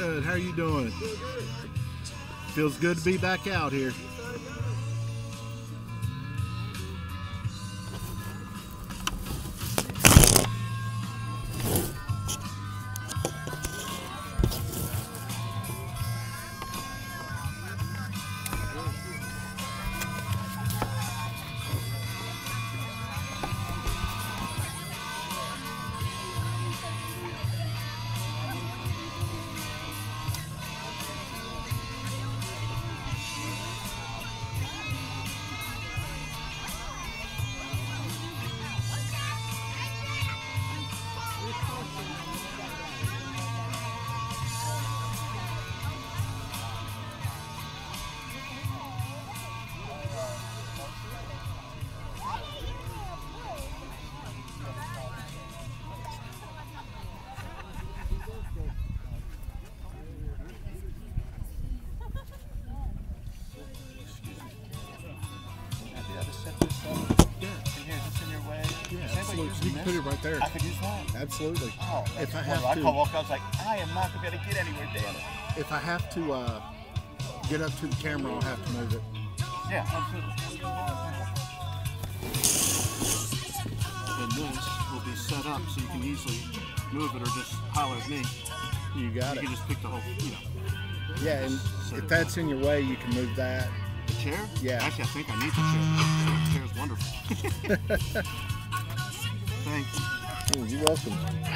Good. How are you doing? Feels good to be back out here. You can put it right there. I could use that? Absolutely. Oh, if I have to, I walk, I was like, I am not going to be able to get anywhere, damn it. If I have to get up to the camera, I'll have to move it. Yeah, absolutely. And this will be set up so you can easily move it or just holler at me. You got it. You can just pick the whole, you know. Yeah, and if that's in your way, you can move that. The chair? Yeah. Actually, I think I need the chair. The chair is wonderful. Thank you. Oh, you're welcome.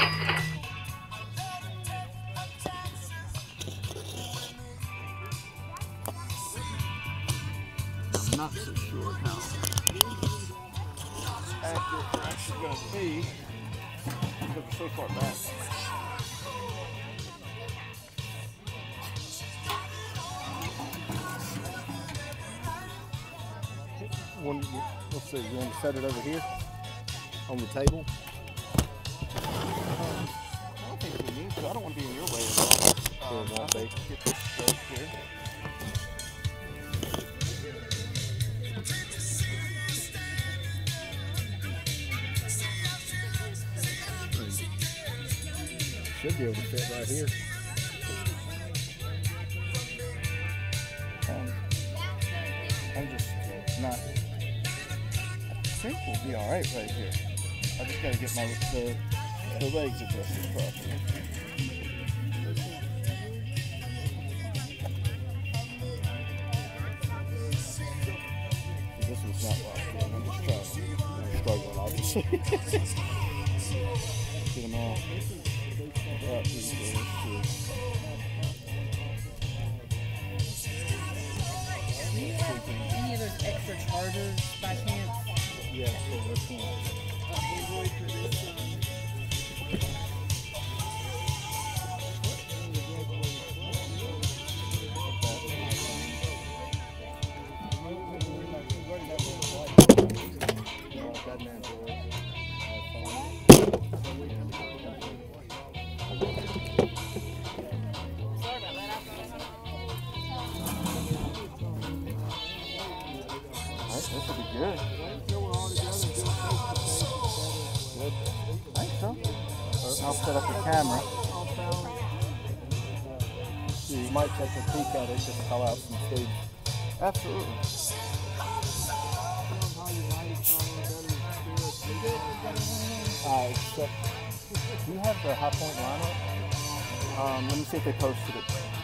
I'm not so sure how accurate we're actually going to be because we're so far back. Let's see, you want to set it over here on the table? I don't think we need to. I don't want to be in your way at all. It won't be. Get this straight here. Should be able to fit right here. I'm just not. I think we'll be all right right here. I just got to get the legs adjusted properly. This one's not locked in. I'm just trying. I'm struggling, obviously. Get them all. Any of those extra chargers by chance? Yeah, so this one. This will be good. I think so. I'll set up the camera. You might take a peek at it, just call out some food. Absolutely. Except, do you have the High Point lineup? Let me see if they posted it.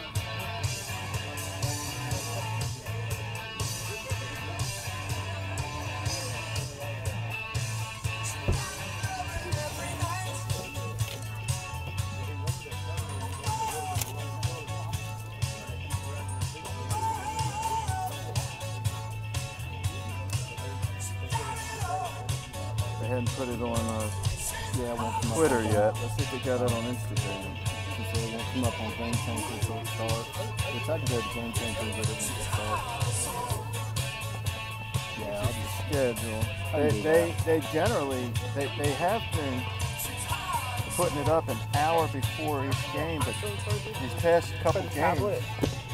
They hadn't put it on Twitter yet. Let's see if they got it on Instagram. So it won't come up on Game Changer until it starts. Which I can go to Game Changer and get it when it starts. Yeah, I'll just Schedule. They generally they have been putting it up an hour before each game, but these past couple games.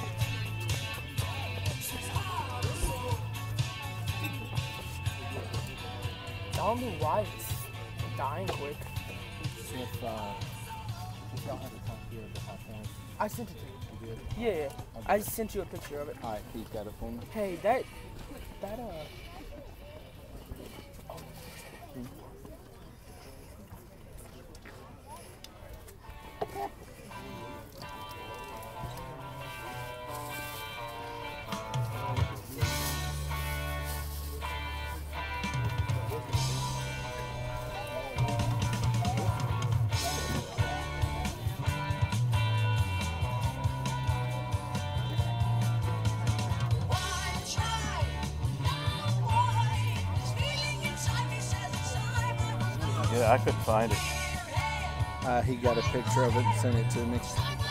I don't know why it's dying quick. if y'all have a copy of the High Point I sent it to You did? you. Yeah, I sent you a picture of it. All right, Keith got it for me. Hey, that Yeah, I couldn't find it. He got a picture of it and sent it to me.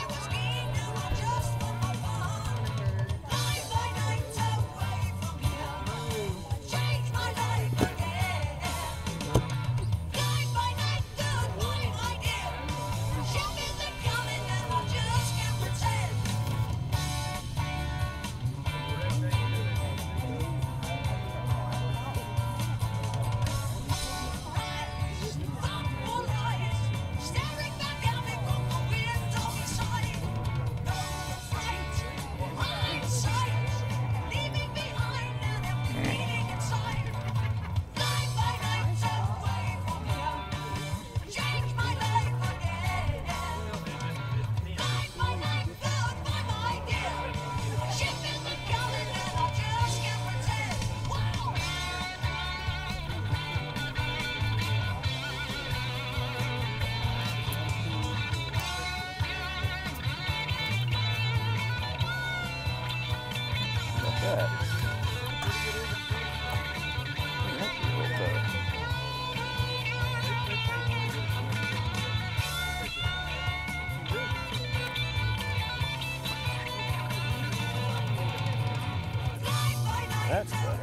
That's better.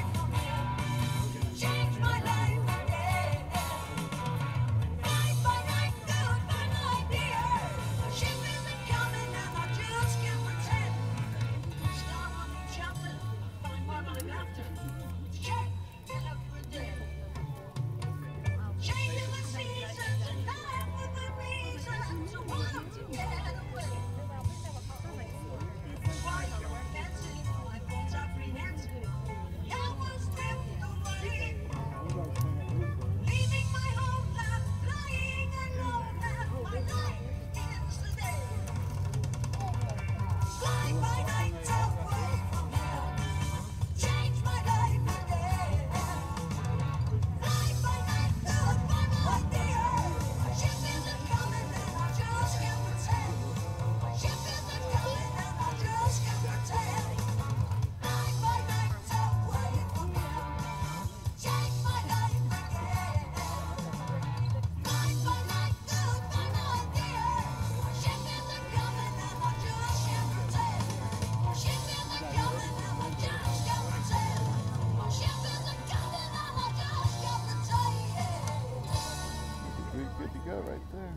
Good to go right there.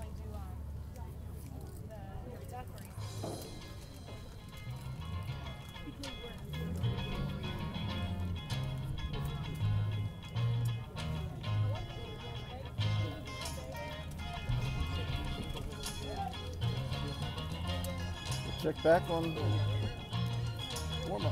Check back on warm-ups.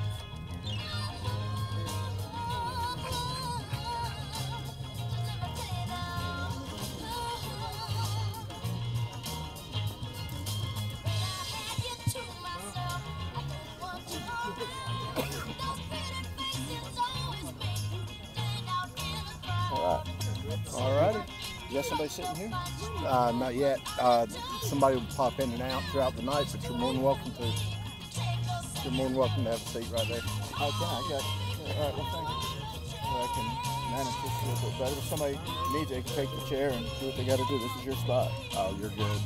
Alrighty. You got somebody sitting here? Not yet. Somebody will pop in and out throughout the night, but you're more than welcome to. You're more than welcome to have a seat right there. Okay, I got it. All right, well, thank you. So I can manage this a little bit better. If somebody needs it, they can take the chair and do what they got to do. This is your spot. Oh, you're good.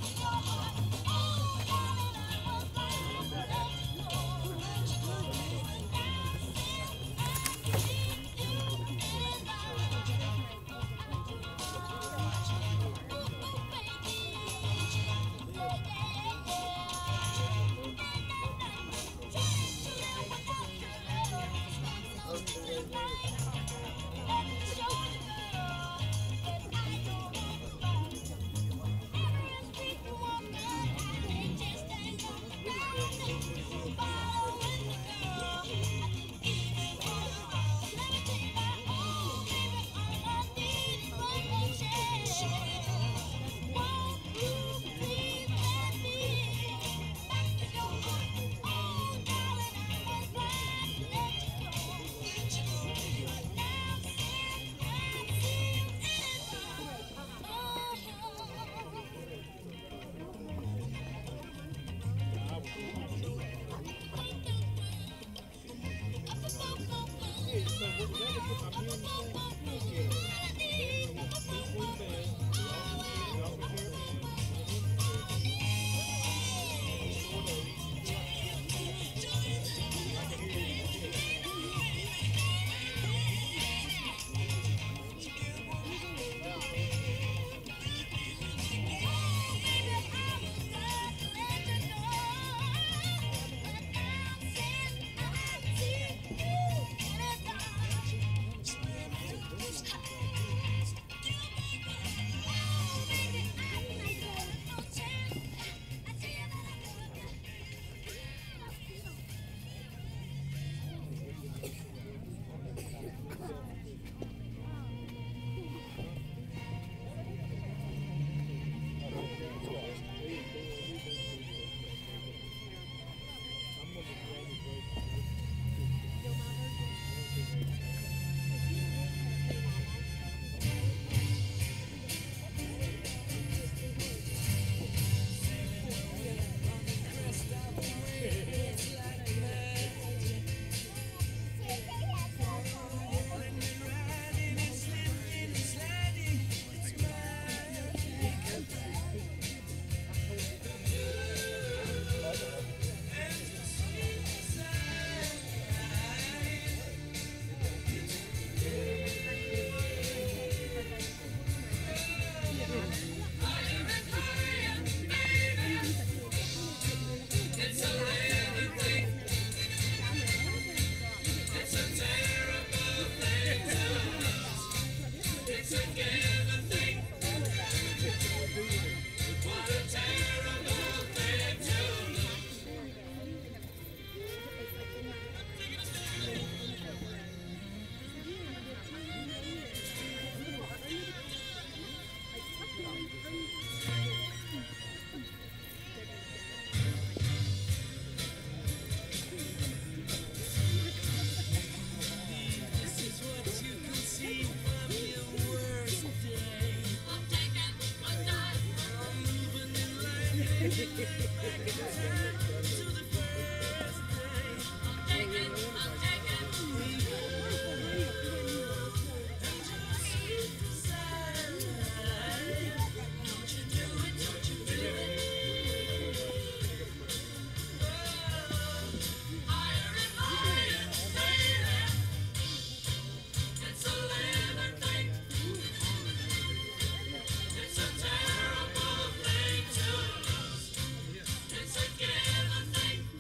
It's a given thing.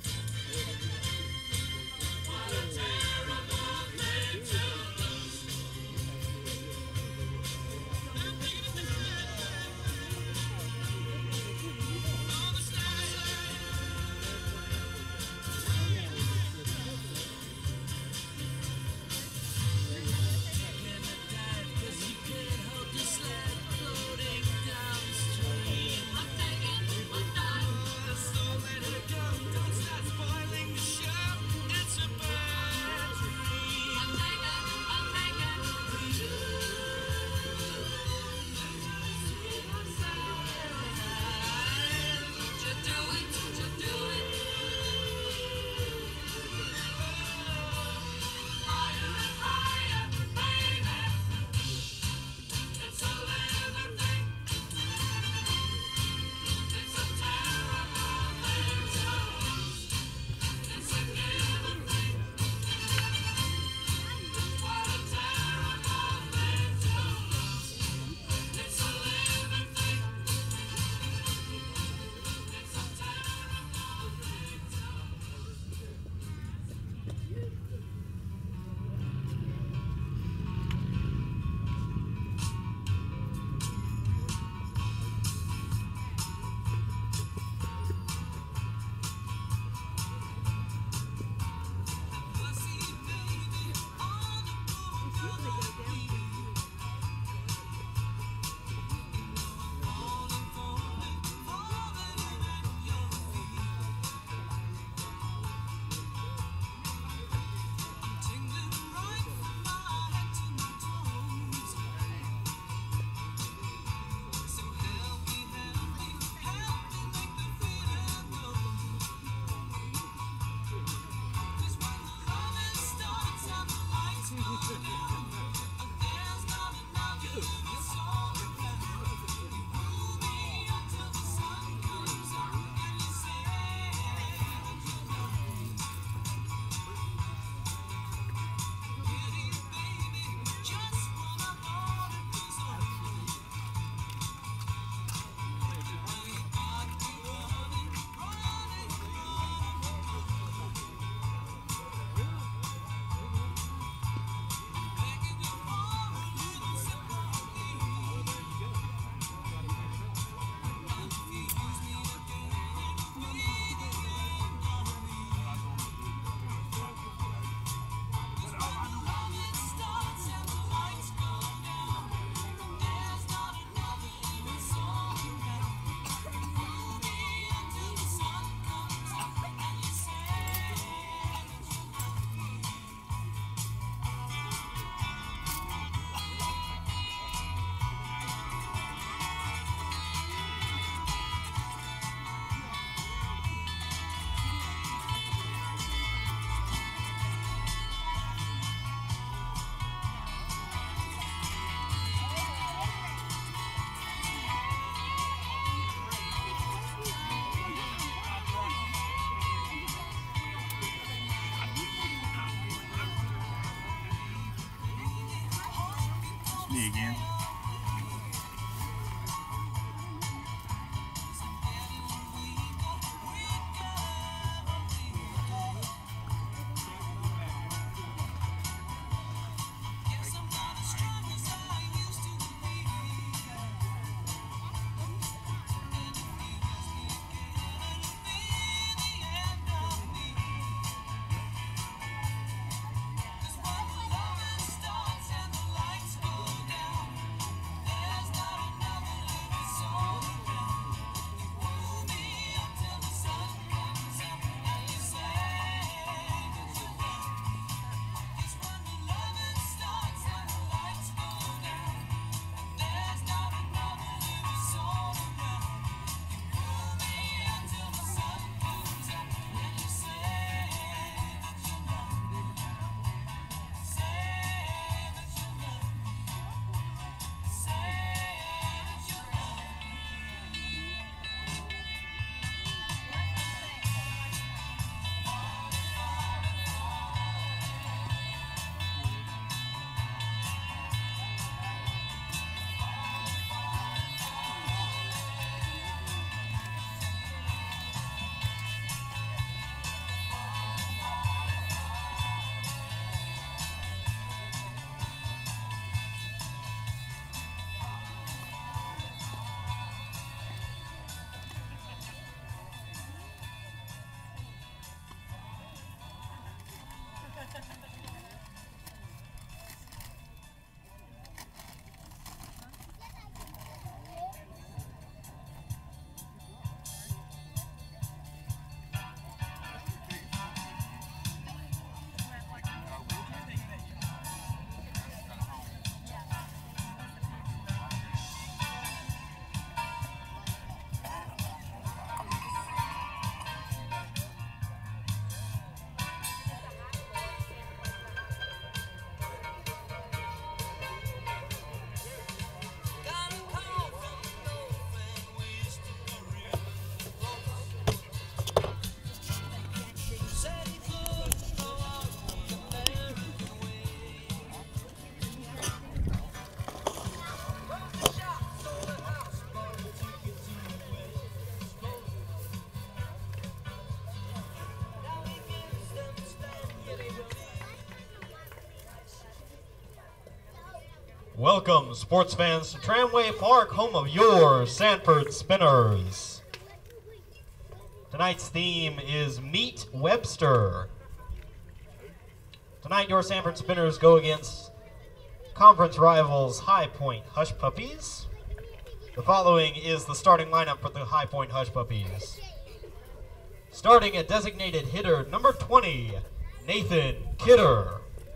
Welcome, sports fans, to Tramway Park, home of your Sanford Spinners. Tonight's theme is Meet Webster. Tonight, your Sanford Spinners go against conference rivals High Point Hushpuppies. The following is the starting lineup for the High Point Hushpuppies. Starting at designated hitter number 20, Nathan Kidder.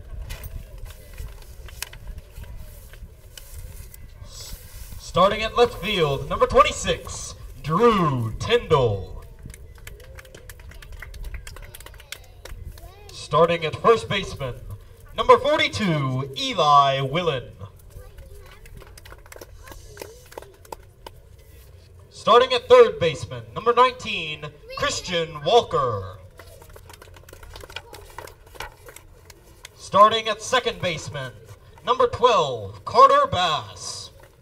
Starting at left field, number 26, Drew Tyndall. Starting at first baseman, number 42, Eli Willen. Starting at third baseman, number 19, Christian Walker. Starting at second baseman, number 12, Carter Bass.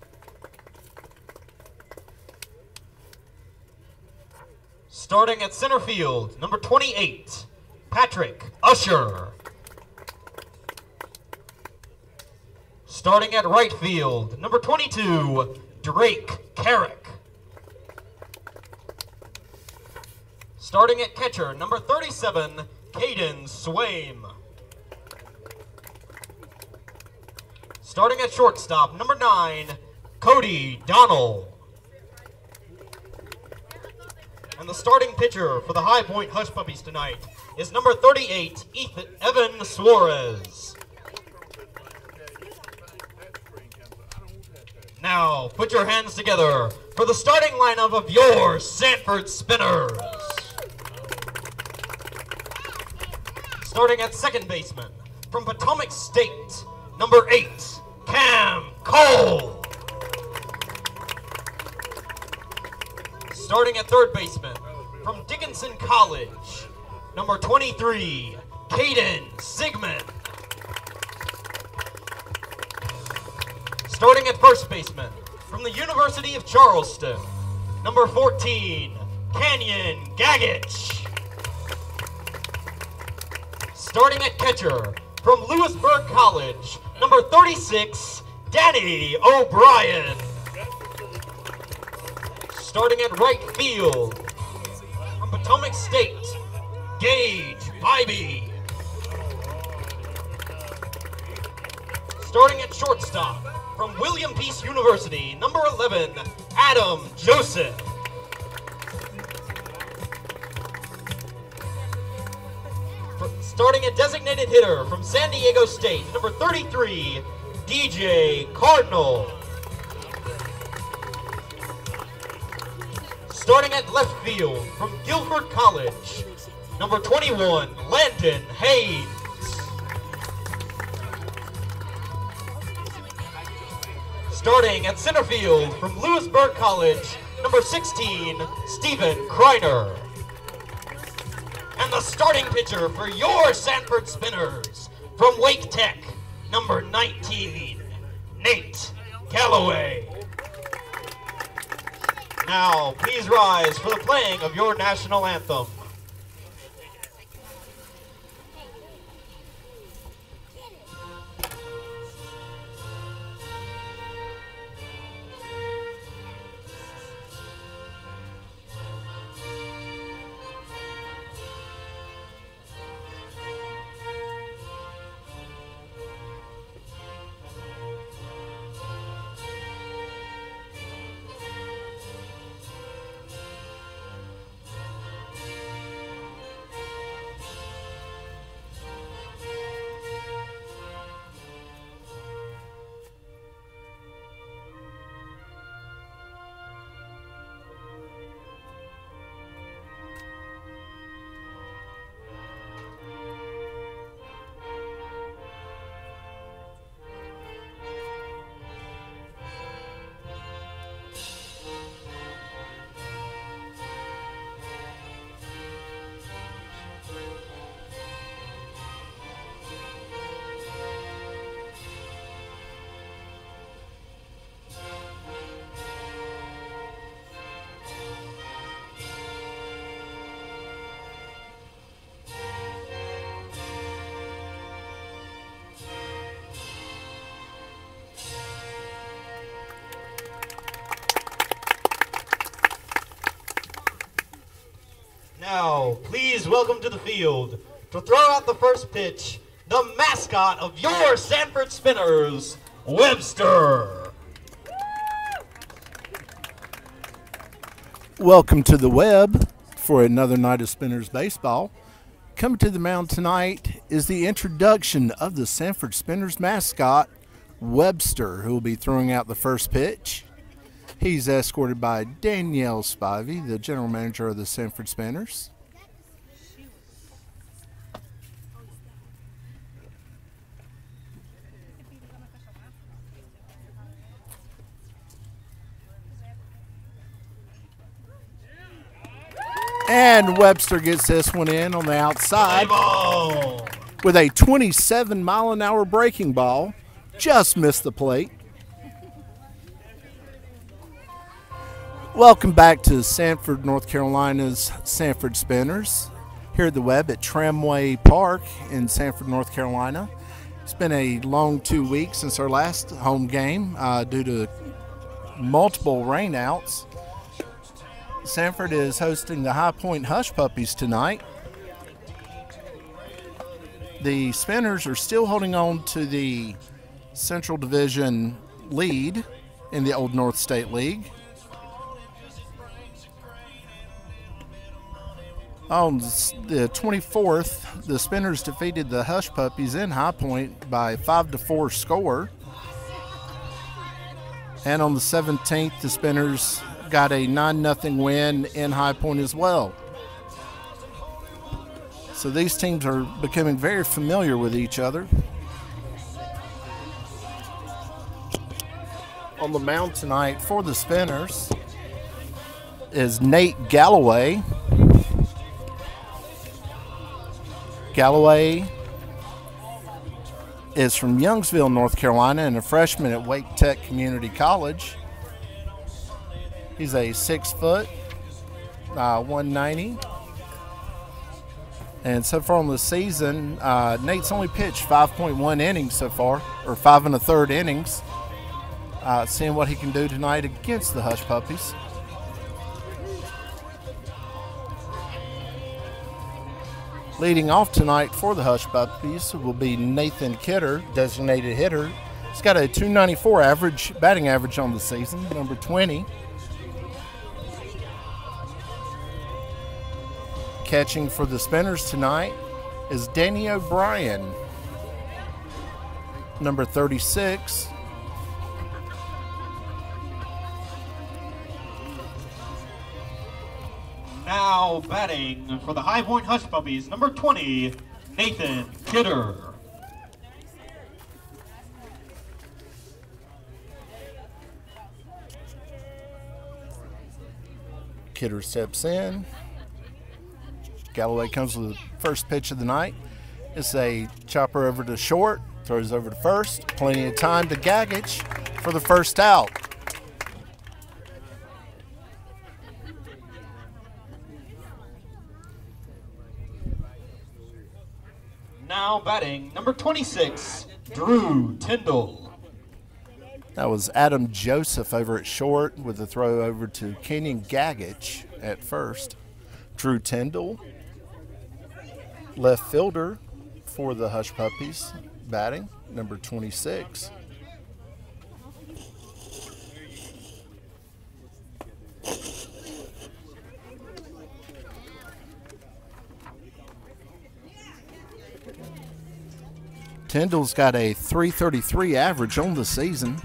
Starting at center field, number 28, Patrick Usher. Starting at right field, number 22, Drake Carrick. Starting at catcher, number 37, Caden Swaim. Starting at shortstop, number 9, Cody Donnell. And the starting pitcher for the High Point Hushpuppies tonight is number 38, Evan Suarez. Now, put your hands together for the starting lineup of your Sanford Spinners. Starting at second baseman, from Potomac State, number 8, Cam Cole. Starting at third baseman, from Dickinson College, number 23, Caden Sigmund. Starting at first baseman, from the University of Charleston, number 14, Canyon Gagich. Starting at catcher, from Lewisburg College, number 36, Danny O'Brien. Starting at right field, from Potomac State, Gage Bybee. Starting at shortstop, from William Peace University, number 11, Adam Joseph. Starting at designated hitter, from San Diego State, number 33, DJ Cardinal. Starting at left field, from Guilford College, number 21, Landon Haynes. Starting at center field, from Lewisburg College, number 16, Stephen Kreiner. And the starting pitcher for your Sanford Spinners, from Wake Tech, number 19, Nate Galloway. Now, please rise for the playing of your national anthem. now, please welcome to the field to throw out the first pitch, the mascot of your Sanford Spinners, Webster. Welcome to the Web for another night of Spinners baseball. Coming to the mound tonight is the introduction of the Sanford Spinners mascot, Webster, who will be throwing out the first pitch. He's escorted by Danielle Spivey, the general manager of the Sanford Spinners. And Webster gets this one in on the outside with a 27-mile-an-hour breaking ball. Just missed the plate. Welcome back to Sanford, North Carolina's Sanford Spinners here at the Web at Tramway Park in Sanford, North Carolina. It's been a long 2 weeks since our last home game due to multiple rainouts. Sanford is hosting the High Point Hushpuppies tonight. The Spinners are still holding on to the Central Division lead in the Old North State League. On the 24th, the Spinners defeated the Hushpuppies in High Point by 5-4 score. And on the 17th, the Spinners got a 9-0 win in High Point as well. So these teams are becoming very familiar with each other. On the mound tonight for the Spinners is Nate Galloway. Galloway is from Youngsville, North Carolina, and a freshman at Wake Tech Community College. He's a 6 foot, 190. And so far on the season, Nate's only pitched 5.1 innings so far, or 5 1/3 innings. Seeing what he can do tonight against the Hushpuppies. Leading off tonight for the Hushpuppies will be Nathan Kidder, designated hitter. He's got a 294 average, batting average on the season, number 20. Catching for the Spinners tonight is Danny O'Brien, number 36. Now batting for the High Point Hushpuppies, number 20, Nathan Kidder. Kidder steps in. Galloway comes with the first pitch of the night. It's a chopper over to short, throws over to first. Plenty of time to Gaggage for the first out. Now batting, number 26, Drew Tyndall. That was Adam Joseph over at short with the throw over to Kenyon Gaggage at first. Drew Tyndall, left fielder for the Hushpuppies, batting, number 26. Tyndall's got a 333 average on the season.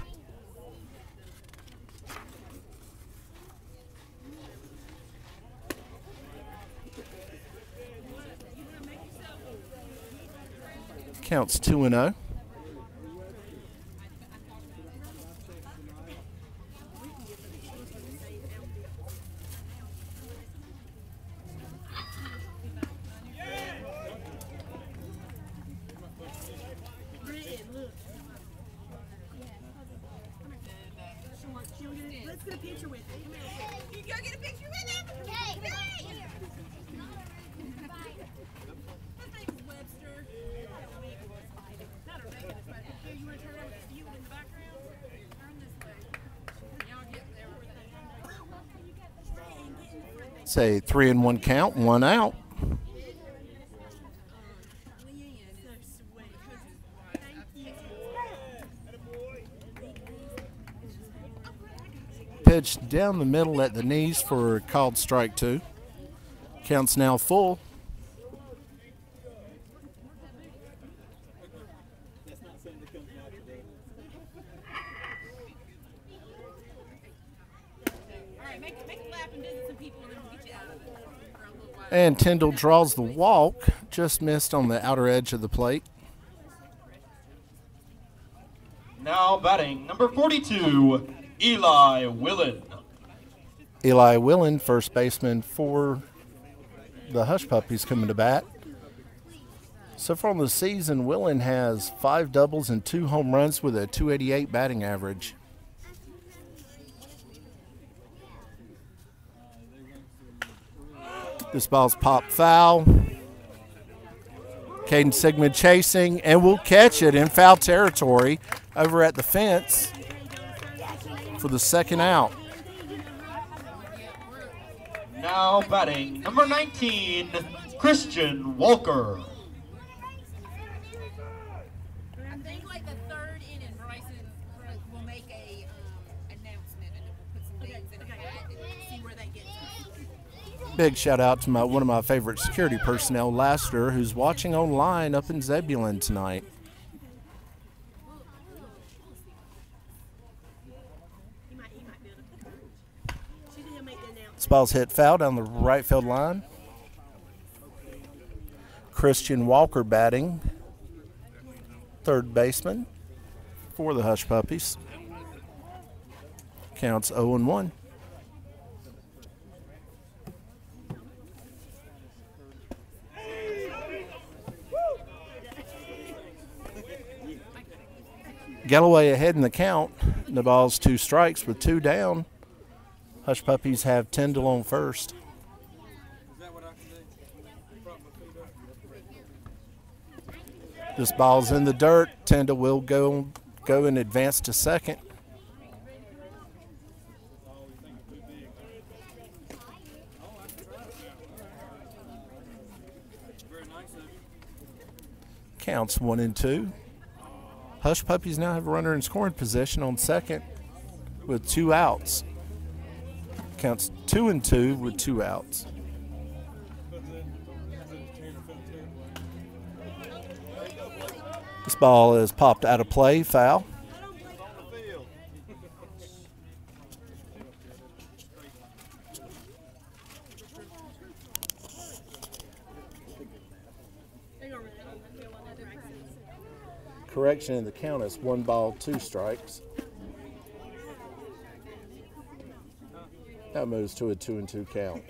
Counts 2-0. Let's get a picture with it. Come here. You go get a picture with him? Hey, hey! His name's Webster. Not a regular Webster. Here, you want to turn around with you in the background? Turn this way. Y'all get there. It's a 3-1 count, 1 out. pitch down the middle at the knees for a called strike 2. Count's now full. And Tyndall draws the walk, just missed on the outer edge of the plate. Now batting number 42, Eli Willen. Eli Willen, first baseman for the Hushpuppies, coming to bat. So far in the season, Willen has 5 doubles and 2 home runs with a .288 batting average. This ball's popped foul. Caden Sigmund chasing and will catch it in foul territory over at the fence for the second out. Now batting number 19, Christian Walker. I think like the third inning, Bryson will make a announcement, and we'll put some things in a hat and see where that gets us. Big shout out to one of my favorite security personnel, Laster, who's watching online up in Zebulon tonight. This ball's hit foul down the right field line. Christian Walker batting, third baseman for the Hushpuppies. Counts 0-1. Galloway ahead in the count. The ball's 2 strikes with 2 down. Hushpuppies have Tyndall on first. This ball's in the dirt. Tyndall will go and advance to second. Counts 1-2. Hushpuppies now have a runner in scoring position on second with 2 outs. Counts 2-2 with 2 outs. This ball is popped out of play, foul. Correction in the count is 1 ball, 2 strikes. That moves to a 2-2 count.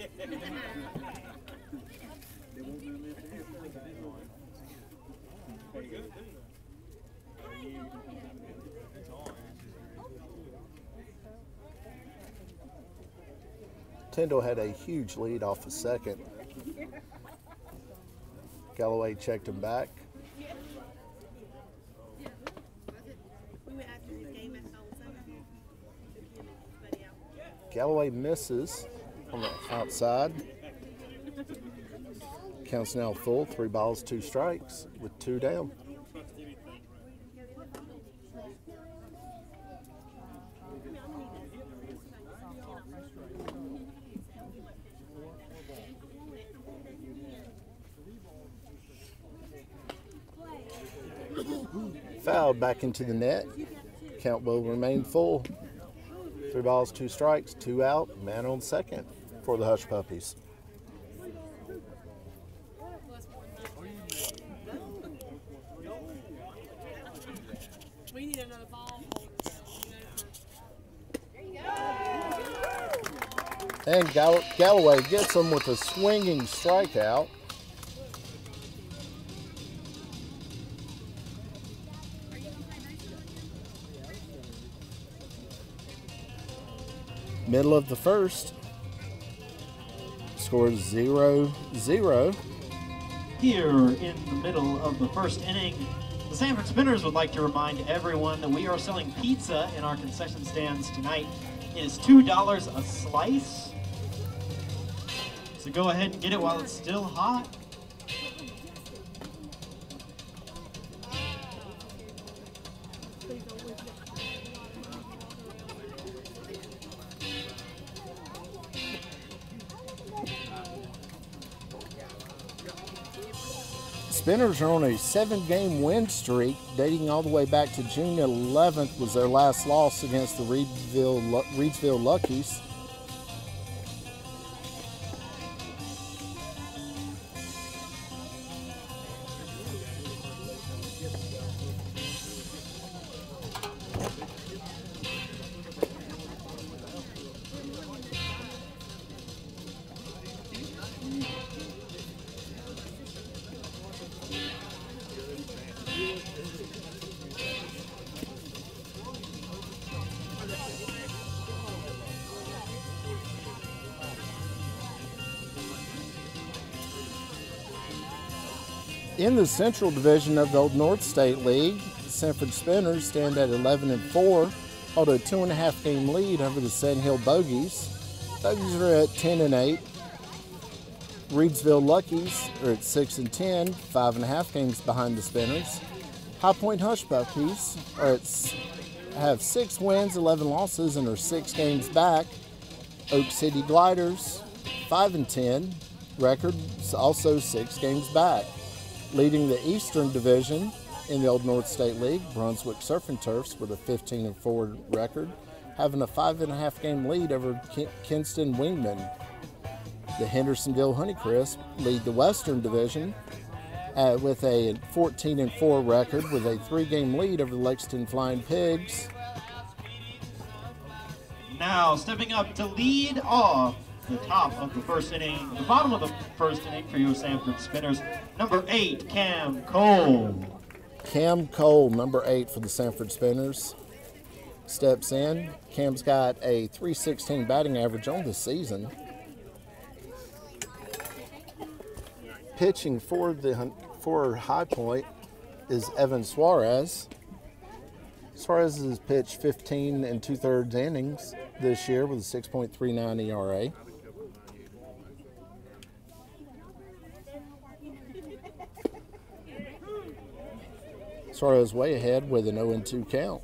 Tyndall had a huge lead off the second. Galloway checked him back. Galloway misses on the outside. Counts now full, 3 balls, 2 strikes with 2 down. Fouled back into the net. Count will remain full. 3 balls, 2 strikes, 2 out, man on second for the Hushpuppies. We need another ball. And Galloway gets him with a swinging strikeout. Middle of the first. Scores 0-0. Here in the middle of the first inning, the Sanford Spinners would like to remind everyone that we are selling pizza in our concession stands tonight. It is $2 a slice. So go ahead and get it while it's still hot. Spinners are on a 7-game win streak dating all the way back to June 11th was their last loss against the Reedsville Luckies. In the Central Division of the Old North State League, Sanford Spinners stand at 11-4, hold a 2.5 game lead over the Sand Hill Bogies. Bogies are at 10-8. Reedsville Luckies are at 6-10, 5.5 games behind the Spinners. High Point Hushpuppies have 6 wins, 11 losses, and are 6 games back. Oak City Gliders, 5-10, record also 6 games back. Leading the Eastern Division in the Old North State League, Brunswick Surf and Turfs with a 15-4 record, having a 5.5 game lead over Kinston Wingman. The Hendersonville Honeycrisp lead the Western Division with a 14-4 record with a 3-game lead over the Lexington Flying Pigs. Now stepping up to lead off the top of the first inning, the bottom of the first inning for your Sanford Spinners, number 8, Cam Cole. Cam Cole, number 8 for the Sanford Spinners, steps in. Cam's got a .316 batting average on the season. Pitching for High Point is Evan Suarez. Suarez has pitched 15 2/3 innings this year with a 6.39 ERA. Suarez way ahead with an 0-2 count.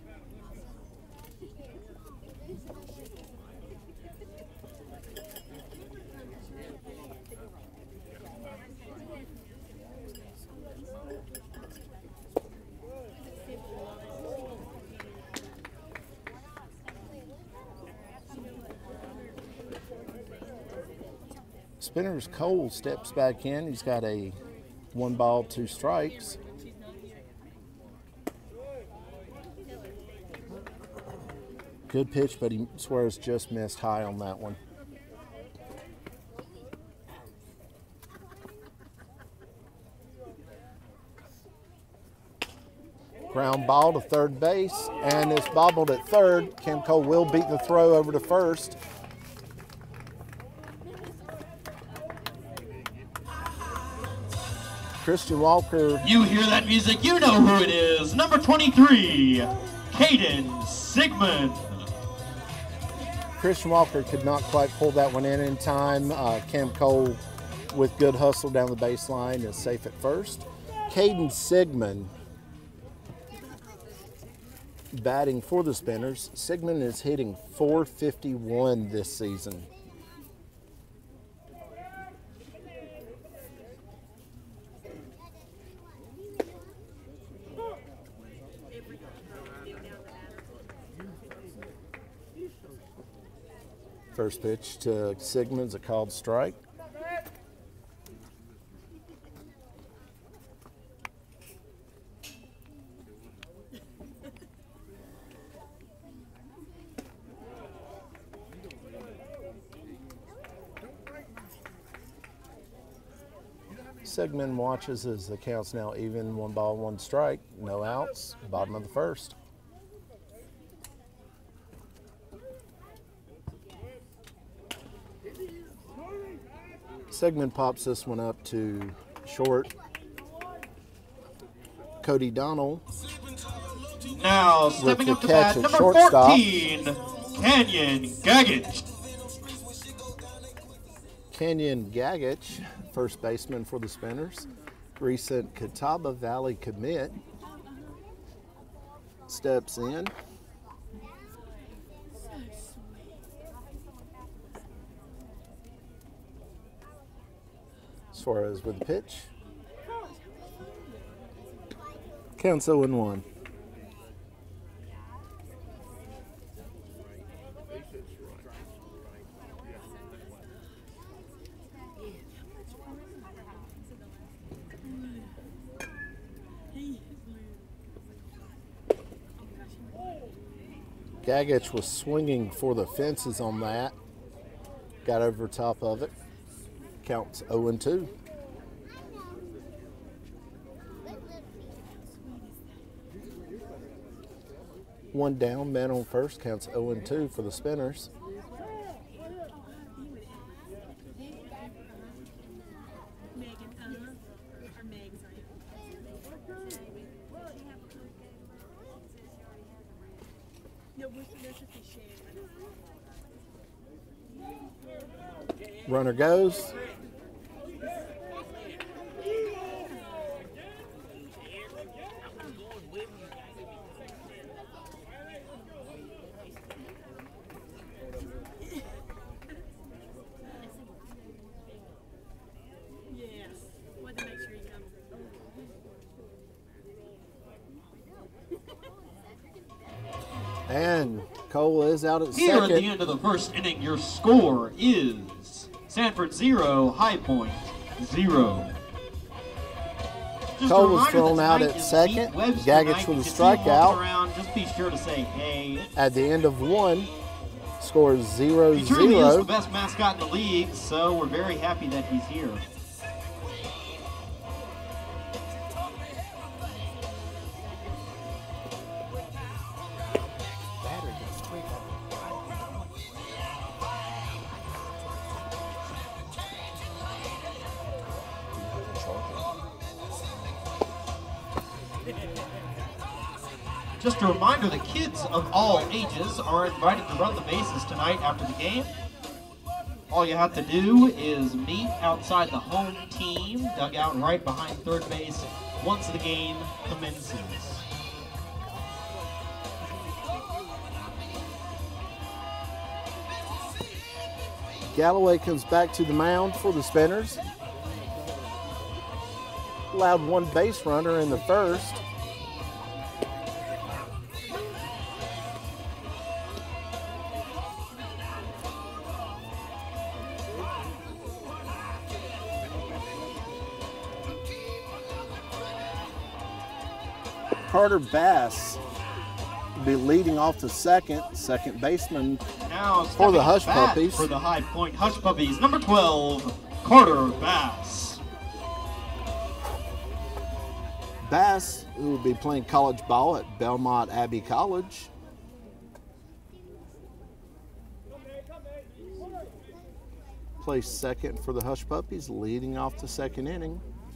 Spinners Cole steps back in. He's got a 1 ball, 2 strikes. Good pitch, but he swears just missed high on that one. Ground ball to third base, and it's bobbled at third. Cam Cole will beat the throw over to first. Christian Walker. You hear that music, you know who it is. Number 23, Caden Sigmund. Christian Walker could not quite pull that one in time. Cam Cole, with good hustle down the baseline, is safe at first. Caden Sigmund batting for the Spinners. Sigmund is hitting .451 this season. First pitch to Sigmund's a called strike. Sigmund watches as the count's now even, 1 ball, 1 strike, no outs, bottom of the first. Sigmund pops this one up to short. Cody Donnell. Now stepping up to bat, number shortstop. 14, Canyon Gagich. Canyon Gagich, first baseman for the Spinners. Recent Catawba Valley commit. Steps in. Suarez with the pitch. Counts 0-1. Gagich was swinging for the fences on that. Got over top of it. Counts 0-2. One down, man on first, counts 0-2 for the Spinners. Runner goes. And Cole is out at Here second. at the end of the first inning, your score is Sanford 0, High Point 0. Just a Cole was reminder thrown that out tonight at is second. Pete Webster Gagich night. with a If you see him walking strikeout. around, just be sure to say hey. At the end of one, score is He truly is the 0-0. best mascot in the league, so we're very happy that he's here. Just a reminder, the kids of all ages are invited to run the bases tonight after the game. All you have to do is meet outside the home team dugout right behind third base once the game commences. Galloway comes back to the mound for the Spinners. Allowed one base runner in the first. Carter Bass will be leading off to second baseman Now for the stepping back Hushpuppies. For the High Point Hushpuppies, number 12, Carter Bass. Bass, who will be playing college ball at Belmont Abbey College. Plays second for the Hushpuppies, leading off the second inning.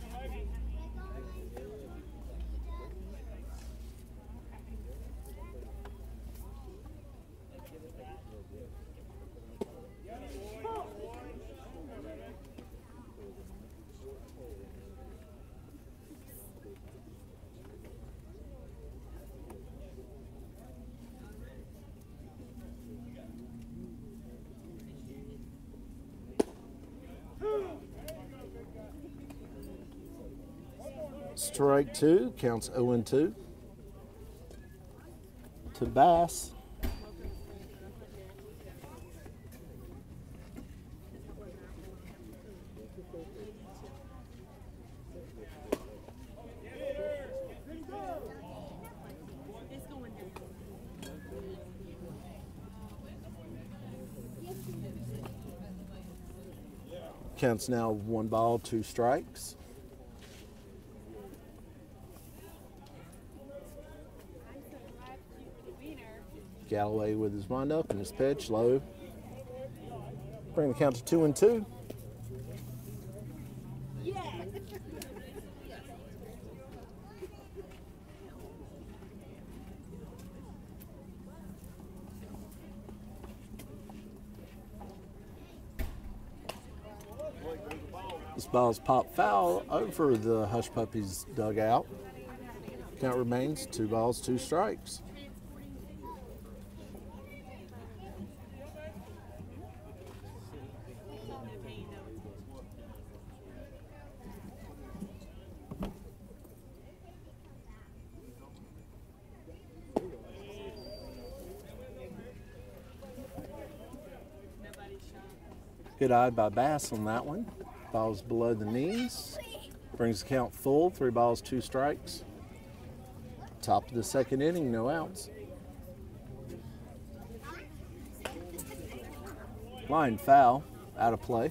Strike two, counts 0-2 to Bass. Counts now 1 ball, 2 strikes. Galloway with his windup and his pitch low. Bring the count to 2-2. This ball's popped foul over the Hushpuppies dugout. Count remains 2 balls, 2 strikes. Good eye by Bass on that one. Ball's below the knees. Brings the count full. 3 balls, 2 strikes. Top of the second inning, no outs. Line foul, out of play.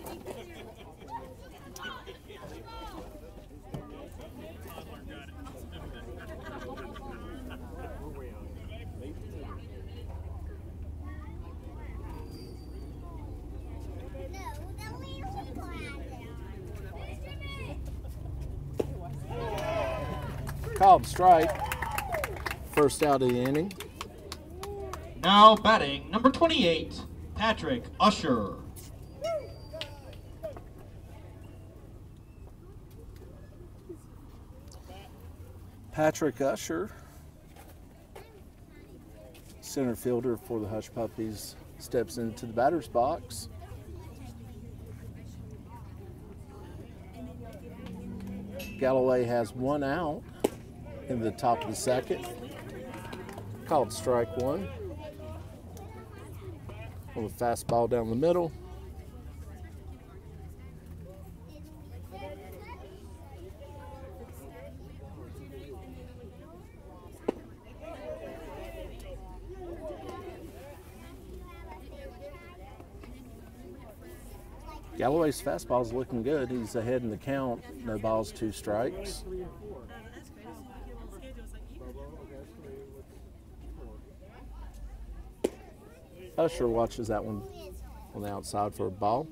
Called strike. First out of the inning. Now batting, number 28, Patrick Usher. Patrick Usher, center fielder for the Hushpuppies, steps into the batter's box. Galloway has 1 out in the top of the second. Called strike 1. On a fastball down the middle. Galloway's fastball is looking good. He's ahead in the count. No balls, 2 strikes. Usher watches that one on the outside for a ball.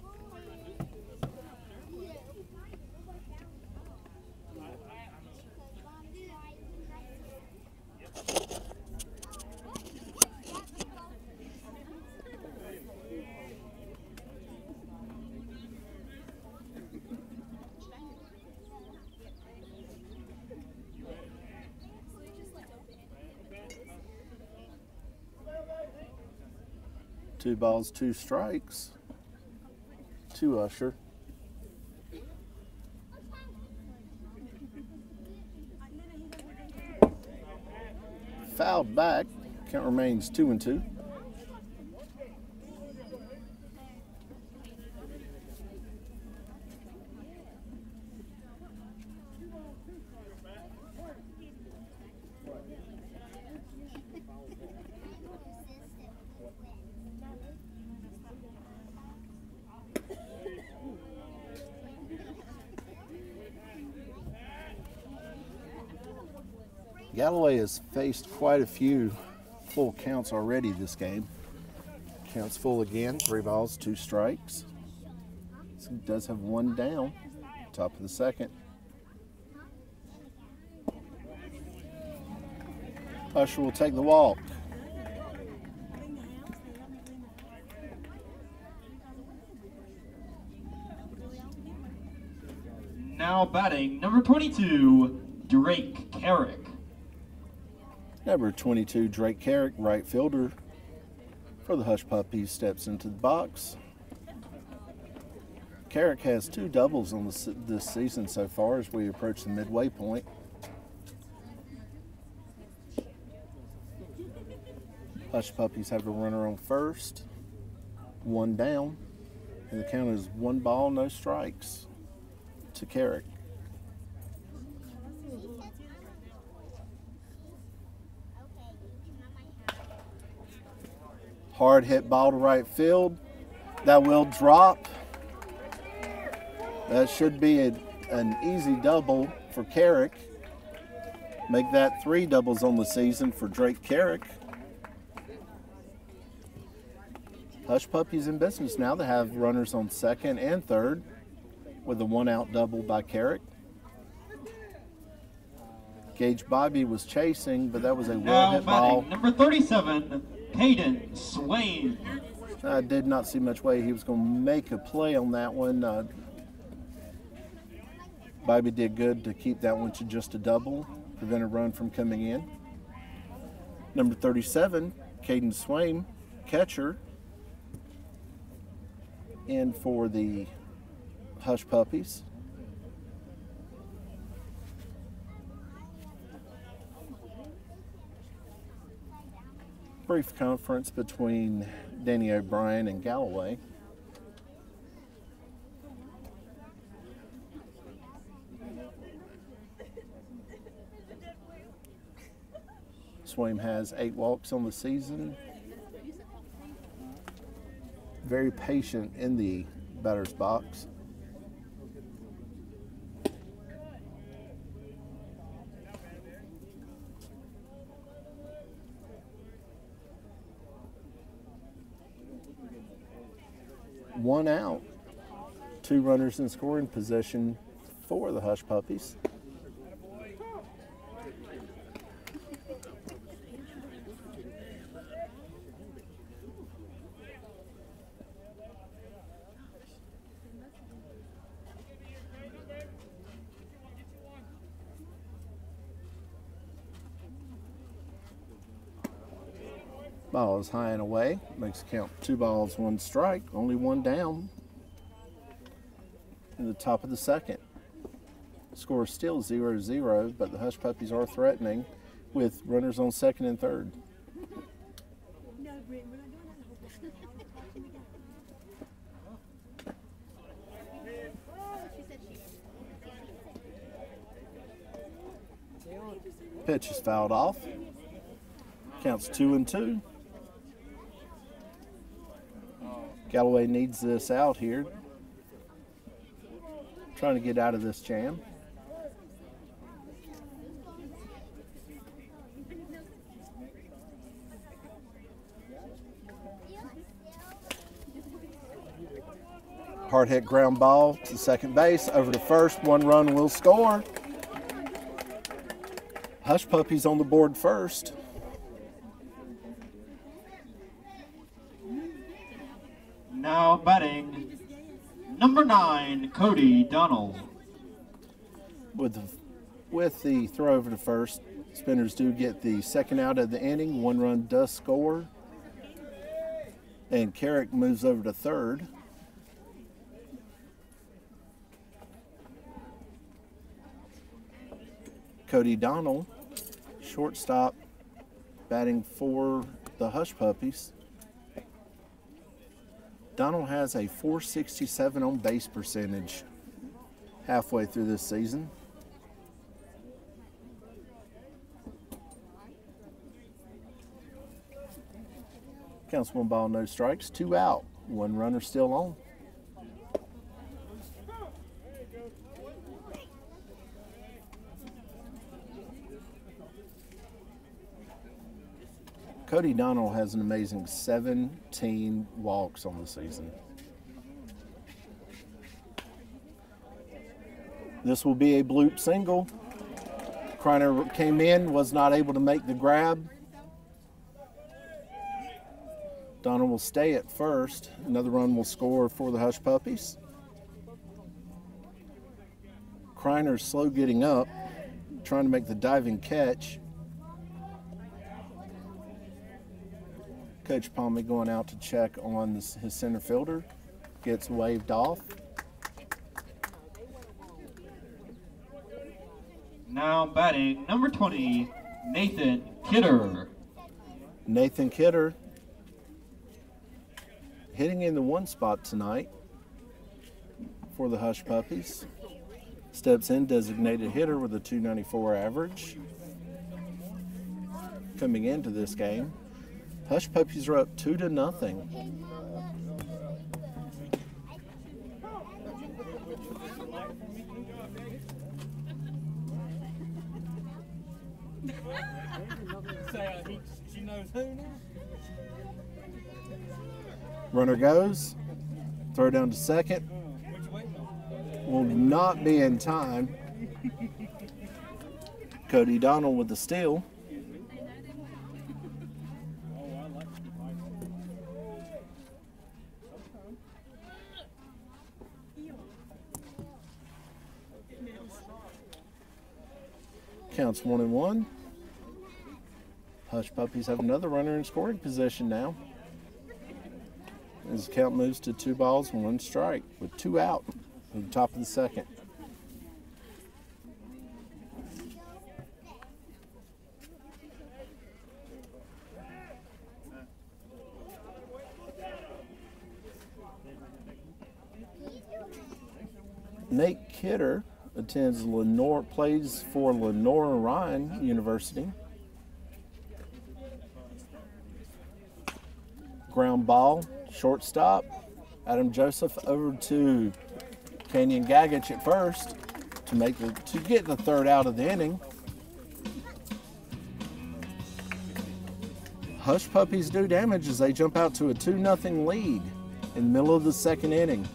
Two balls, 2 strikes to Usher. Fouled back. Count remains 2-2. Galloway has faced quite a few full counts already this game. Counts full again, 3 balls, 2 strikes. So he does have 1 down, top of the second. Usher will take the walk. Now batting, number 22, Drake Carrick. Number 22, Drake Carrick, right fielder for the Hushpuppies, steps into the box. Carrick has 2 doubles on this season so far as we approach the midway point. Hushpuppies have a runner on first, 1 down, and the count is 1 ball, no strikes to Carrick. Hard hit ball to right field. That will drop. That should be an easy double for Carrick. Make that 3 doubles on the season for Drake Carrick. Hushpuppies in business now. They have runners on second and third with a 1-out double by Carrick. Gage Bobby was chasing, but that was a well-hit ball. Number 37, Hayden Swain. I did not see much way he was going to make a play on that one. Bobby did good to keep that one to just a double, prevent a run from coming in. Number 37, Caden Swain, catcher, in for the Hushpuppies. Brief conference between Danny O'Brien and Galloway. William has 8 walks on the season. Very patient in the batter's box. One out. 2 runners in scoring position for the Hushpuppies. Ball is high and away. Makes the count 2 balls, 1 strike. Only 1 down in the top of the second. Score is still 0-0, but the Hushpuppies are threatening with runners on second and third. Pitch is fouled off. Counts 2-2. Galloway needs this out here. Trying to get out of this jam. Hard hit ground ball to second base, over to first. 1 run will score. Hushpuppies on the board first. Now batting, number 9, Cody Donald. With the throw over to first, Spinners do get the second out of the inning. 1 run does score. And Carrick moves over to third. Cody Donald, shortstop, batting for the Hushpuppies. Donald has a .467 on base percentage halfway through this season. Counts 1 ball, no strikes, 2 out. 1 runner still on. Cody Donald has an amazing 17 walks on the season. This will be a bloop single. Kreiner came in, was not able to make the grab. Donald will stay at first. Another run will score for the Hushpuppies. Kreiner's slow getting up, trying to make the diving catch. Coach Palmy going out to check on his center fielder. Gets waved off. Now batting, number 20, Nathan Kidder. Nathan Kidder hitting in the 1 spot tonight for the Hushpuppies. Steps in, designated hitter with a .294 average. Coming into this game, Hushpuppies are up 2-0. Runner goes, throw down to second. Will not be in time. Cody Donald with the steal. Counts 1-1. Hushpuppies have another runner in scoring position now. As the count moves to 2 balls, 1 strike with 2 out at the top of the second. Nate Kidder plays for Lenore Ryan University. ball, shortstop. Adam Joseph over to Kenyon Gagich at first to get the third out of the inning. Hushpuppies do damage as they jump out to a 2-0 lead in the middle of the second inning.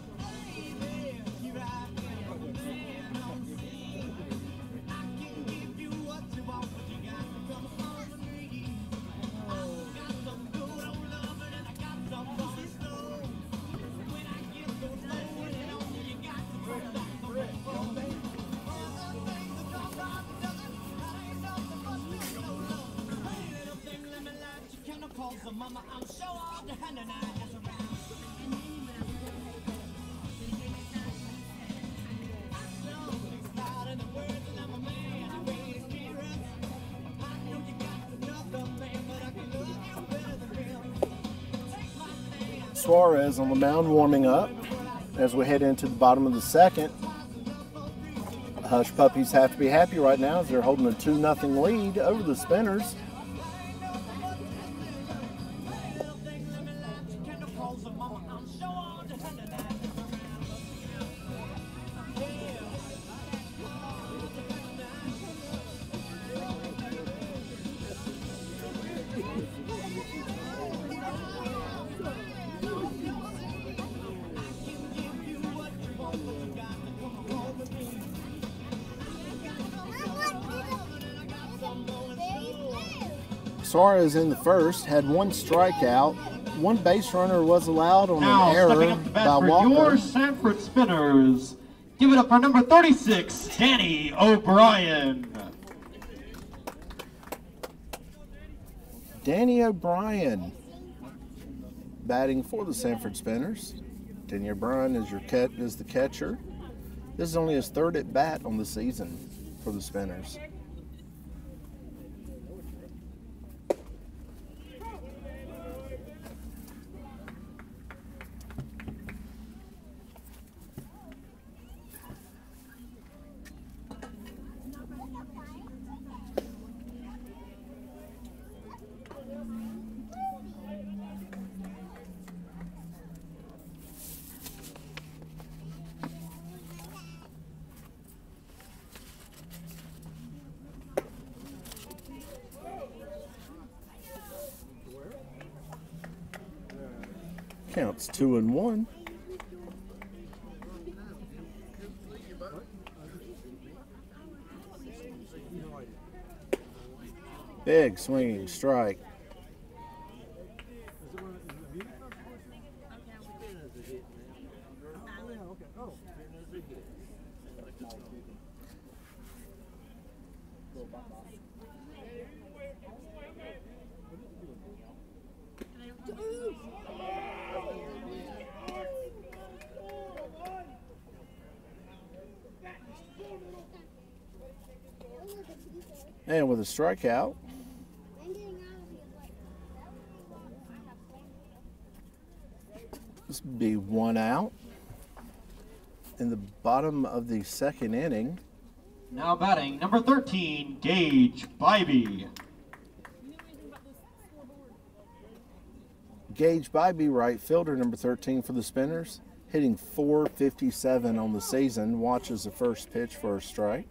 Suarez on the mound warming up as we head into the bottom of the second. Hushpuppies have to be happy right now as they're holding a 2-0 lead over the Spinners. Suarez in the first had one strikeout. One base runner was allowed on an error stepping up to bat by for Walker. your Sanford Spinners. Give it up for number 36, Danny O'Brien. Danny O'Brien batting for the Sanford Spinners. Danny O'Brien is the catcher. This is only his third at bat on the season for the Spinners. Counts 2-1. Big swinging strike. And with a strikeout, this would be one out in the bottom of the second inning. Now batting, number 13, Gage Bybee. Gage Bybee, right fielder, number 13 for the Spinners, hitting .457 on the season. Watches the first pitch for a strike.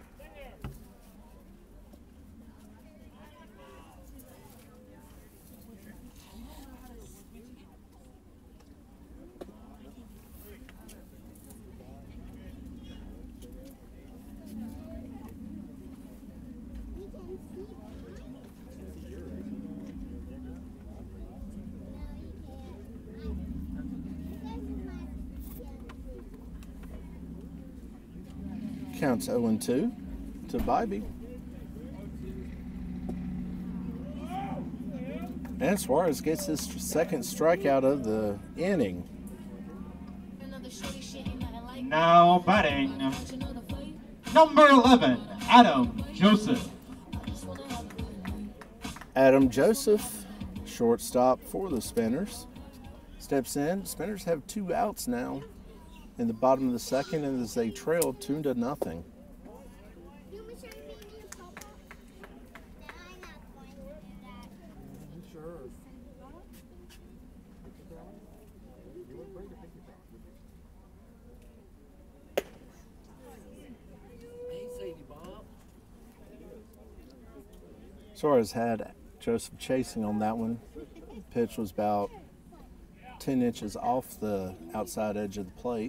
Counts 0-2 to Bybee. And Suarez gets his second strikeout of the inning. Now batting, number 11, Adam Joseph. Adam Joseph, shortstop for the Spinners, steps in. Spinners have 2 outs now in the bottom of the second, and as they trail 2-0. Suarez had Joseph chasing on that one. Pitch was about 10 inches off the outside edge of the plate.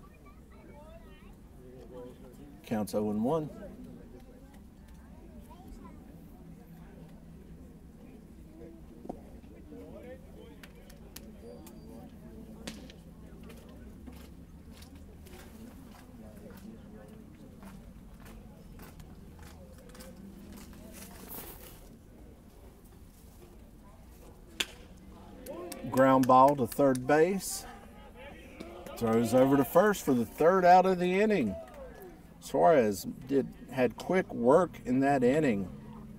Counts 0-1. Ground ball to third base. Throws over to first for the third out of the inning. Suarez had quick work in that inning.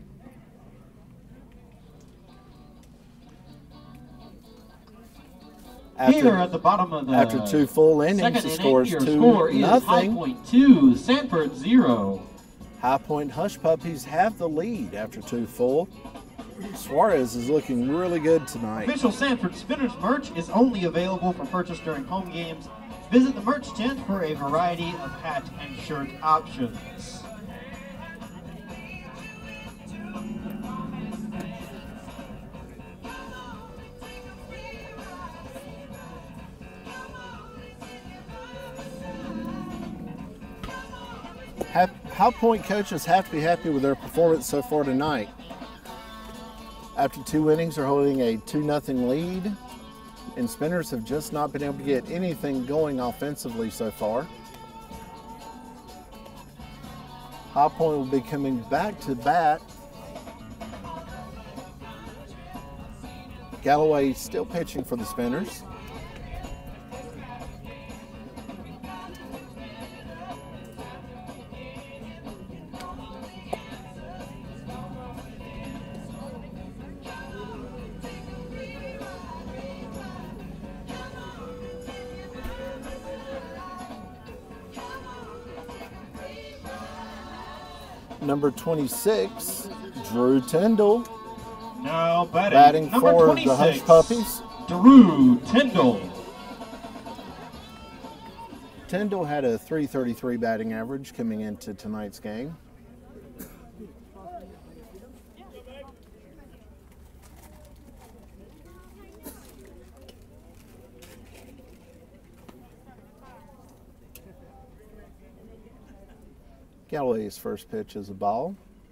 Here at the bottom of the after 2 full innings, the score is 2-0. High Point 2, Sanford 0. High Point Hushpuppies have the lead after 2 full. Suarez is looking really good tonight. Official Sanford Spinners merch is only available for purchase during home games. Visit the merch tent for a variety of hat and shirt options. High Point coaches have to be happy with their performance so far tonight. After 2 innings, they're holding a 2-0 lead, and Spinners have just not been able to get anything going offensively so far. High Point will be coming back to bat. Galloway still pitching for the Spinners. Number 26, Drew Tyndall. Now batting number for 26, the Hushpuppies. Drew Tyndall. Tyndall had a .333 batting average coming into tonight's game. Galloway's first pitch is a ball.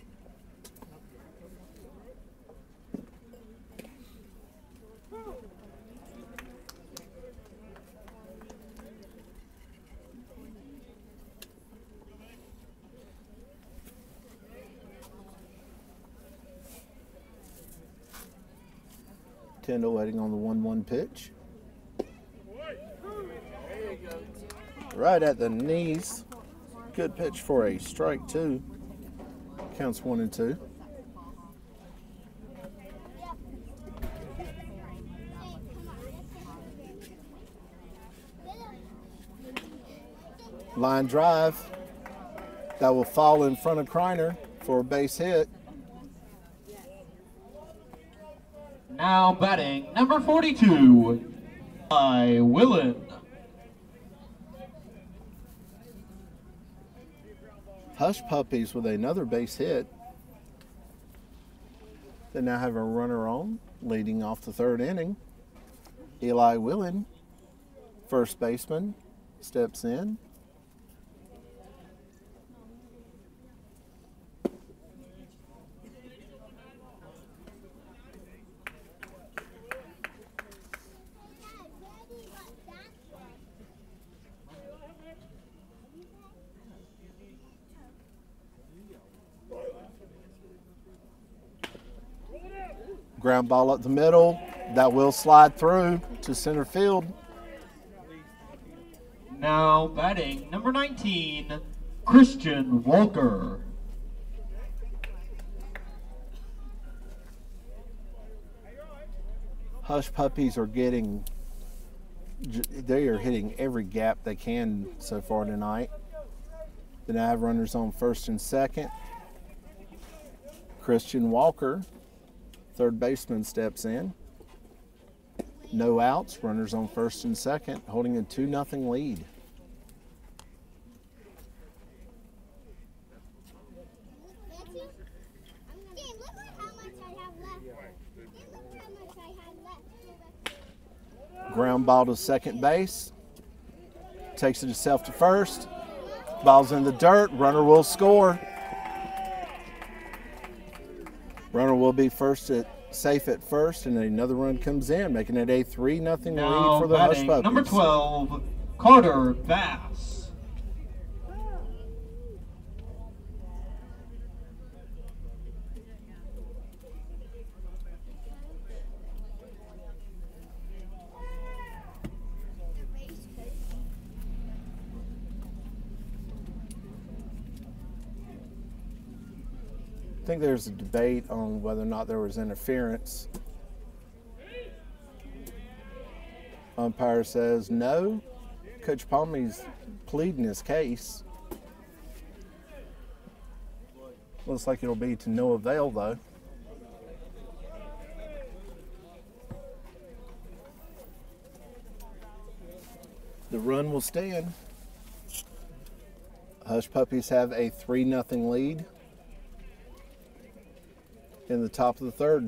Tyndall waiting on the 1-1 pitch. Right at the knees. Good pitch for a strike 2. Counts 1-2. Line drive. That will fall in front of Kreiner for a base hit. Now batting number 42, Willen. Hushpuppies with another base hit. They now have a runner on, leading off the 3rd inning. Eli Willen, first baseman, steps in. Ground ball up the middle. That will slide through to center field. Now batting number 19, Christian Walker. Hushpuppies are they are hitting every gap they can so far tonight. They now have runners on 1st and 2nd. Christian Walker, 3rd baseman, steps in. No outs, runners on 1st and 2nd, holding a 2-0 lead. Ground ball to second base. Takes it himself to first. Ball's in the dirt. Runner will score. Runner will be safe at first, and another run comes in, making it a 3-0 lead for the Hushpuppies. Number 12, Carter Bass. I think there's a debate on whether or not there was interference. Umpire says no. Coach Palmy's pleading his case. Looks like it'll be to no avail, though. The run will stand. Hushpuppies have a 3-0 lead in the top of the third.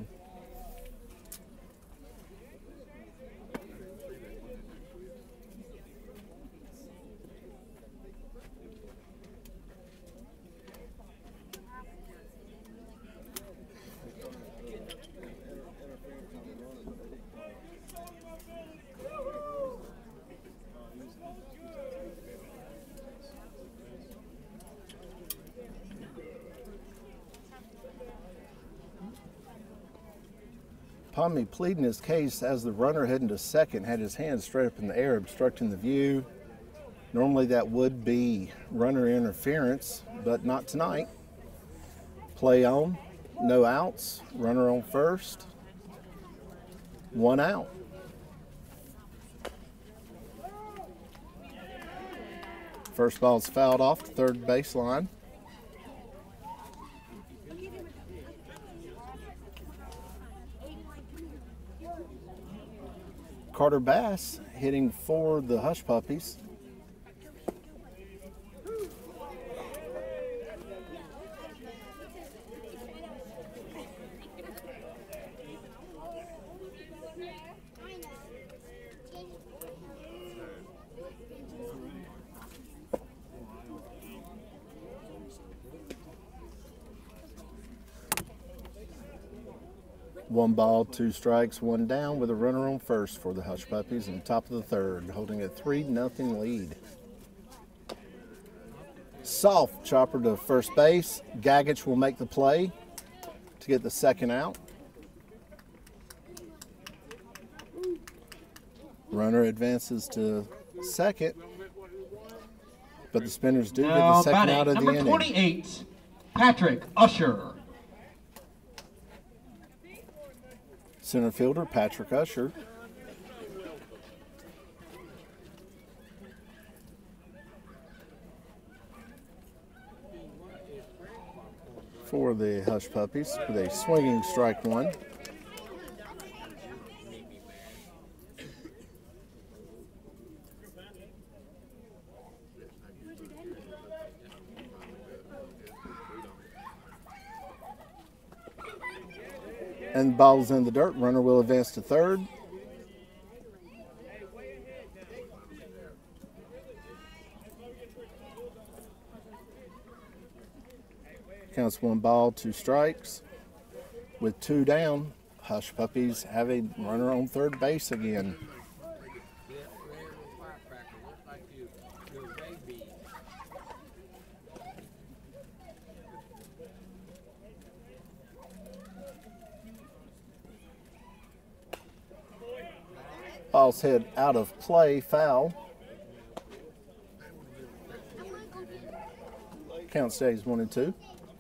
Palmy pleading his case as the runner heading to second had his hands straight up in the air, obstructing the view. Normally that would be runner interference, but not tonight. Play on, no outs, runner on first, 1 out. First ball's fouled off the third baseline. Carter Bass hitting for the Hushpuppies. One ball, 2 strikes, 1 down with a runner on first for the Hushpuppies in the top of the third, holding a 3-0 lead. Soft chopper to first base. Gagich will make the play to get the second out. Runner advances to second, but the Spinners do get the second out of the inning. Number 28, Patrick Usher. Center fielder Patrick Usher. For the Hushpuppies with a swinging strike 1. And the ball's in the dirt. Runner will advance to third. Counts 1 ball, 2 strikes. With 2 down, Hushpuppies have a runner on third base again. Ball's hit out of play, foul. Count stays 1-2.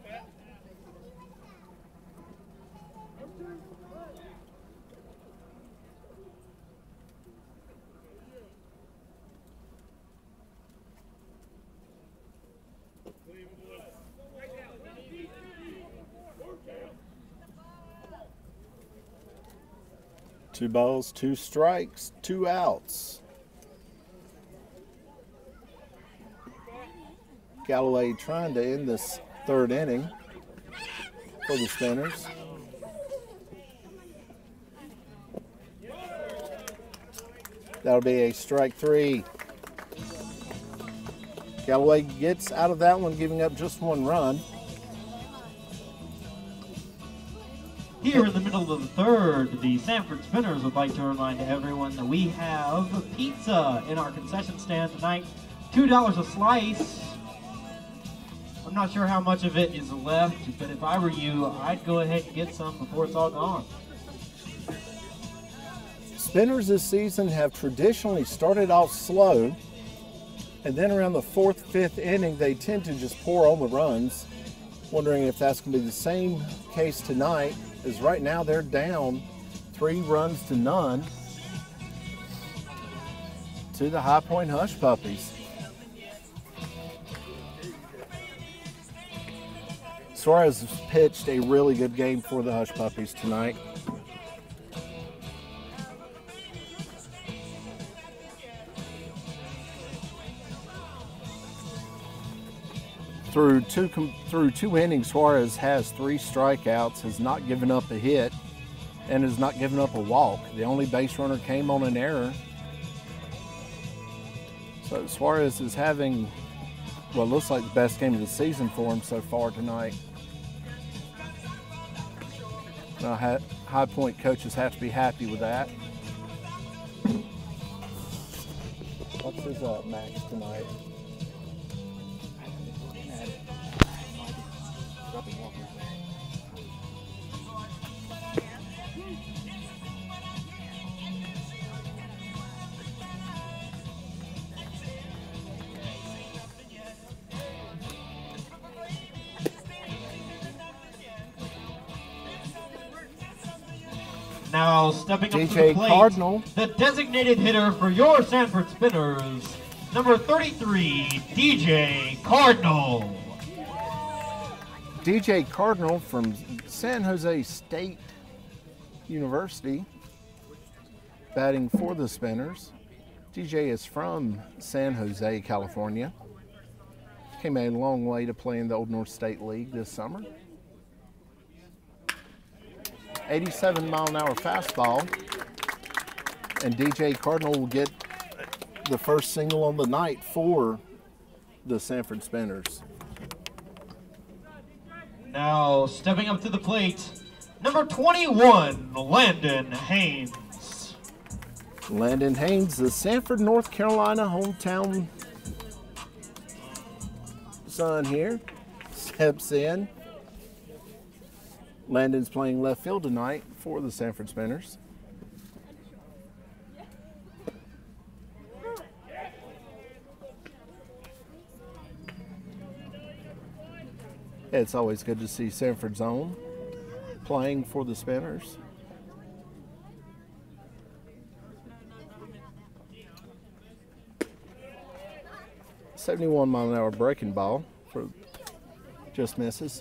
Two balls, 2 strikes, 2 outs. Galloway trying to end this third inning for the Spinners. That'll be a strike 3. Galloway gets out of that one, giving up just 1 run. Here in the middle of the third, the Sanford Spinners would like to remind everyone that we have pizza in our concession stand tonight. $2 a slice. I'm not sure how much of it is left, but if I were you, I'd go ahead and get some before it's all gone. Spinners this season have traditionally started off slow, and then around the 4th, 5th inning, they tend to just pour on the runs. Wondering if that's going to be the same case tonight, as right now they're down 3 runs to none to the High Point Hushpuppies. Suarez has pitched a really good game for the Hushpuppies tonight. Through two innings, Suarez has 3 strikeouts, has not given up a hit, and has not given up a walk. The only base runner came on an error. So Suarez is having what looks like the best game of the season for him so far tonight. Now, High Point coaches have to be happy with that. What's his max tonight? Now stepping up to the DJ plate, Cardinal. the designated hitter for your Sanford Spinners, number 33, DJ Cardinal. DJ Cardinal from San Jose State University, batting for the Spinners. DJ is from San Jose, California. Came a long way to play in the Old North State League this summer. 87-mile-an-hour fastball, and DJ Cardinal will get the first single on the night for the Sanford Spinners. Now stepping up to the plate, number 21, Landon Haynes. Landon Haynes, the Sanford, North Carolina hometown son here, steps in. Landon's playing left field tonight for the Sanford Spinners. It's always good to see Sanford's own playing for the Spinners. .71-mile-an-hour breaking ball for just misses.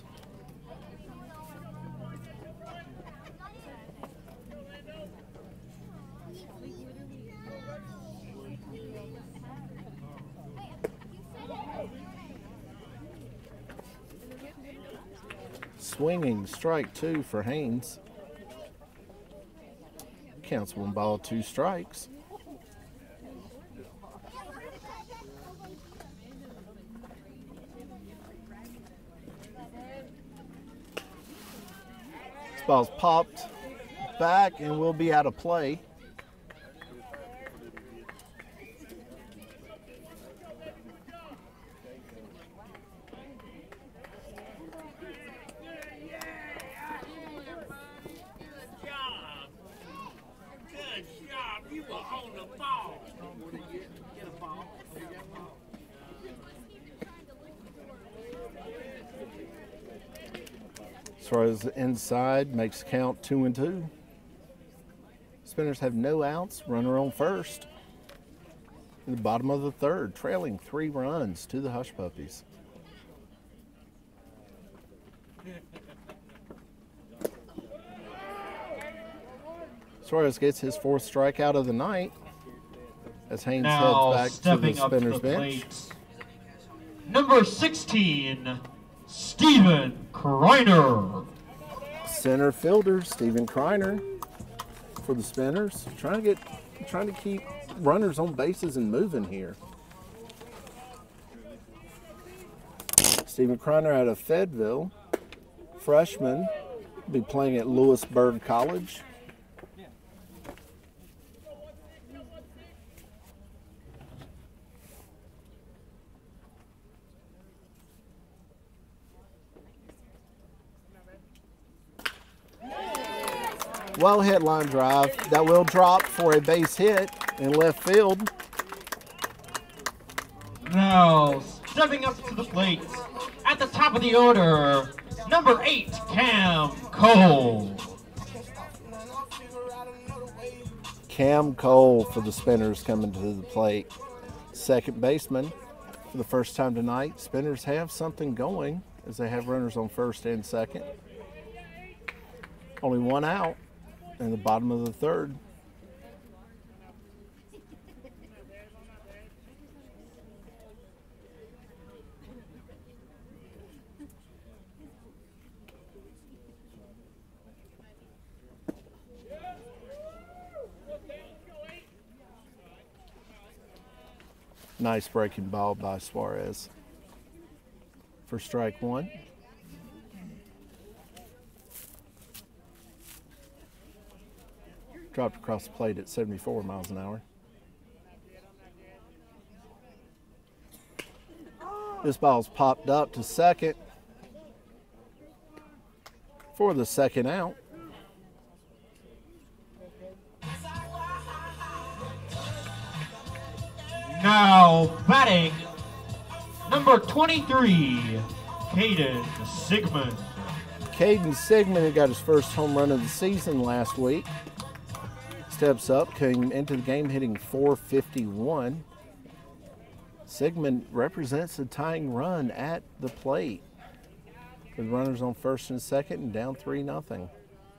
Swinging strike 2 for Haynes. Counts 1 ball, 2 strikes. This ball's popped back and will be out of play. As far as inside, makes count 2-2. Spinners have no outs, runner on first. In the bottom of the third, trailing 3 runs to the Hushpuppies. Suarez gets his 4th strikeout of the night as Haynes now heads back to the stepping up Spinners to the bench. plate, number 16, Stephen Kreiner. Center fielder Stephen Kreiner for the Spinners, trying to keep runners on bases and moving here. Stephen Kreiner out of Fayetteville, freshman, be playing at Lewisburg College. Well hit line drive. That will drop for a base hit in left field. Now, stepping up to the plate, at the top of the order, number 8, Cam Cole. Cam Cole for the Spinners coming to the plate. Second baseman for the first time tonight. Spinners have something going as they have runners on first and second. Only one out in the bottom of the third. Nice breaking ball by Suarez for strike one. Dropped across the plate at 74 miles an hour. This ball's popped up to second for the second out. Now batting, number 23, Caden Sigmund. Caden Sigmund, who got his first home run of the season last week, steps up, came into the game hitting .451. Sigmund represents the tying run at the plate, with runners on first and second and down 3-0.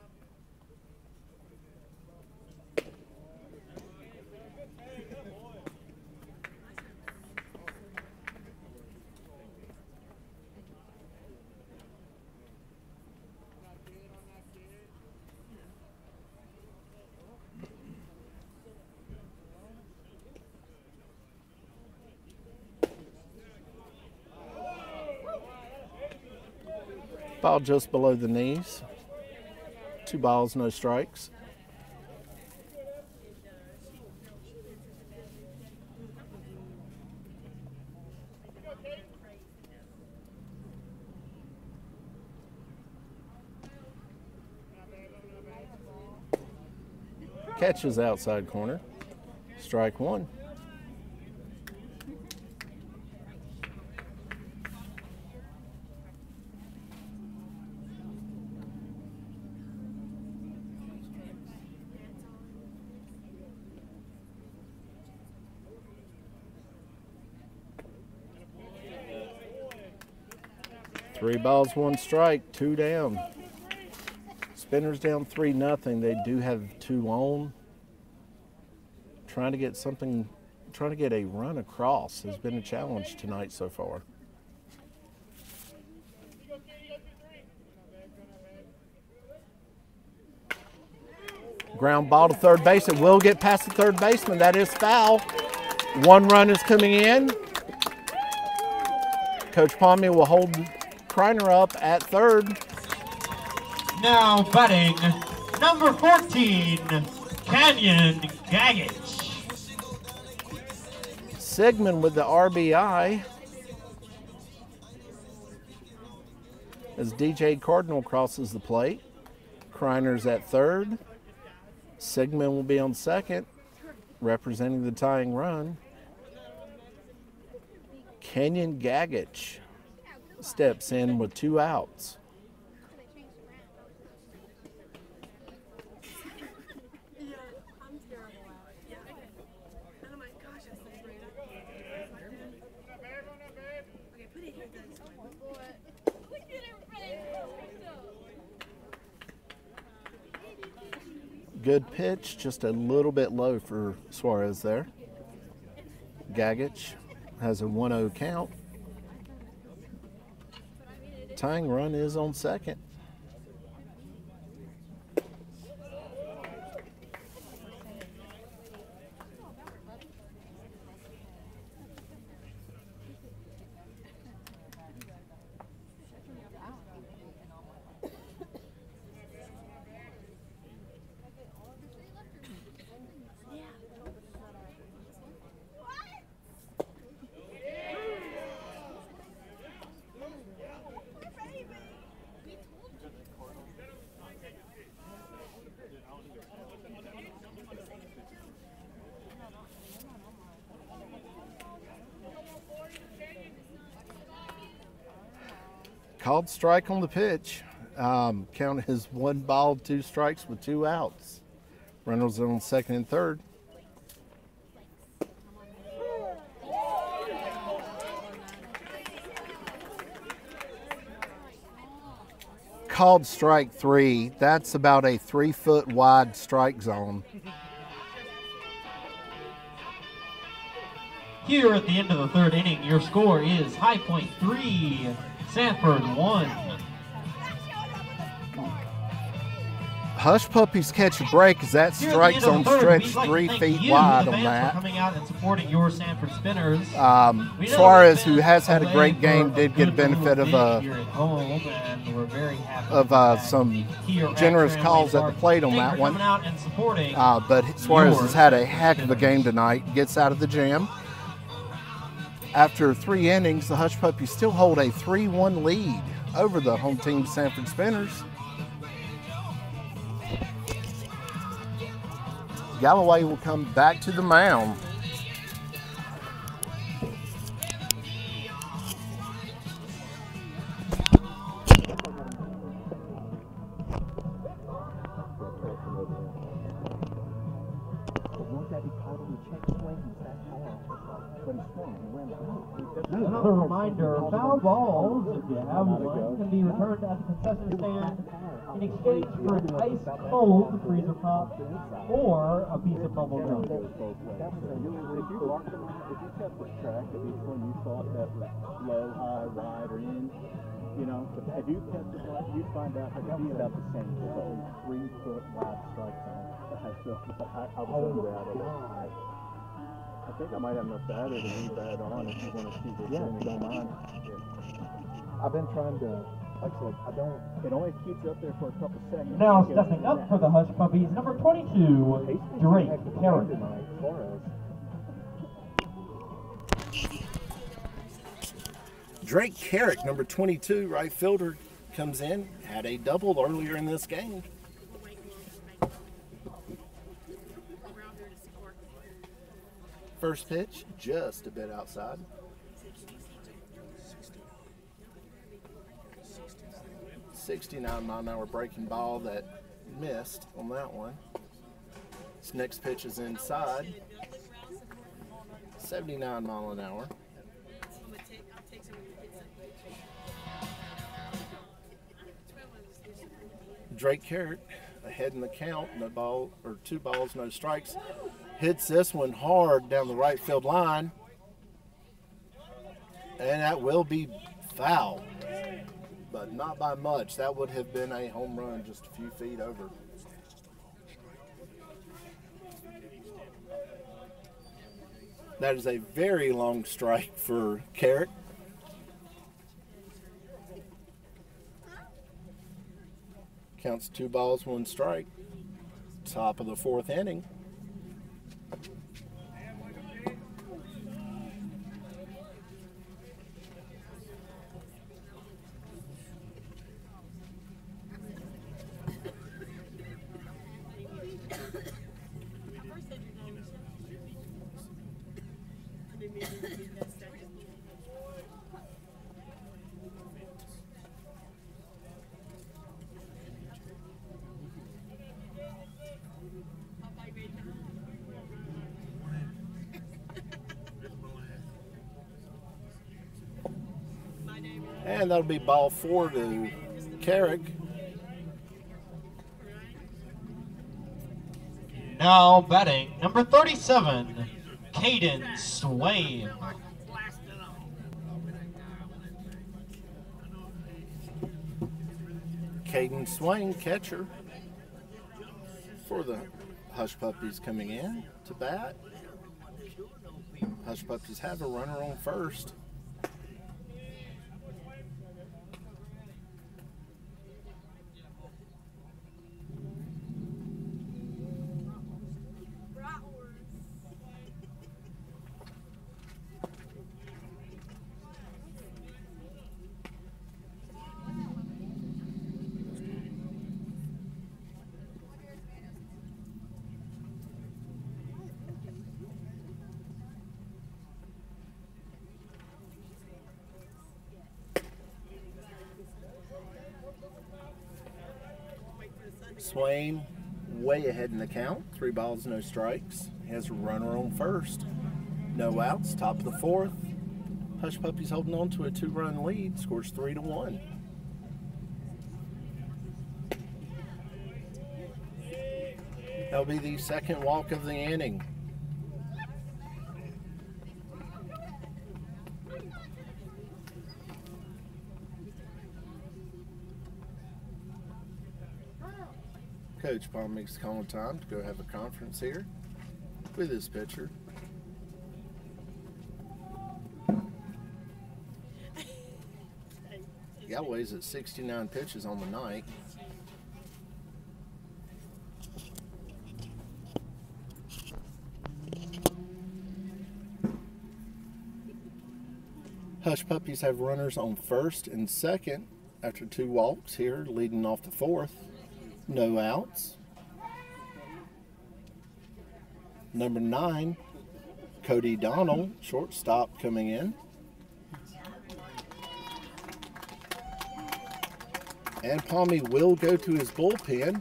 Ball just below the knees. 2 balls, no strikes. Catches outside corner. Strike one. Three balls, one strike, 2 down. Spinners down 3-0. They do have 2 on. Trying to get a run across has been a challenge tonight so far. Ground ball to third base. It will get past the third baseman. That is foul. 1 run is coming in. Coach Palmy will hold Kreiner up at third. Now batting, number 14, Canyon Gaggage. Sigmund with the RBI as DJ Cardinal crosses the plate. Kreiner's at third. Sigmund will be on second, representing the tying run. Canyon Gaggage steps in with 2 outs. Good pitch, just a little bit low for Suarez there. Gaggage has a 1-0 count. Tying run is on second. Called strike on the pitch. Count as 1 ball, 2 strikes with 2 outs. Runners on second and third. Called strike 3. That's about a 3-foot wide strike zone. Here at the end of the third inning, your score is High Point 3, Sanford 1. Hushpuppies catch a break as that strike zone stretched 3 feet wide on that. Coming out and supporting your Sanford Spinners. Suarez, who has had a great game, did get a benefit of some generous calls at the plate on that one. But Suarez has had a heck of a game tonight. Gets out of the jam. After 3 innings, the Hushpuppies still hold a 3-1 lead over the home team Sanford Spinners. Galloway will come back to the mound. Another reminder, foul balls, if you have one, can be returned at the concession stand in exchange for an ice-cold freezer pop or a piece of bubble gum. If you kept the track of each one you thought that was low, high, wide, or in, you know, if you kept it right, you'd find out that it'd be about the same. There's only 3-foot wide strike zone. I was under that. I think I might have enough batter to leave that on if you want to see this. Yeah, if you don't mind. Yeah. I've been trying to, like I said, I don't. It only keeps up there for a couple seconds. Now stepping up for the Hushpuppies, number 22, Drake Carrick. Drake Carrick, number 22, right fielder, comes in. Had a double earlier in this game. First pitch, just a bit outside. .69-mile-an-hour breaking ball that missed on that one. This next pitch is inside. 79 mile an hour. Drake Carrick ahead in the count, no ball or 2 balls, no strikes. Hits this one hard down the right field line, and that will be foul, but not by much. That would have been a home run just a few feet over. That is a very long strike for Carrick. Counts 2 balls, 1 strike. Top of the 4th inning. And that'll be ball 4 to Carrick. Now batting, number 37, Caden Swain. Caden Swain, catcher for the Hushpuppies coming in to bat. Hushpuppies have a runner on first. Swain way ahead in the count. 3 balls, no strikes. He has a runner on first. No outs, top of the 4th. Hushpuppies holding on to a 2-run lead, scores 3-1. That'll be the second walk of the inning. Coach Paul makes calling time to go have a conference here with his pitcher. Galloway's at 69 pitches on the night. Hushpuppies have runners on first and second after 2 walks here, leading off the 4th. No outs. Number 9, Cody Donald, shortstop, coming in. And Palmy will go to his bullpen.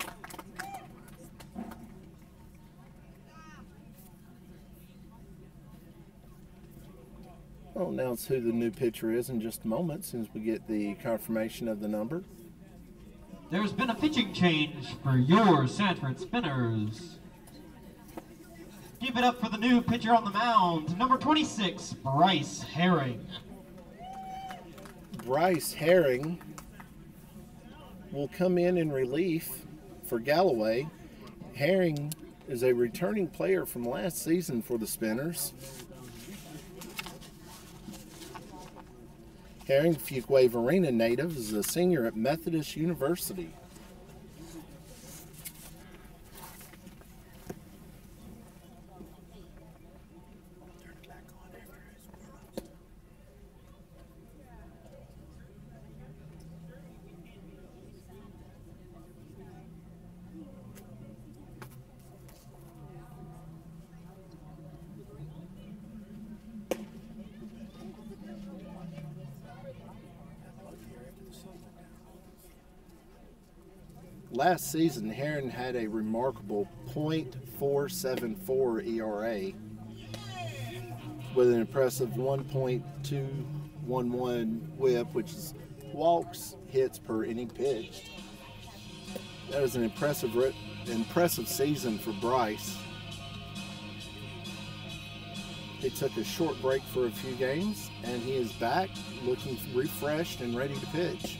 I'll announce who the new pitcher is in just a moment, as soon as we get the confirmation of the number. There's been a pitching change for your Sanford Spinners. Give it up for the new pitcher on the mound, number 26, Bryce Herring. Bryce Herring will come in relief for Galloway. Herring is a returning player from last season for the Spinners. Herring, Fuquay-Varina native, is a senior at Methodist University. Last season, Herring had a remarkable .474 ERA with an impressive 1.211 whip, which is walks, hits per inning pitched. That was an impressive season for Bryce. He took a short break for a few games, and he is back looking refreshed and ready to pitch.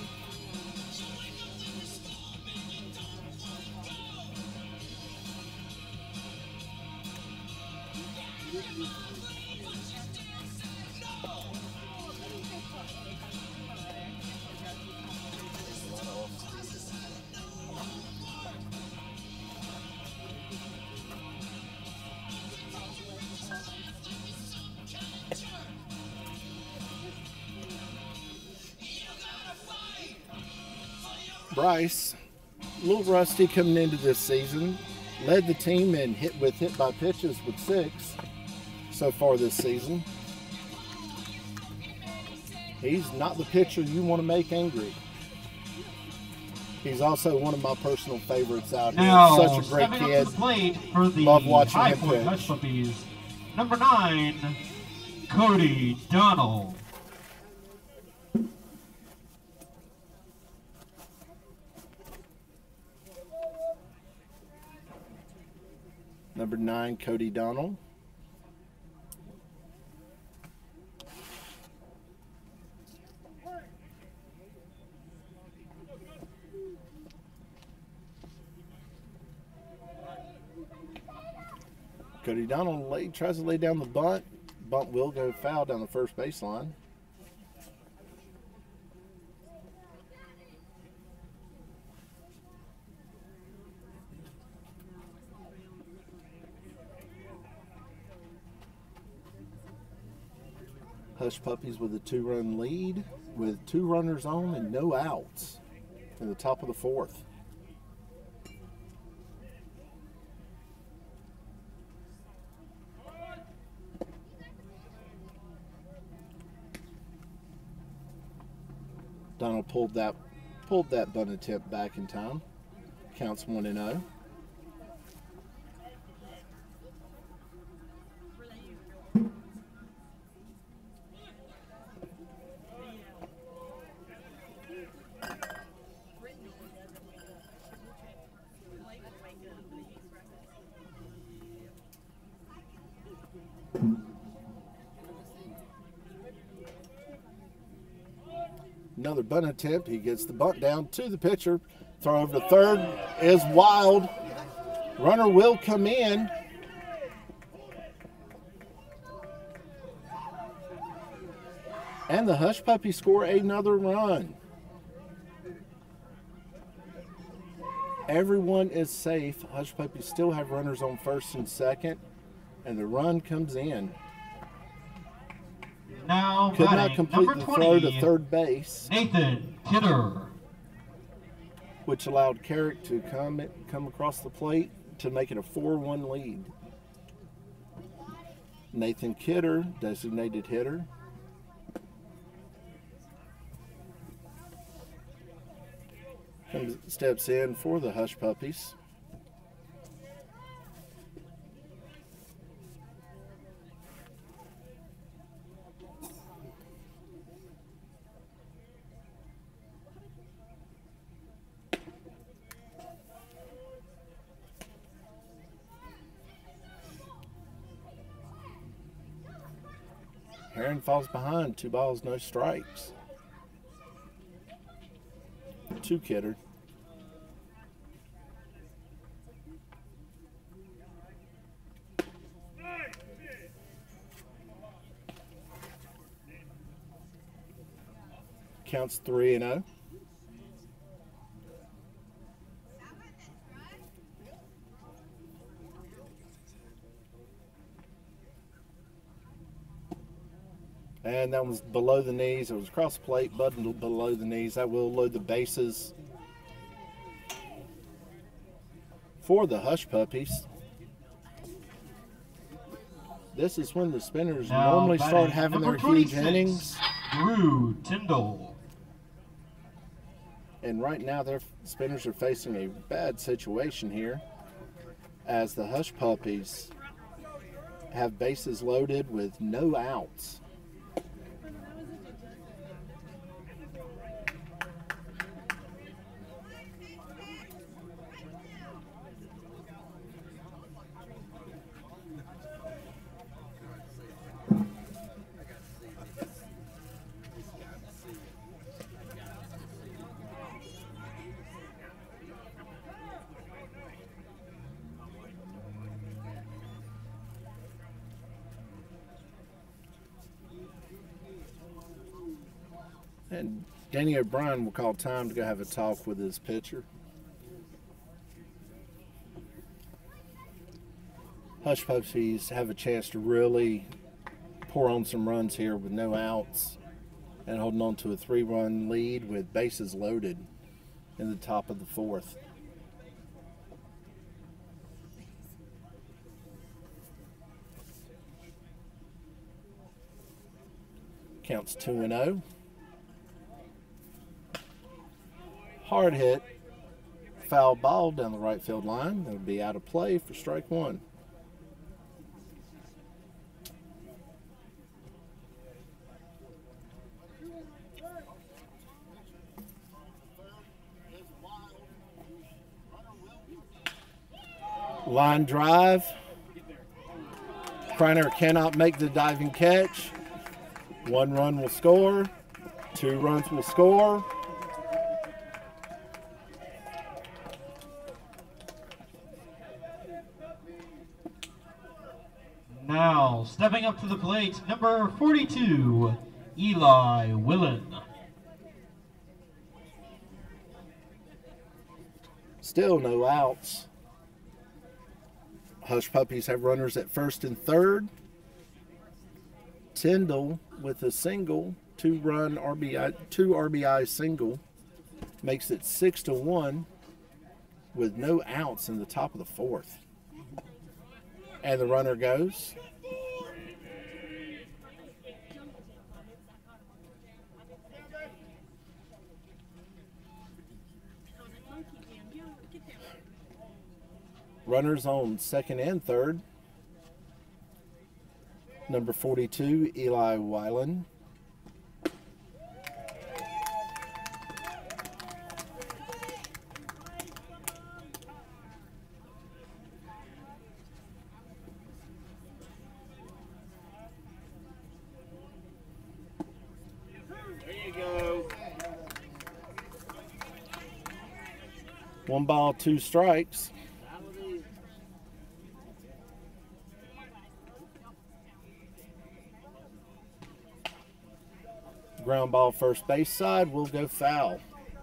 Bryce, a little rusty coming into this season, led the team in hit by pitches with 6 so far this season. He's not the pitcher you want to make angry. He's also one of my personal favorites out here. Now, such a great stepping kid. up to the plate for the Love watching him Highwood pitch. Hushpuppies, number 9, Cody Donald. Number 9, Cody Donald. Cody Donald tries to lay down the bunt. Bunt will go foul down the first baseline. Hushpuppies with a 2-run lead with 2 runners on and no outs in the top of the 4th. Donald pulled that bunt attempt back in time. Counts 1-0. Another bunt attempt. He gets the bunt down to the pitcher. Throw over to third is wild. Runner will come in. And the Hush Puppies score another run. Everyone is safe. Hush Puppies still have runners on first and second. And the run comes in. Now could not complete the throw to third base, Nathan Kidder, which allowed Carrick to come across the plate to make it a 4-1 lead. Nathan Kidder, designated hitter. Steps in for the Hush Puppies. Heron falls behind, 2 balls, no strikes. 2 Kidder. Counts 3-0. And that was below the knees. It was across the plate, buttoned below the knees. That will load the bases for the Hush Puppies. This is when the Spinners normally start having their huge innings. Drew Tyndall. And right now their Spinners are facing a bad situation here, as the Hush Puppies have bases loaded with no outs. And Danny O'Brien will call time to go have a talk with his pitcher. Hush Puppies have a chance to really pour on some runs here with no outs and holding on to a 3-run lead with bases loaded in the top of the 4th. Counts 2-0. Hard hit, foul ball down the right field line. That would be out of play for strike 1. Line drive. Kreiner cannot make the diving catch. 1 run will score. 2 runs will score. Now, stepping up to the plate, number 42, Eli Willen. Still no outs. Hush Puppies have runners at first and third. Tyndall with a single, 2-run RBI, 2 RBI single, makes it 6-1 with no outs in the top of the 4th. And the runner goes. Runners on second and third. Number 42, Eli Weiland. There you go. 1 ball, 2 strikes. Ground ball first base side will go foul.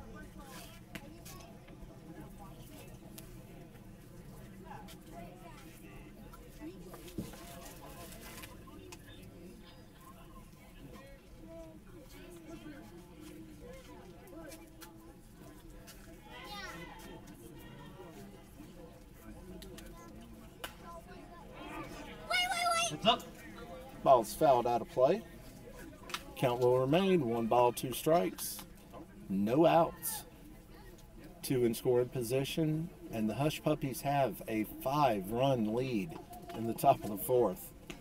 It's up. Ball's fouled out of play. Count will remain 1 ball, 2 strikes, no outs. 2 in scoring position, and the Hushpuppies have a 5-run lead in the top of the 4th.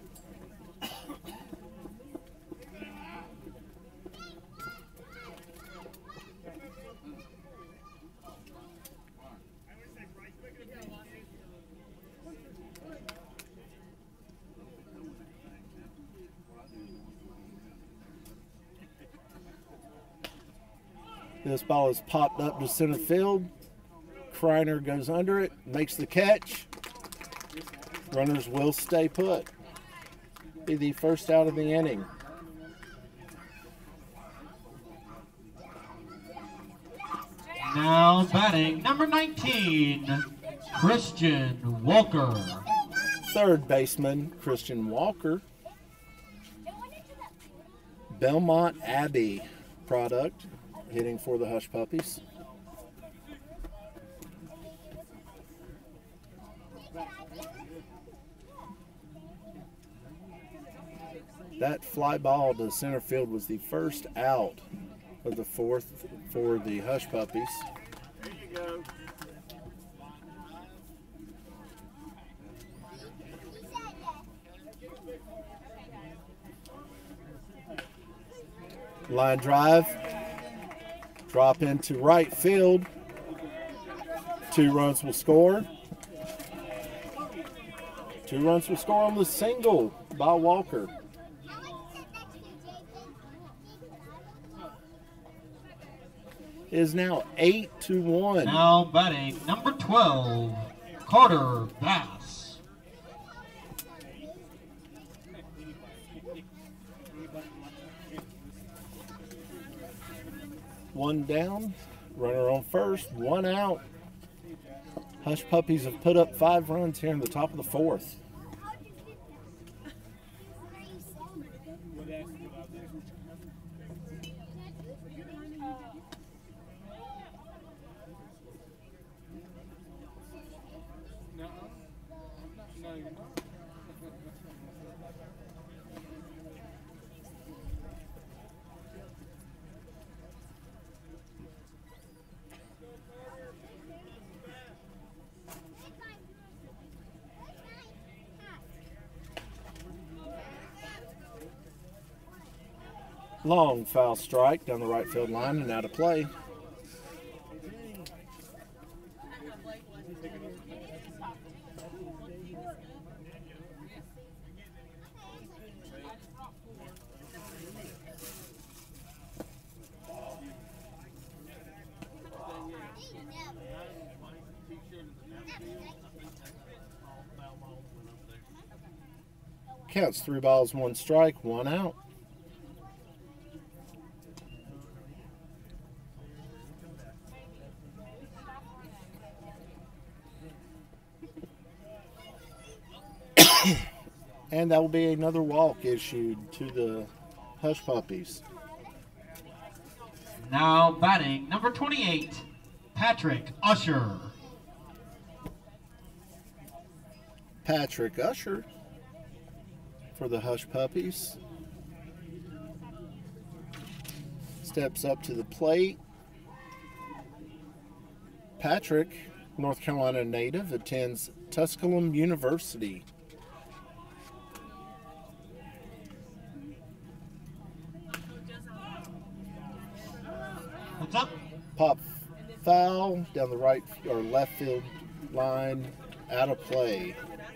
This ball is popped up to center field. Kreiner goes under it, makes the catch. Runners will stay put. Be the first out of the inning. Now batting number 19, Christian Walker. Third baseman, Christian Walker. Belmont Abbey product, hitting for the Hushpuppies. That fly ball to center field was the first out of the 4th for the Hushpuppies. There you go. Line drive, drop into right field. 2 runs will score. 2 runs will score on the single by Walker. It is now 8-1. Now batting number 12, Carter Bass. One down, runner on first, 1 out. Hushpuppies have put up 5 runs here in the top of the 4th. Long foul strike down the right field line and out of play. Counts 3 balls, 1 strike, 1 out. And that will be another walk issued to the Hushpuppies. Now batting number 28, Patrick Usher. Patrick Usher for the Hushpuppies. Steps up to the plate. Patrick, North Carolina native, attends Tusculum University. What's up? Pop foul down the right or left field line, out of play.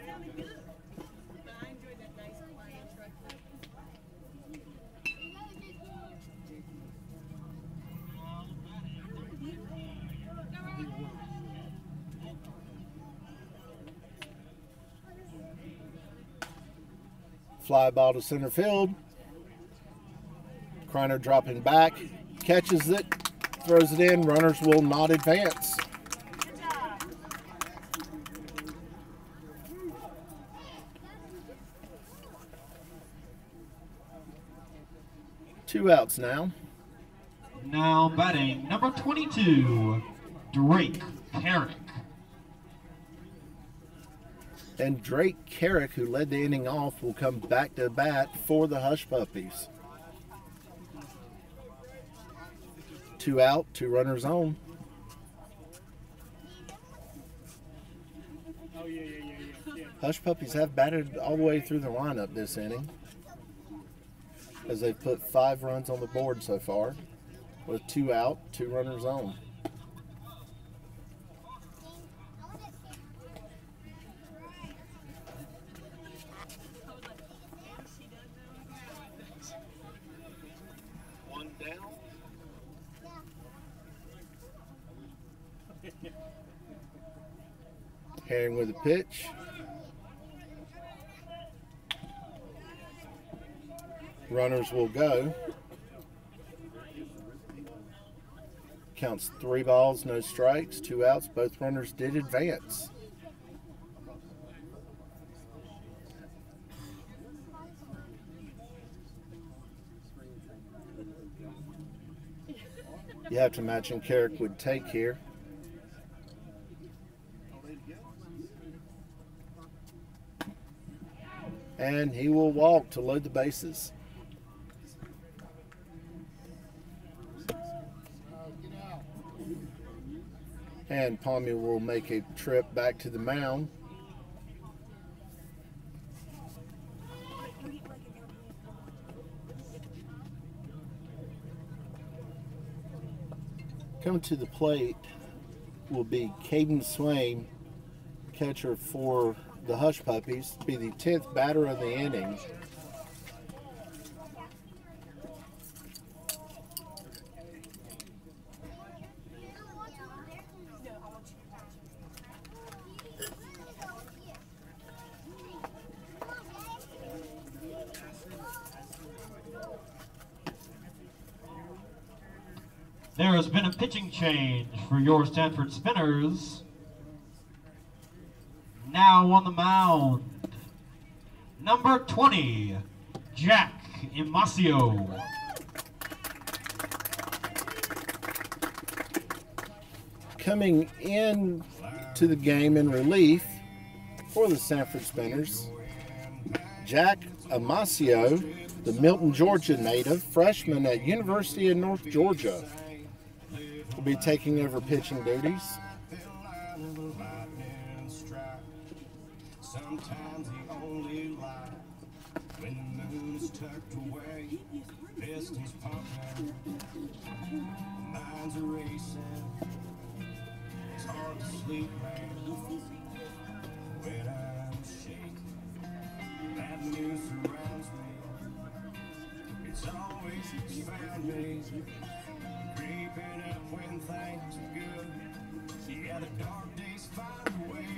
Fly ball to center field. Kreiner dropping back, catches it, throws it in. Runners will not advance. Two outs now. Now batting number 22, Drake Carrick. And Drake Carrick, who led the inning off, will come back to bat for the Hushpuppies. Two out, two runners on. Hushpuppies have batted all the way through the lineup this inning, as they've put 5 runs on the board so far, with 2 out, 2 runners on. One down. Herring with a pitch. Runners will go. Counts 3 balls, no strikes, 2 outs. Both runners did advance. You have to imagine Carrick would take here. And he will walk to load the bases. And Palmy will make a trip back to the mound. Coming to the plate will be Caden Swain, catcher for the Hushpuppies, be the 10th batter of the inning. There has been a pitching change for your Sanford Spinners. Now on the mound, number 20, Jack Imasio. Coming in to the game in relief for the Sanford Spinners, Jack Imasio, the Milton, Georgia native, freshman at University of North Georgia, will be taking over pitching duties. Sometimes the only light when the moon is tucked away, pistons pumping, minds are racing. It's hard to sleep, man, when I'm shaking. Bad news surrounds me. It's always found me creeping up when things are good. Yeah, the dark days find a way.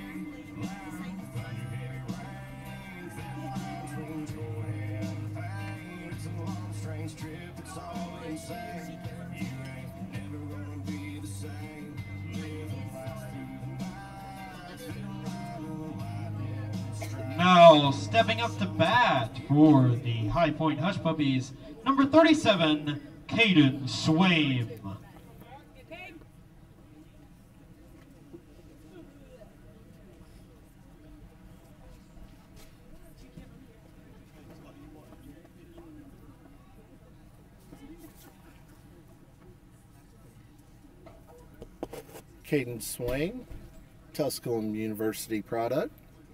Now stepping up to bat for the High Point Hushpuppies, number 37, Caden Swaim. Caden Swain Tusculum University product.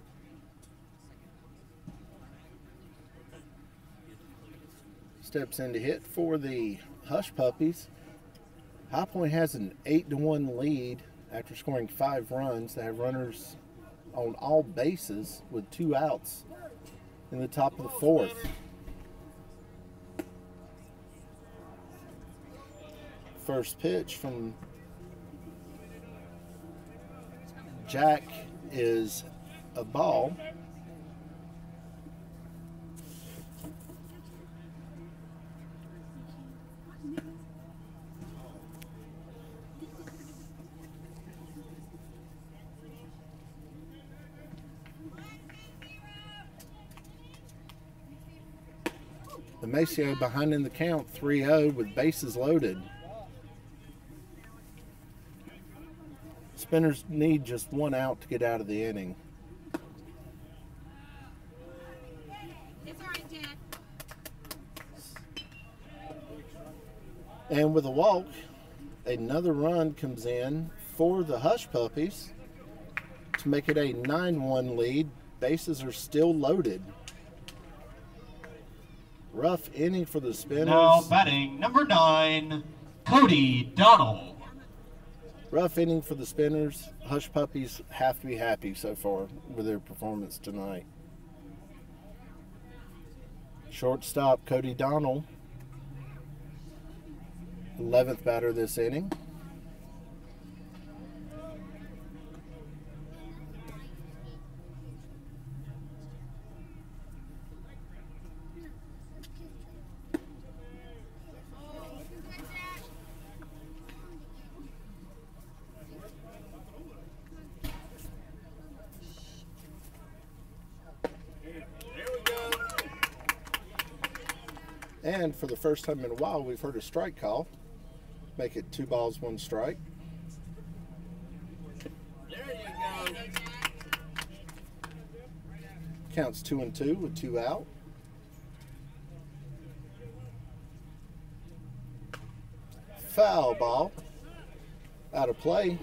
Steps in to hit for the Hushpuppies. High Point has an 8-1 lead after scoring 5 runs. They have runners on all bases with 2 outs in the top of the 4th. First pitch from Jack is a ball. The Maceo behind in the count 3-0 with bases loaded. Spinners need just 1 out to get out of the inning. It's all right, Dad. And with a walk, another run comes in for the Hushpuppies to make it a 9-1 lead. Bases are still loaded. Rough inning for the Spinners. Now batting number 9, Cody Donald. Rough inning for the Spinners. Hushpuppies have to be happy so far with their performance tonight. Shortstop Cody Donald, 11th batter this inning. And for the first time in a while, we've heard a strike call. Make it 2 balls, 1 strike. There you go. Counts 2-2 with 2 out. Foul ball. Out of play.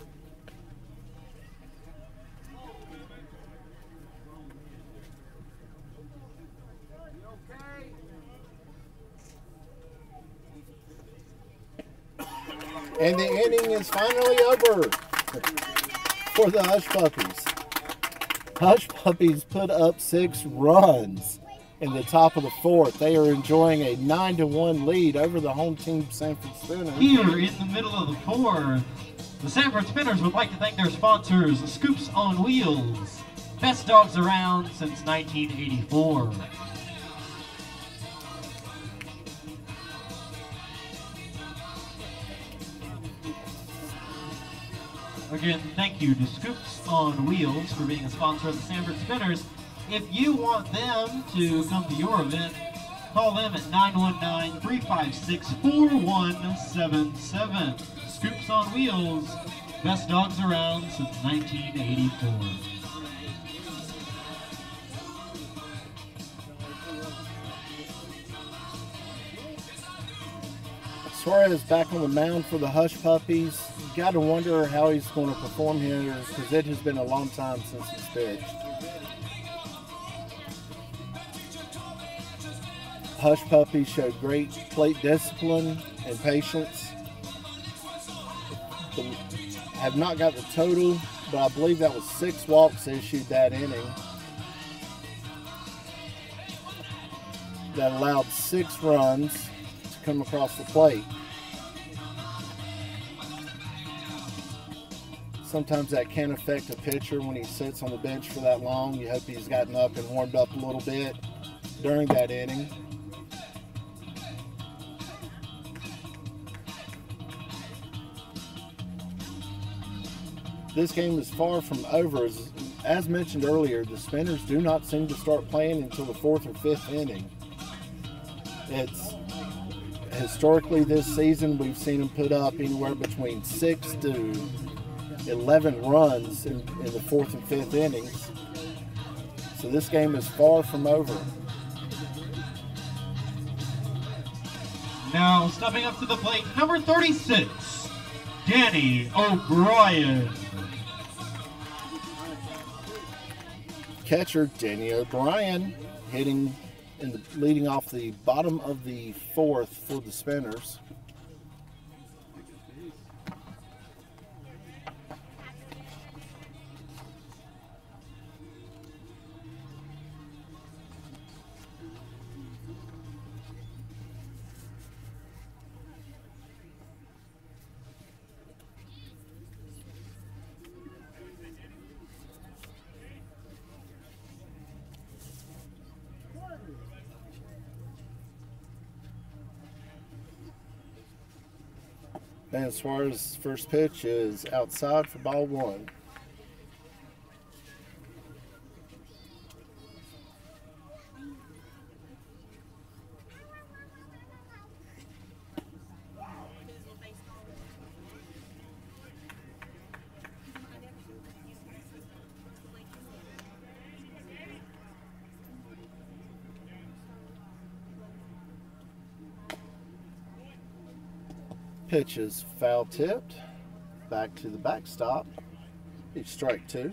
And the inning is finally over for the Hushpuppies. Hushpuppies put up 6 runs in the top of the 4th. They are enjoying a 9-1 lead over the home team Sanford Spinners. Here in the middle of the 4th, the Sanford Spinners would like to thank their sponsors, Scoops on Wheels, best dogs around since 1984. Again, thank you to Scoops on Wheels for being a sponsor of the Sanford Spinners. If you want them to come to your event, call them at 919-356-4177. Scoops on Wheels, best dogs around since 1984. Suarez back on the mound for the Hushpuppies. Got to wonder how he's going to perform here because it has been a long time since he's pitched. Hushpuppies showed great plate discipline and patience. Have not got the total, but I believe that was 6 walks issued that inning. That allowed 6 runs to come across the plate. Sometimes that can affect a pitcher when he sits on the bench for that long. You hope he's gotten up and warmed up a little bit during that inning. This game is far from over. As mentioned earlier, the Spinners do not seem to start playing until the 4th or 5th inning. It's historically this season we've seen them put up anywhere between 6 to 11 runs in the 4th and 5th innings. So this game is far from over. Now stepping up to the plate, number 36, Danny O'Brien. catcher, Danny O'Brien, hitting in the leading off the bottom of the fourth for the Spinners. And Suarez's first pitch is outside for ball one. Pitch is foul tipped, back to the backstop. It's strike two.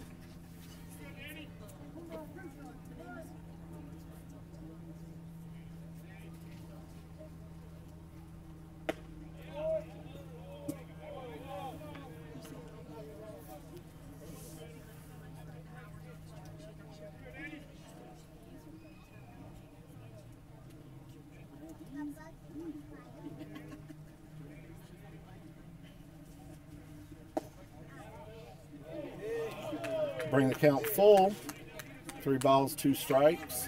Bring the count full. 3 balls, 2 strikes.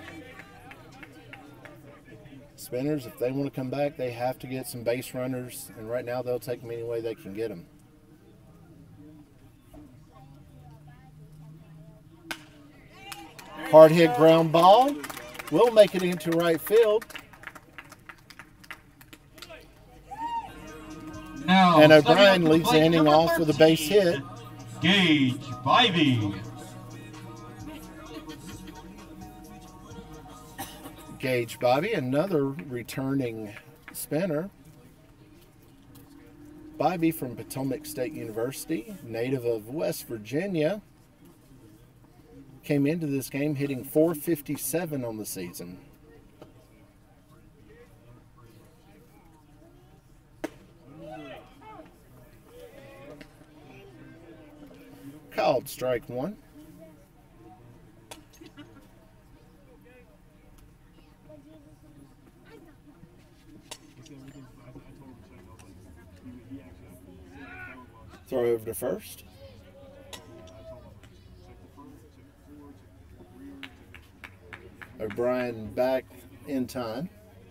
Spinners, if they want to come back, they have to get some base runners, and right now they'll take them any way they can get them. Hard hit ground ball. Will make it into right field. Now, And O'Brien leads the inning off with a base hit. Gage Bybee. Gage Bobby, another returning spinner. Bobby from Potomac State University, native of West Virginia, came into this game hitting .457 on the season. Called strike one. Throw over to first. O'Brien back in time.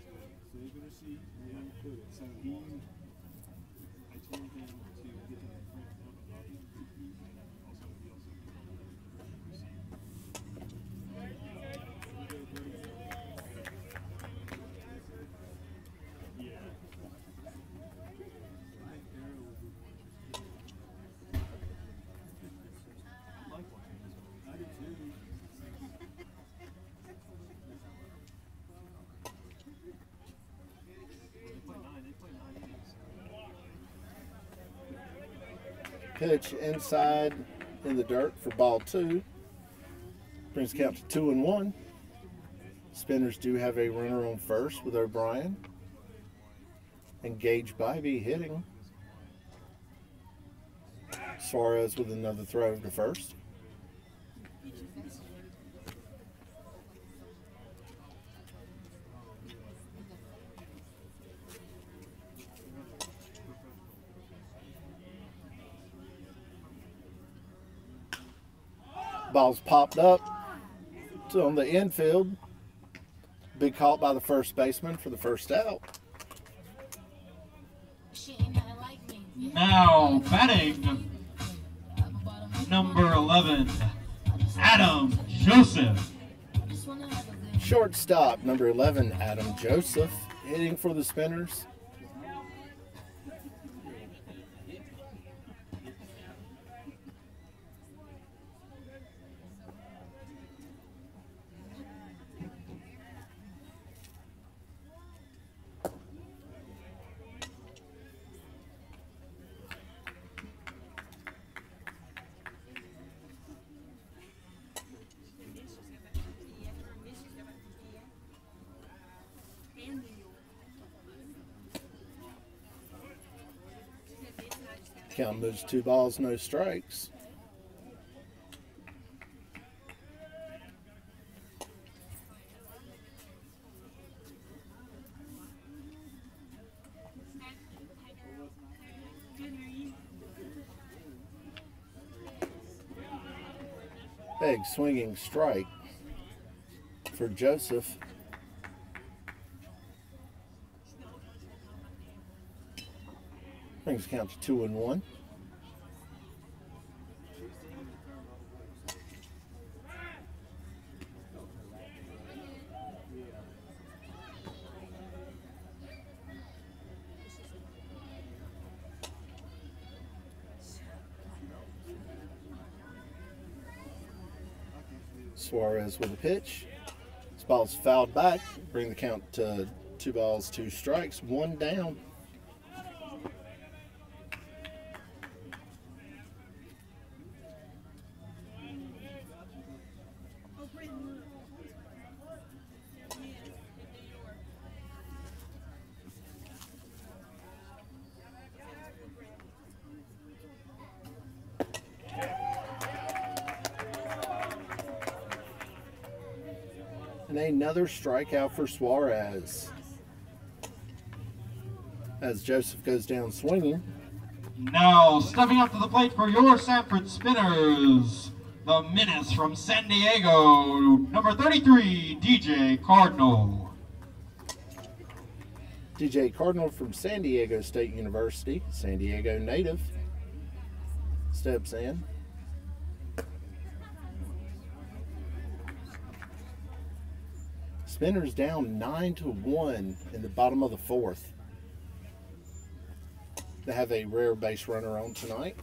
Pitch inside in the dirt for ball two. Brings the count to 2-1. Spinners do have a runner on first with O'Brien. And Gage Bybee hitting. Suarez with another throw to first. Ball's popped up on the infield. Big caught by the first baseman for the first out. Now batting, number 11, Adam Joseph. Shortstop, number 11, Adam Joseph, hitting for the Spinners. Count moves 2 balls, no strikes. Big swinging strike for Joseph. Brings the count to 2-1. Suarez with a pitch. This ball's fouled back. Bring the count to 2 balls, 2 strikes, 1 down. And another strikeout for Suarez. As Joseph goes down swinging. Now stepping up to the plate for your Sanford Spinners, the menace from San Diego, number 33, DJ Cardinal. DJ Cardinal from San Diego State University, San Diego native, steps in. Spinners down 9-1 in the bottom of the 4th. They have a rare base runner on tonight.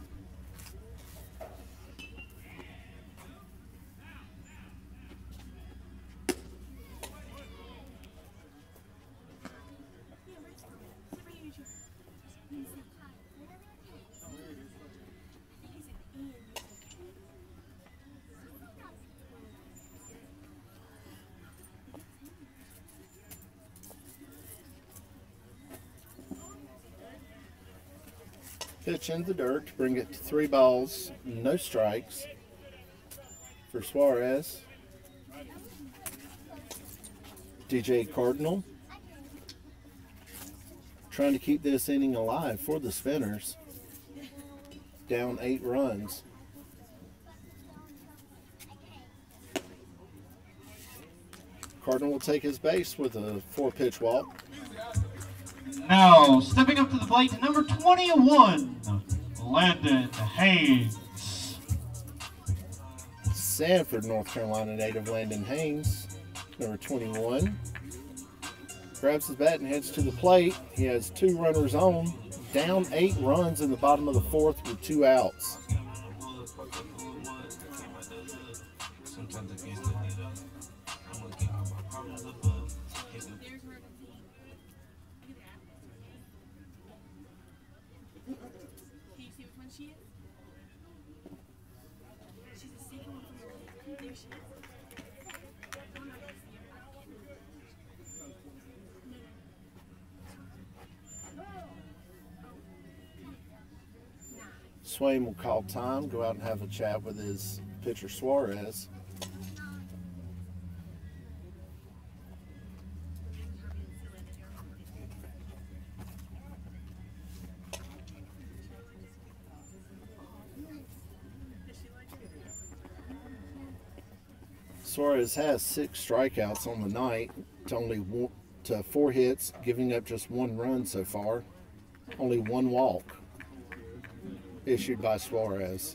Pitch in the dirt to bring it to 3 balls, no strikes for Suarez. DJ Cardinal trying to keep this inning alive for the Spinners. Down 8 runs. Cardinal will take his base with a 4-pitch walk. Now, stepping up to the plate, number 21, Landon Haynes. Sanford, North Carolina native Landon Haynes, number 21. Grabs his bat and heads to the plate. He has 2 runners on, down 8 runs in the bottom of the 4th with 2 outs. Swain will call time, go out and have a chat with his pitcher Suarez. Suarez has 6 strikeouts on the night to 4 hits, giving up just 1 run so far. Only 1 walk issued by Suarez.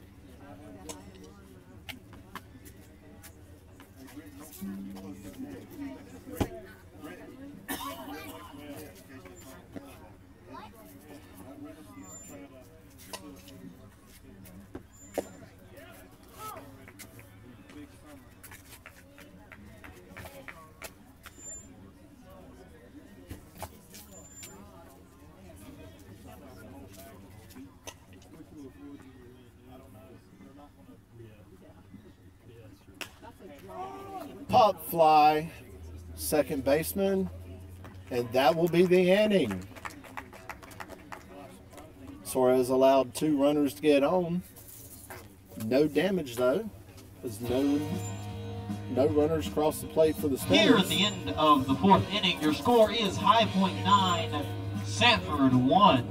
Pop fly, second baseman, and that will be the inning. Suarez allowed 2 runners to get on. No damage though. There's no runners across the plate for the Spinners. Here at the end of the 4th inning, your score is High Point 9, Sanford 1.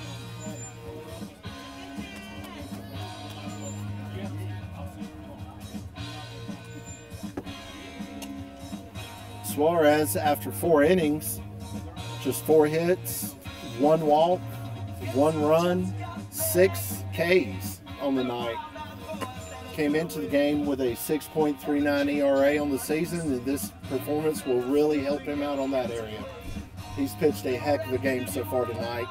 Suarez, after 4 innings, just 4 hits, 1 walk, 1 run, 6 Ks on the night. Came into the game with a 6.39 ERA on the season, and this performance will really help him out on that area. He's pitched a heck of a game so far tonight.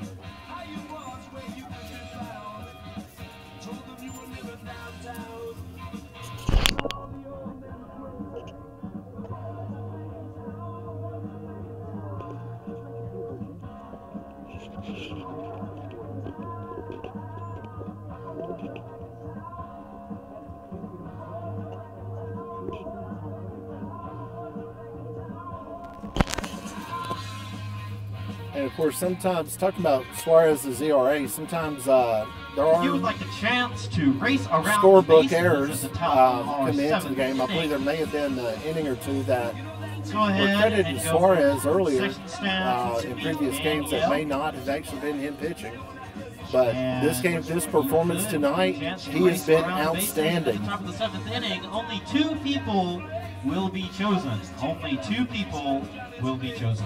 And of course, sometimes talking about Suarez's ERA, sometimes there are You would like a chance to race around the scorebook bases errors at the top of our come into the 7th game. I believe inning. there may have been an inning or 2 that Go were ahead credited and to go Suarez for earlier section staff. in previous games that Yep. may not have actually been him pitching. But And this game, this performance good. tonight, Chance to he has race been around the bases outstanding. At the top of the 7th inning, only 2 people will be chosen. Only 2 people will be chosen.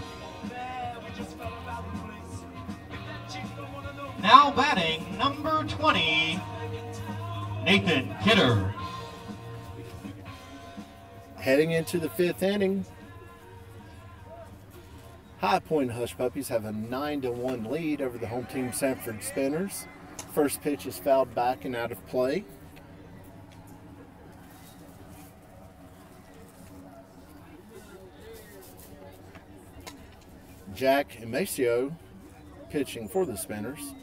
Now batting, number 20, Nathan Kidder. Heading into the 5th inning, High Point Hushpuppies have a 9-1 lead over the home team Sanford Spinners. First pitch is fouled back and out of play. Jack and Maceo pitching for the Spinners.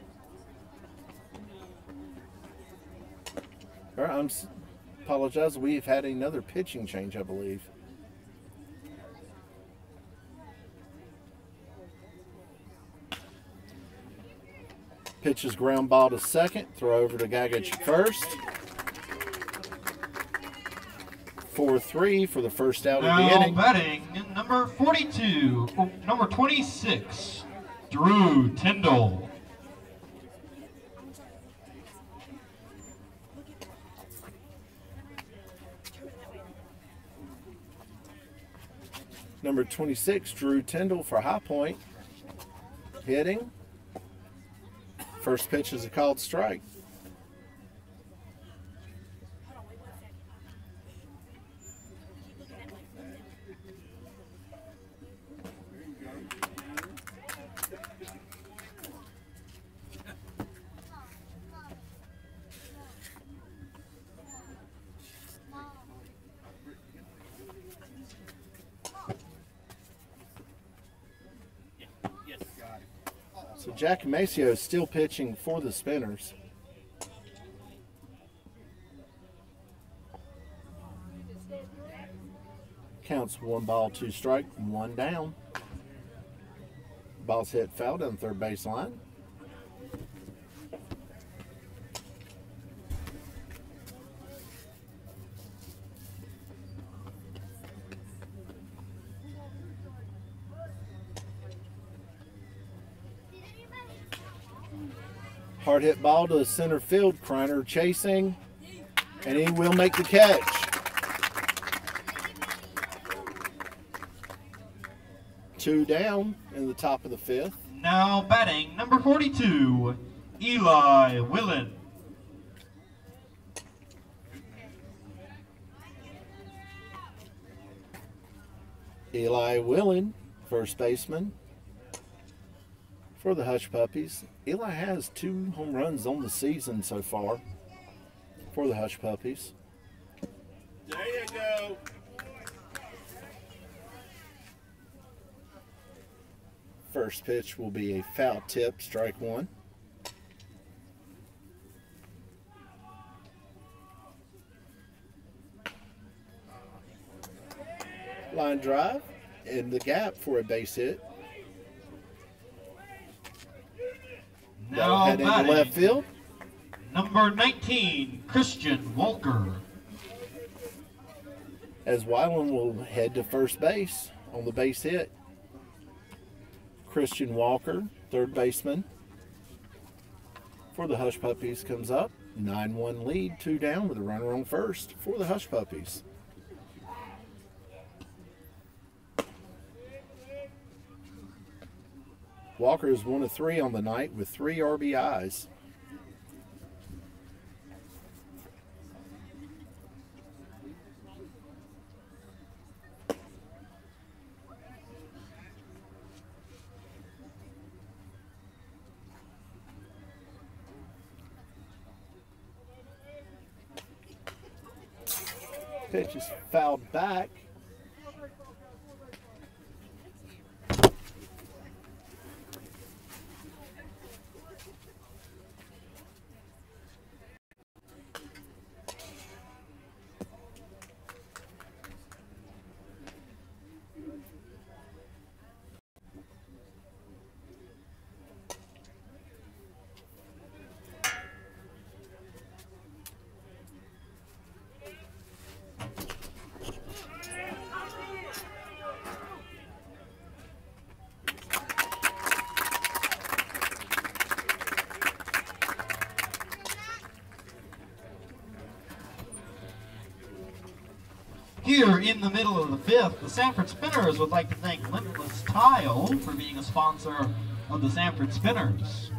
I apologize, we've had another pitching change, I believe. Pitches ground ball to second, throw over to Gagich at first. 4-3 for the first out of the Now inning. batting, number 42, number 26, Drew Tyndall. Number 26, Drew Tyndall for High Point. Hitting. First pitch is a called strike. So Jack Maceo is still pitching for the Spinners. Counts 1 ball, 2 strike, 1 down. Ball's hit foul down the third baseline. Hard hit ball to the center field. Kreiner chasing, and he will make the catch. Two down in the top of the 5th. Now batting, number 42, Eli Willen. Eli Willen, first baseman for the Hushpuppies. Eli has 2 home runs on the season so far for the Hushpuppies. There you go. First pitch will be a foul tip, strike 1. Line drive in the gap for a base hit. That'll Now head into batting, left field. number 19, Christian Walker. As Wyland will head to first base on the base hit. Christian Walker, third baseman for the Hushpuppies, comes up. 9-1 lead, 2 down with a runner on first for the Hushpuppies. Walker is 1 of 3 on the night with 3 RBIs. Pitch is fouled back. Here in the middle of the fifth, the Sanford Spinners would like to thank Limitless Tile for being a sponsor of the Sanford Spinners.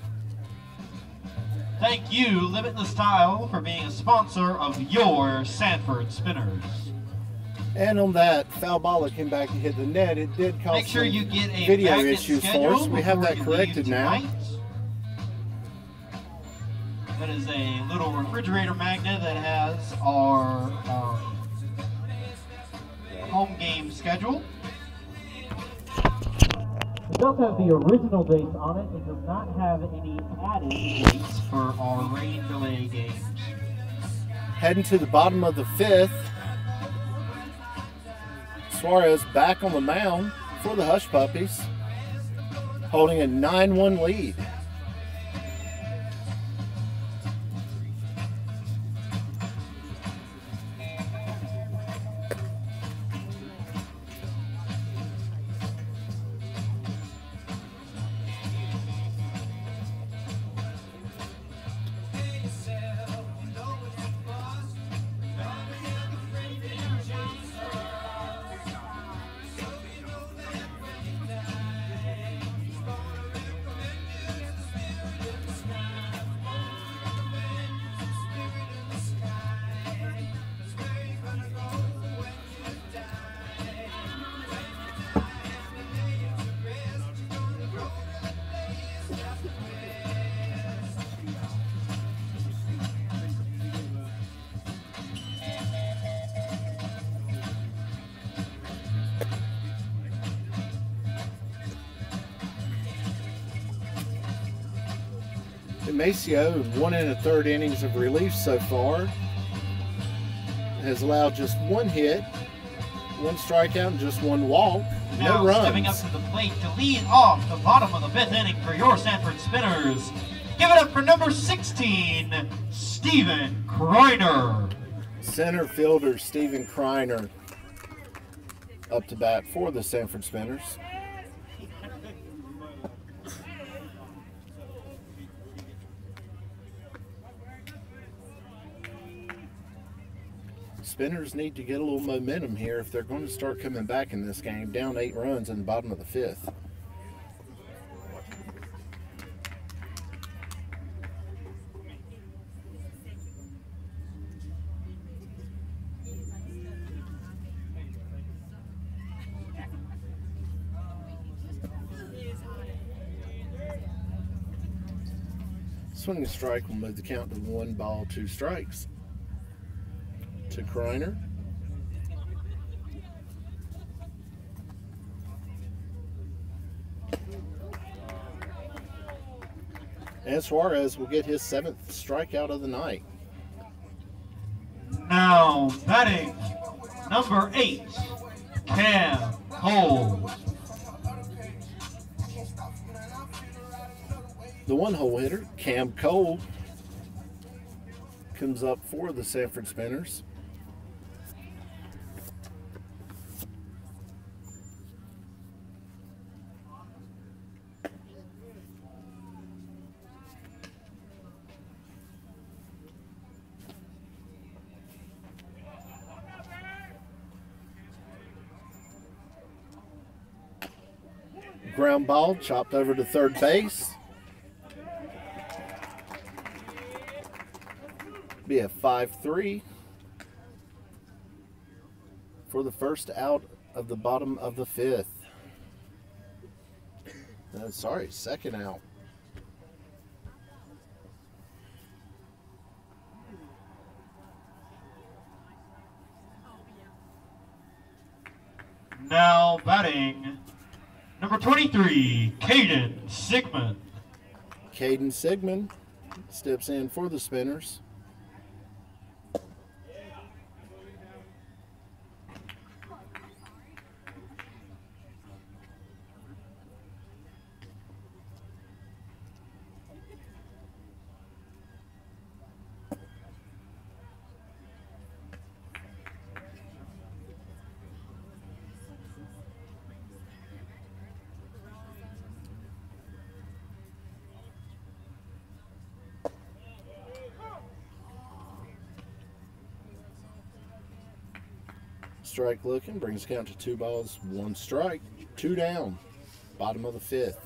Thank you, Limitless Tile, for being a sponsor of your Sanford Spinners. And on that, foul ball that came back and hit the net. It did cause Make sure some you get a video magnet issues for schedule us. We have before that you corrected leave now. tonight. That is a little refrigerator magnet that has our home game schedule. It does have the original dates on it. It does not have any added dates for our rain delay games. Heading to the bottom of the fifth. Suarez back on the mound for the Hushpuppies, holding a 9-1 lead. Maceo, 1 1/3 innings of relief so far, has allowed just 1 hit, 1 strikeout, and just 1 walk. Now No runs. stepping up to the plate to lead off the bottom of the 5th inning for your Sanford Spinners. Give it up for number 16, Stephen Kreiner. Center fielder Stephen Kreiner up to bat for the Sanford Spinners. Spinners need to get a little momentum here if they're going to start coming back in this game. Down 8 runs in the bottom of the 5th. Swing and strike will move the count to 1 ball, 2 strikes. To Kreiner. And Suarez will get his 7th strikeout of the night. Now batting number 8, Cam Cole. The one-hole hitter, Cam Cole, comes up for the Sanford Spinners. Ground ball chopped over to third base. Be a 5-3 for the first out of the bottom of the fifth. Sorry, second out. Now batting, number 23, Caden Sigmund. Caden Sigmund steps in for the Spinners. Strike looking, brings count to 2 balls, 1 strike, 2 down, bottom of the fifth.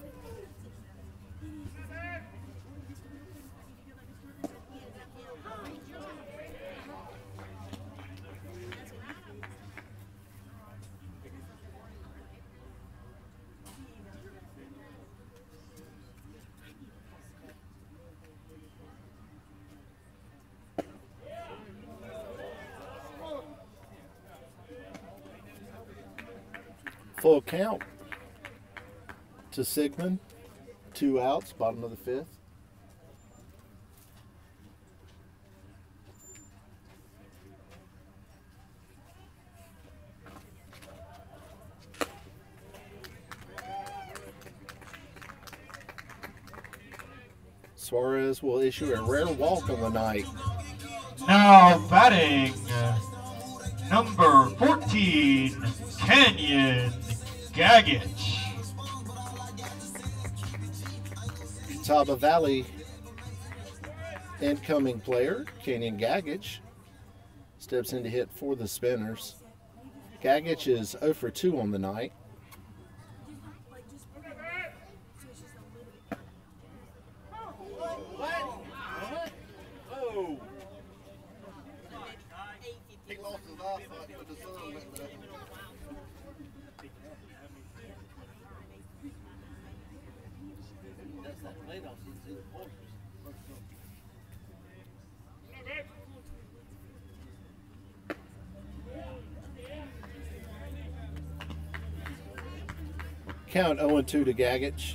Full count to Sigmund, 2 outs, bottom of the fifth. Suarez will issue a rare walk on the night. Now batting, number 14, Canyon Gagich. Catawba Valley incoming player, Canyon Gagich, steps in to hit for the Spinners. Gagich is 0 for 2 on the night. Count 0-2 to Gagich.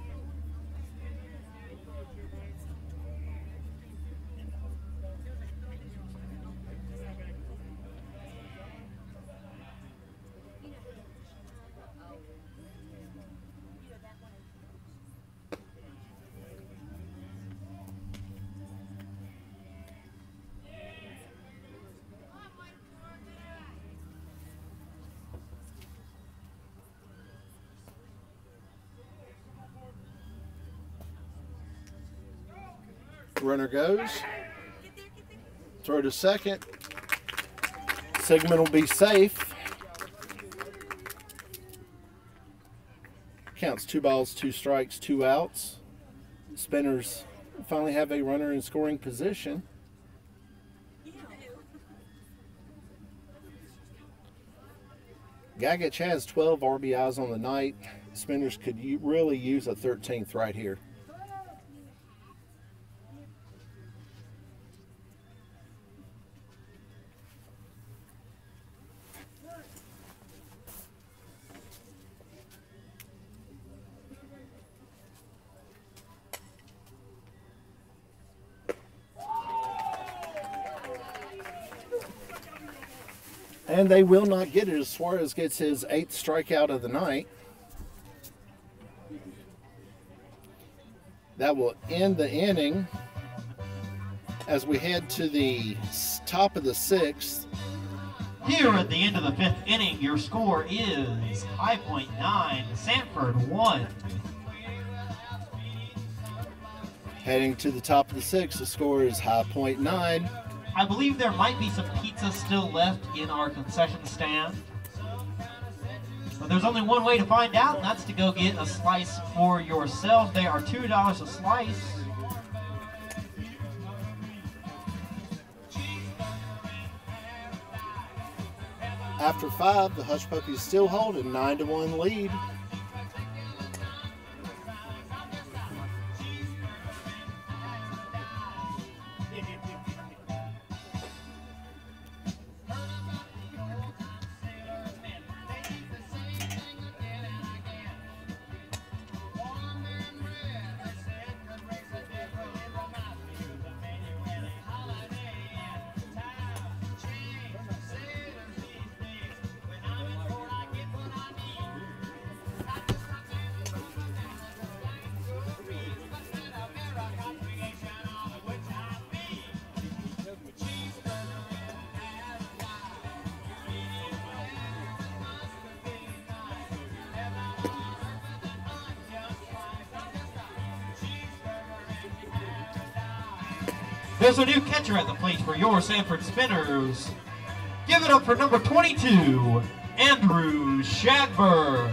Runner goes. Throw to second. Sigmund will be safe. Counts 2 balls, 2 strikes, 2 outs. Spinners finally have a runner in scoring position. Gagich has 12 RBIs on the night. Spinners could really use a 13th right here. And they will not get it as Suarez gets his 8th strikeout of the night. That will end the inning as we head to the top of the 6th. Here at the end of the 5th inning, your score is High Point 9, Sanford 1. Heading to the top of the 6th, the score is High Point 9. I believe there might be some pizza still left in our concession stand. But there's only one way to find out, and that's to go get a slice for yourself. They are $2 a slice. After 5, the Hushpuppies still hold a 9-1 lead. There's a new catcher at the plate for your Sanford Spinners. Give it up for number 22, Andrew Shadburn.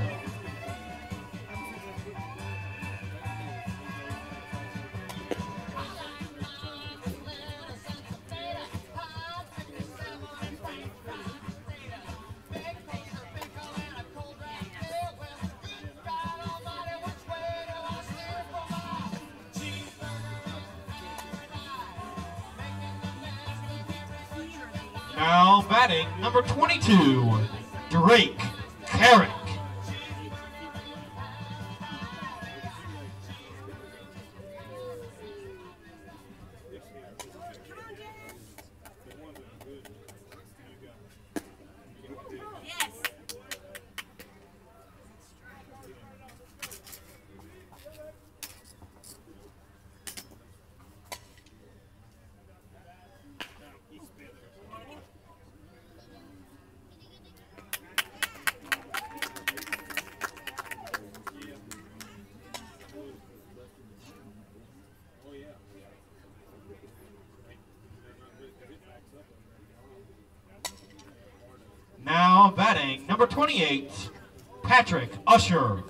Now batting, number 22, Drake Carrick. Now batting, number 28, Patrick Usher.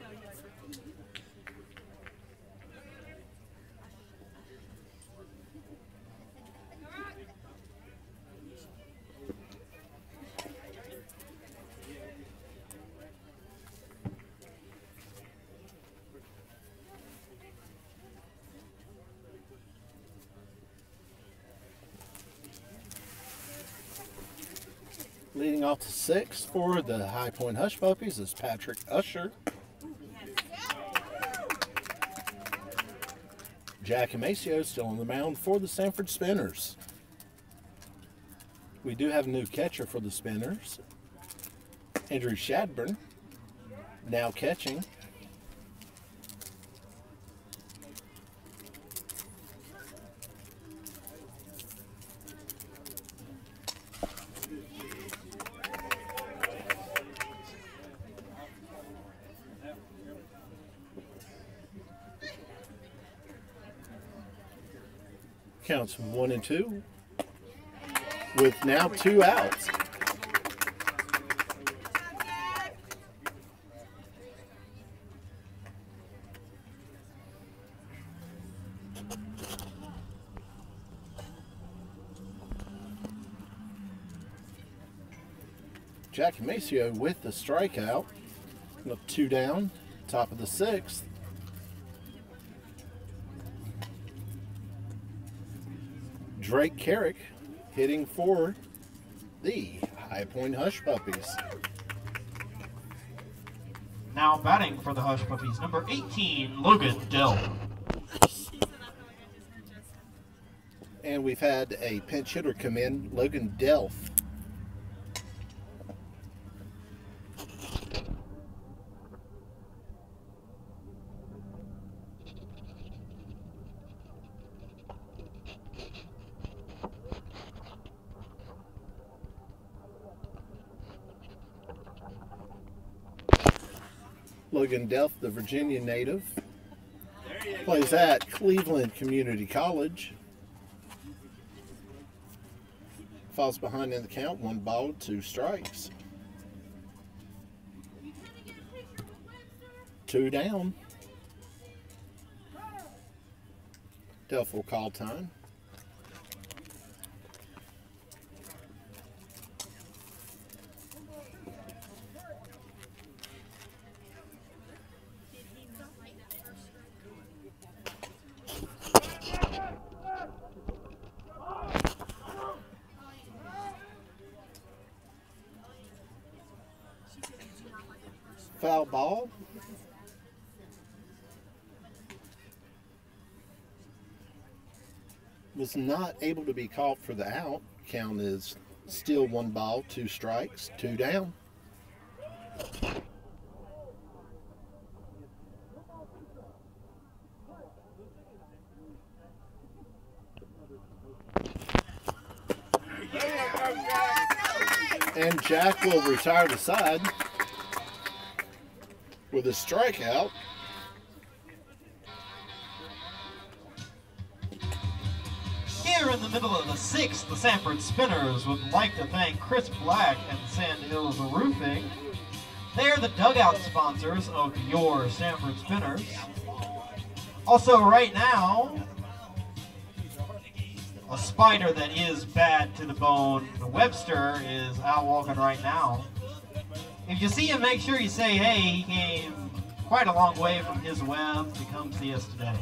Leading off to 6 for the High Point Hushpuppies is Patrick Usher. Jack Amacio still on the mound for the Sanford Spinners. We do have a new catcher for the Spinners, Andrew Shadburn, now catching. Counts 1 and 2 with now 2 outs. Jack Amacio with the strikeout. 2 down, top of the 6th. Drake Carrick hitting for the High Point Hushpuppies. Now batting for the Hushpuppies, number 18, Logan Dell. And we've had a pinch hitter come in, Logan Delph. Logan Delph, the Virginia native, plays at Cleveland Community College. Falls behind in the count, 1 ball, 2 strikes. 2 down. Delph will call time. Foul ball. Was not able to be caught for the out. Count is still 1 ball, 2 strikes, 2 down. And Jack will retire the side with a strikeout. Here in the middle of the 6th, the Sanford Spinners would like to thank Chris Black and Sand Hills Roofing. They are the dugout sponsors of your Sanford Spinners. Also right now, a spider that is bad to the bone, Webster, is out walking right now. If you see him, make sure you say, hey, he came quite a long way from his web to come see us today.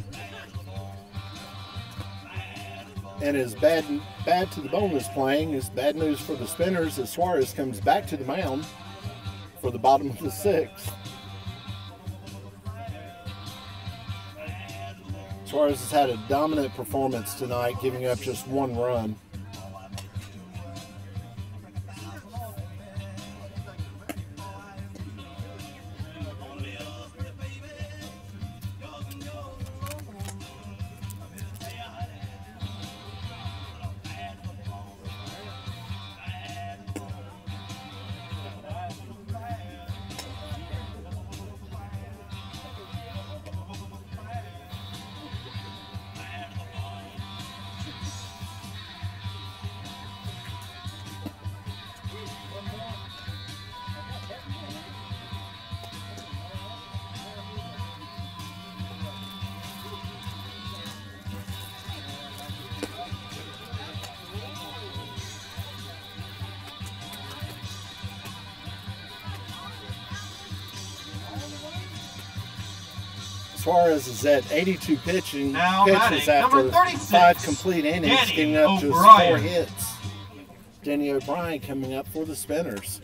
And as bad to the bone is playing, is bad news for the Spinners as Suarez comes back to the mound for the bottom of the 6th. Suarez has had a dominant performance tonight, giving up just 1 run. Suarez is at 82 pitches after 5 complete innings, giving up just 4 hits. Danny O'Brien coming up for the Spinners.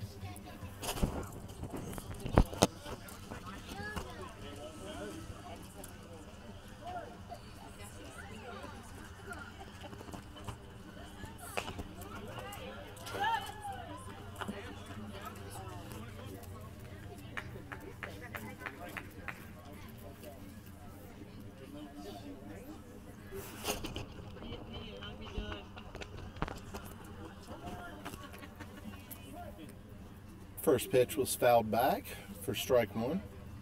First pitch was fouled back for strike 1.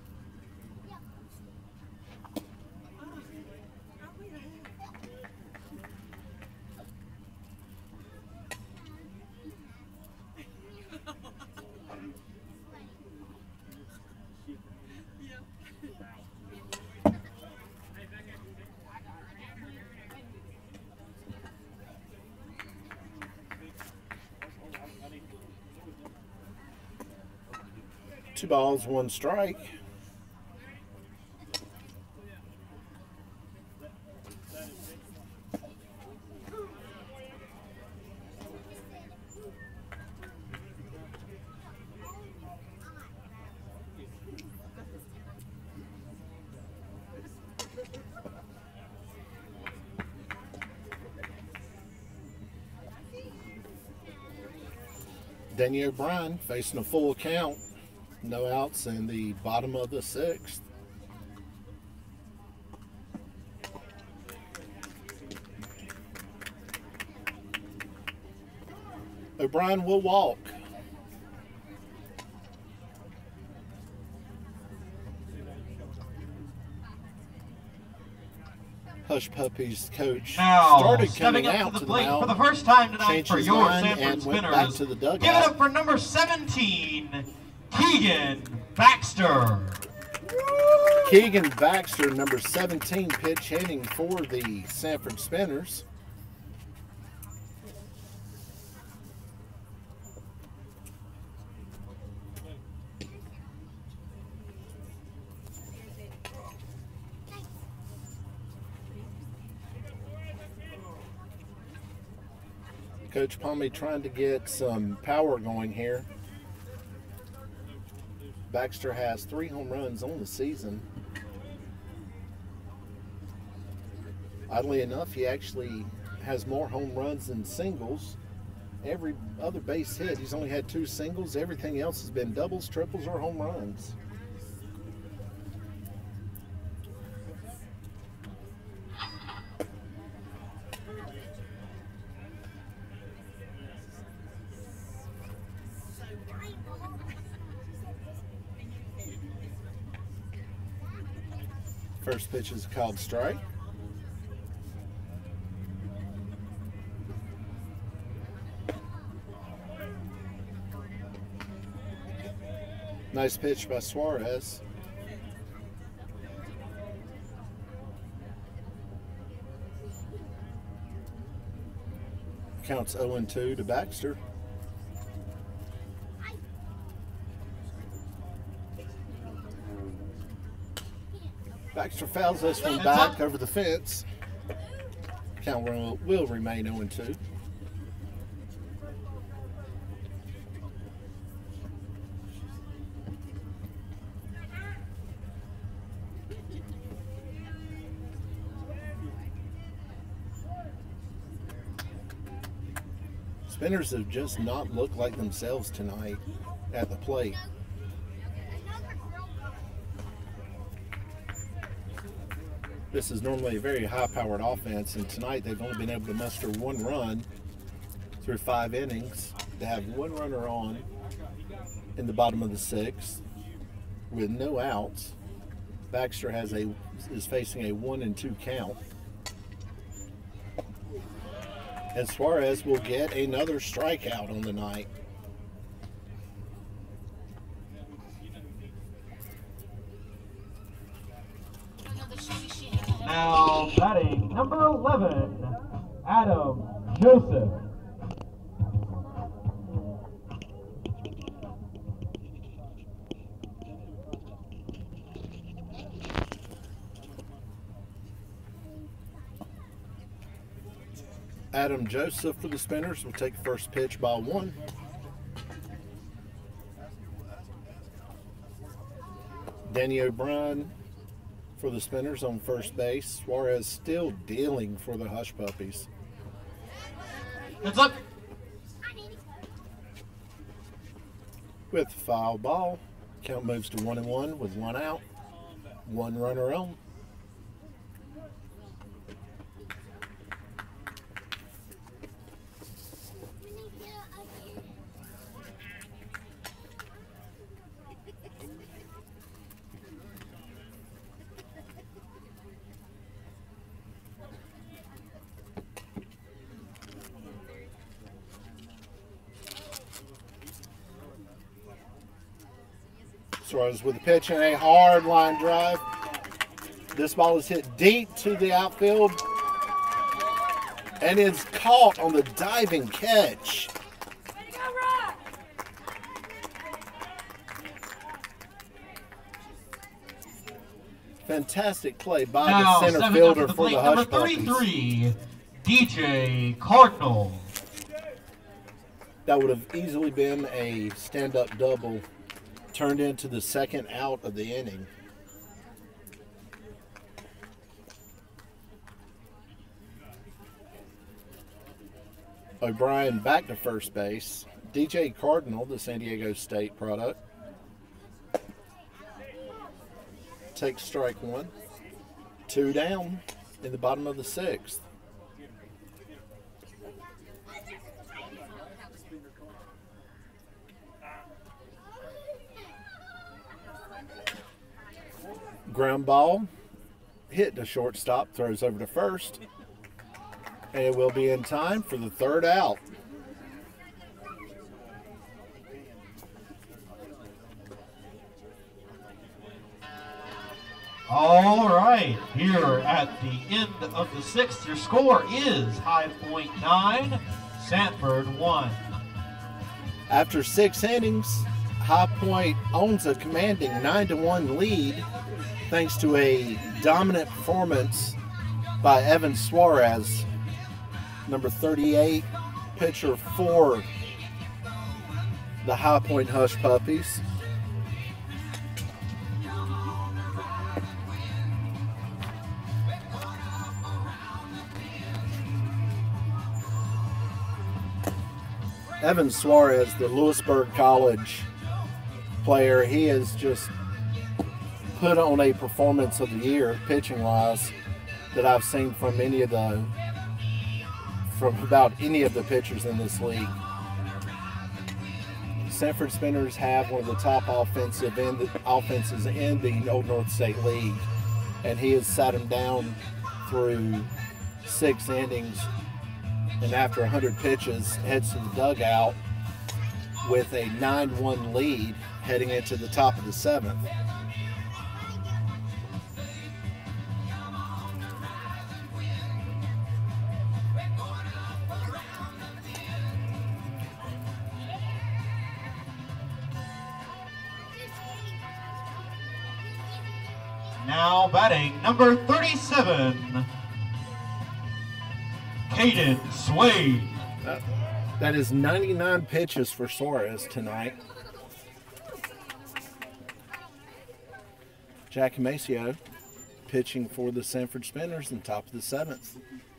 Two balls, 1 strike. Danny O'Brien facing a full count. No outs in the bottom of the 6th. O'Brien will walk. Hushpuppies coach Now, started stepping coming up out to the to the plate for mound, the first time tonight changed for his your mind, Sanford and went back Spinners. to the Give it dugout. up for number 17, Keegan Baxter. Keegan Baxter, number 17, pitch hitting for the Sanford Spinners. Coach Palmy trying to get some power going here. Baxter has 3 home runs on the season. Oddly enough, he actually has more home runs than singles. Every other base hit, he's only had 2 singles. Everything else has been doubles, triples, or home runs. First pitch is a called strike. Nice pitch by Suarez. Counts 0-2 to Baxter. Baxter fouls this one back over the fence. Count will remain 0-2. Spinners have just not looked like themselves tonight at the plate. This is normally a very high-powered offense, and tonight they've only been able to muster 1 run through 5 innings. They have 1 runner on in the bottom of the 6th with no outs. Baxter is facing a 1-2 count. And Suarez will get another strikeout on the night. Now batting number 11, Adam Joseph. Adam Joseph for the Spinners will take first pitch, ball 1. Danny O'Brien for the Spinners on first base. Suarez still dealing for the Hushpuppies. Heads up. With foul ball, count moves to 1-1 with 1 out, 1 runner on. Suarez with a pitch and a hard line drive. This ball is hit deep to the outfield and is caught on the diving catch. Fantastic play by Now, the center stepping fielder up to the for the plate, number Hushpuppies. 33, DJ Cardinal. That would have easily been a stand-up double, turned into the second out of the inning. O'Brien back to first base. DJ Cardinal, the San Diego State product, takes strike 1. 2 down in the bottom of the 6th. Ground ball hit the shortstop, throws over to first, and it will be in time for the third out. All right, here at the end of the sixth, your score is High Point 9, Sanford 1. After 6 innings, High Point owns a commanding 9-1 lead thanks to a dominant performance by Evan Suarez, number 38, pitcher for the High Point Hushpuppies. Evan Suarez, the Lewisburg College player, he has just put on a performance of the year, pitching-wise, that I've seen from about any of the pitchers in this league. Sanford Spinners have one of the top offenses in the Old North State League, and he has sat him down through 6 innings. And after 100 pitches, heads to the dugout with a 9-1 lead heading into the top of the 7th. Now batting number 37, Caden Swade. That is 99 pitches for Suarez tonight. Jack Maceo pitching for the Sanford Spinners in top of the 7th.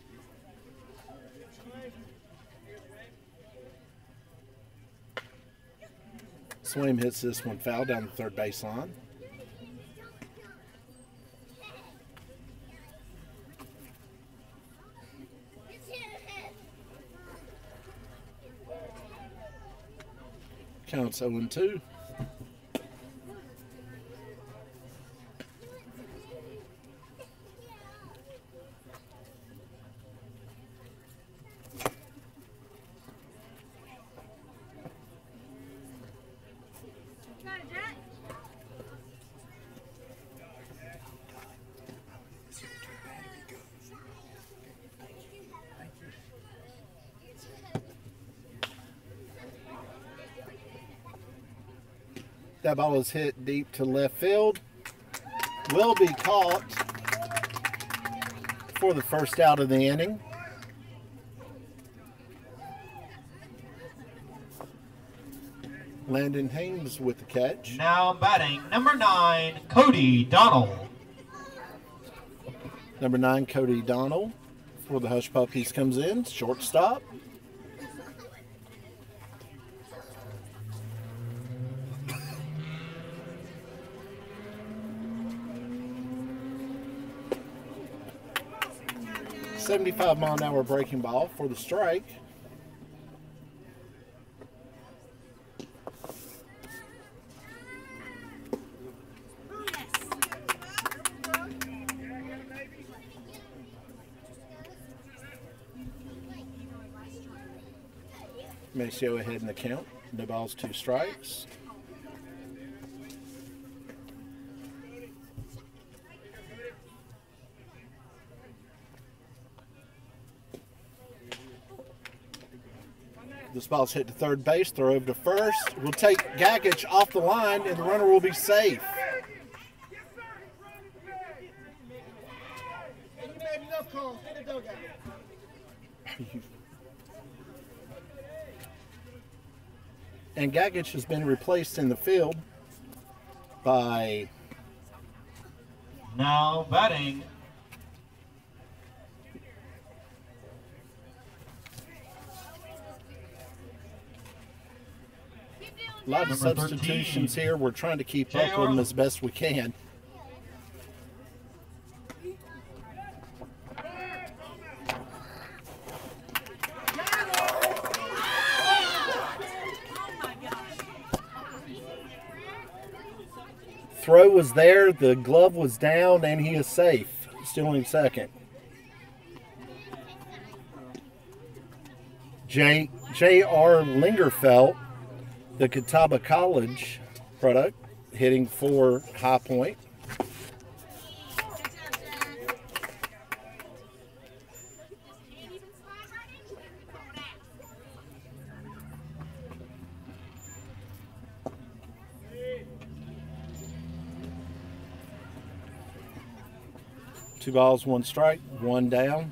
Swaim hits this one foul down the third base line. Counts 0-2. That ball is hit deep to left field. Will be caught for the first out of the inning. Landon Haynes with the catch. Now batting number 9, Cody Donald. Number 9, Cody Donald for the Hushpuppies comes in, shortstop. .75-mile-an-hour breaking ball for the strike. Maceo ahead in the count. No balls, 2 strikes. This ball's hit to third base, throw over to first. We'll take Gagich off the line, and the runner will be safe. And Gagich has been replaced in the field by... Now batting a lot of substitutions here. We're trying to keep up with them as best we can. Throw was there, the glove was down, and he is safe. stealing second. J.R. Lingerfelt, the Catawba College product, hitting for High Point. Two balls, one strike, one down.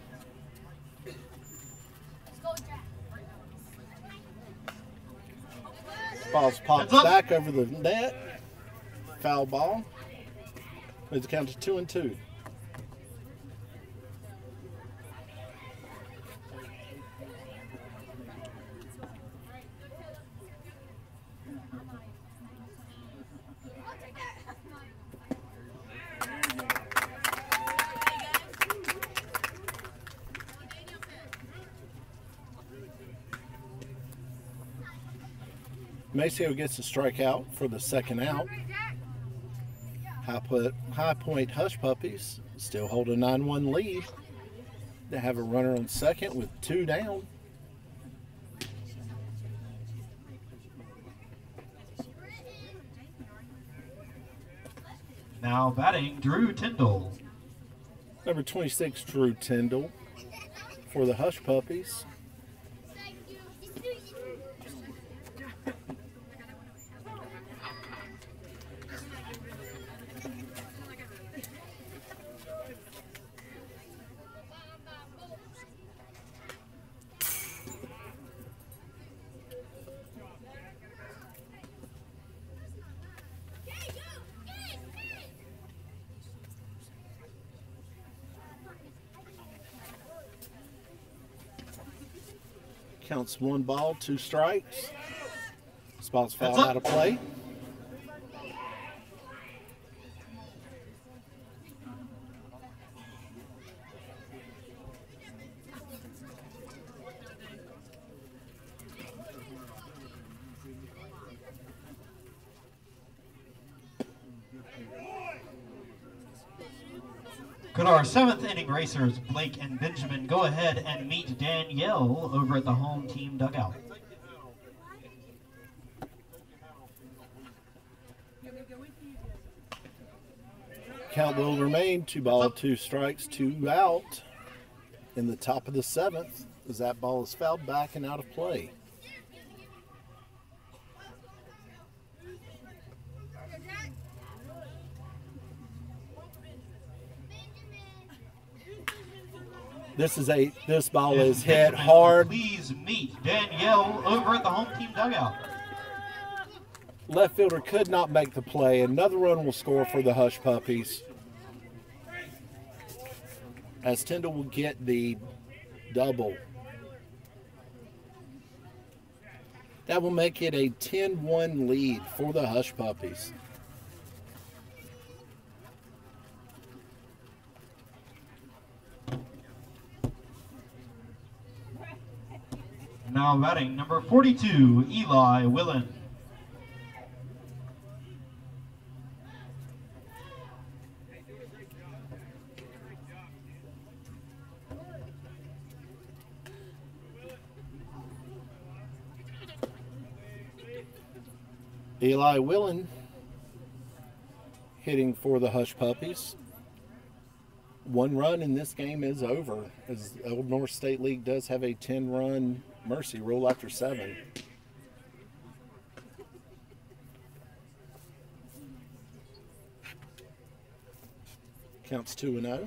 Ball's popped back over the net. Foul ball. Moves the count to 2-2. Maceo gets a strikeout for the second out. High Point Hushpuppies still hold a 9-1 lead. They have a runner on second with 2 down. Now batting, Drew Tyndall. Number 26, Drew Tyndall for the Hushpuppies. Counts 1 ball, 2 strikes. This ball's fouled out of play. Could our 7th inning racers, Blake and Benjamin, go ahead and meet Danielle over at the home team dugout? Count will remain 2 ball, 2 strikes, 2 out in the top of the 7th as that ball is fouled back and out of play. This ball is hit hard. Please meet Danielle over at the home team dugout. Left fielder could not make the play. Another run will score for the Hushpuppies, as Tyndall will get the double. That will make it a 10-1 lead for the Hushpuppies. Now batting, number 42, Eli Willen. Eli Willen hitting for the Hushpuppies. 1 run in this game is over, as the Old North State League does have a 10-run mercy rule after 7. Counts 2-0.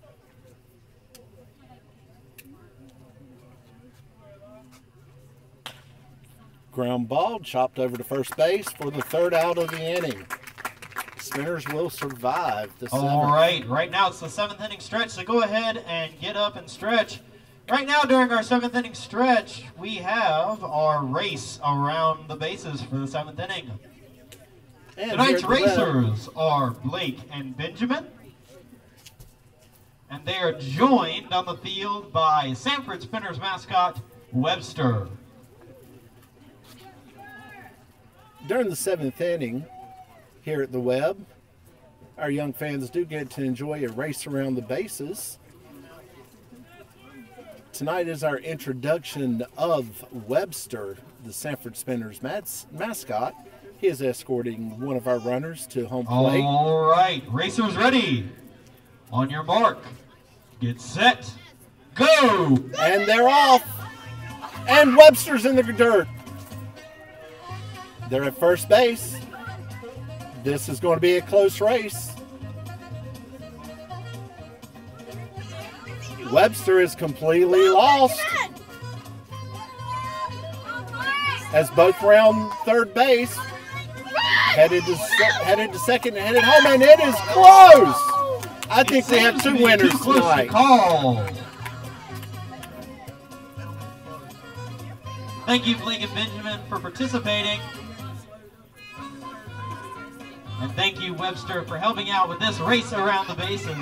Ground ball chopped over to first base for the 3rd out of the inning. Spinners will survive the 7th. All right now it's the 7th inning stretch, so go ahead and get up and stretch. Right now during our 7th inning stretch, we have our race around the bases for the 7th inning. And Tonight's racers are Blake and Benjamin, and they are joined on the field by Sanford Spinners mascot, Webster. During the 7th inning, here at the Webb, our young fans do get to enjoy a race around the bases. Tonight is our introduction of Webster, the Sanford Spinners mascot. He is escorting one of our runners to home plate. All right, racers ready. On your mark, get set, go! And they're off. And Webster's in the dirt. They're at first base. This is going to be a close race. Webster is completely lost as both round third base, headed to second and headed home, and it is close. I think we have two winners tonight. Thank you, Blake and Benjamin, for participating. And thank you, Webster, for helping out with this race around the bases.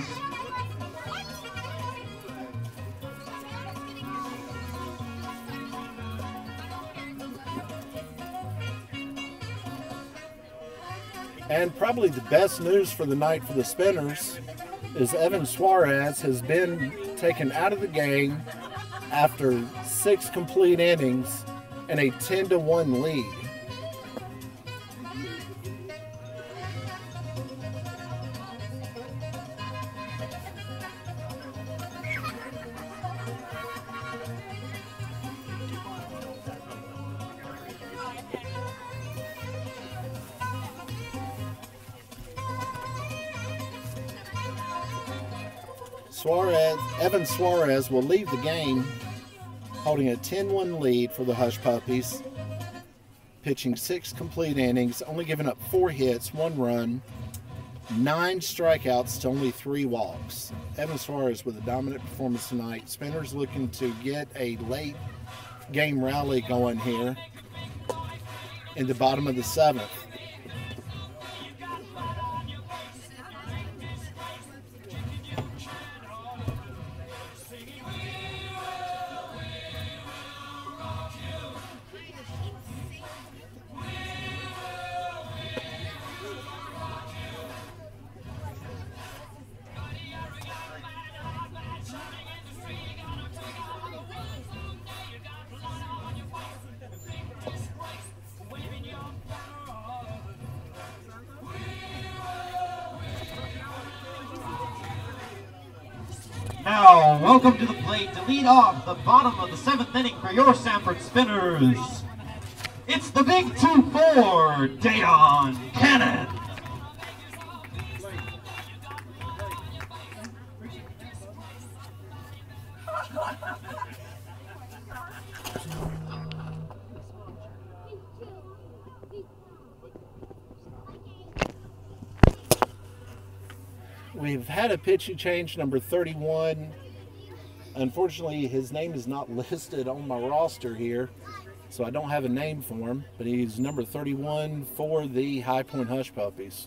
And probably the best news for the night for the Spinners is Evan Suarez has been taken out of the game after 6 complete innings and a 10-1 lead. Evan Suarez will leave the game holding a 10-1 lead for the Hushpuppies, pitching 6 complete innings, only giving up 4 hits, 1 run, 9 strikeouts to only 3 walks. Evan Suarez with a dominant performance tonight. Spinners looking to get a late game rally going here in the bottom of the 7th. Now, welcome to the plate to lead off the bottom of the 7th inning for your Sanford Spinners. It's the big 2-4, Dayon Cannon. We've had a pitching change, number 31. Unfortunately, his name is not listed on my roster here, so I don't have a name for him, but he's number 31 for the High Point Hushpuppies.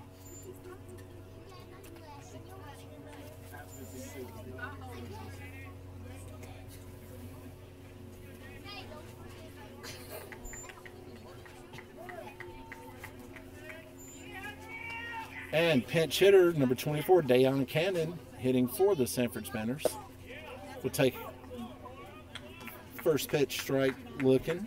And pinch hitter, number 24, Dayon Cannon, hitting for the Sanford Spinners. We'll take first pitch strike looking.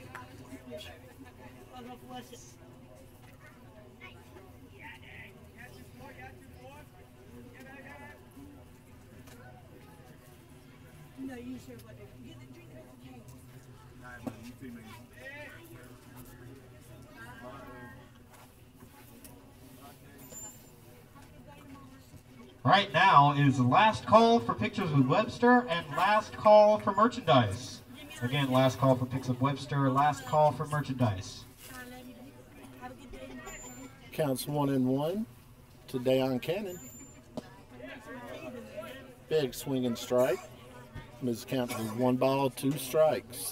Right now is last call for pictures with Webster and last call for merchandise. Again, last call for pics of Webster, last call for merchandise. Counts 1-1 to Dayon Cannon. Big swinging strike. His count is 1 ball, 2 strikes.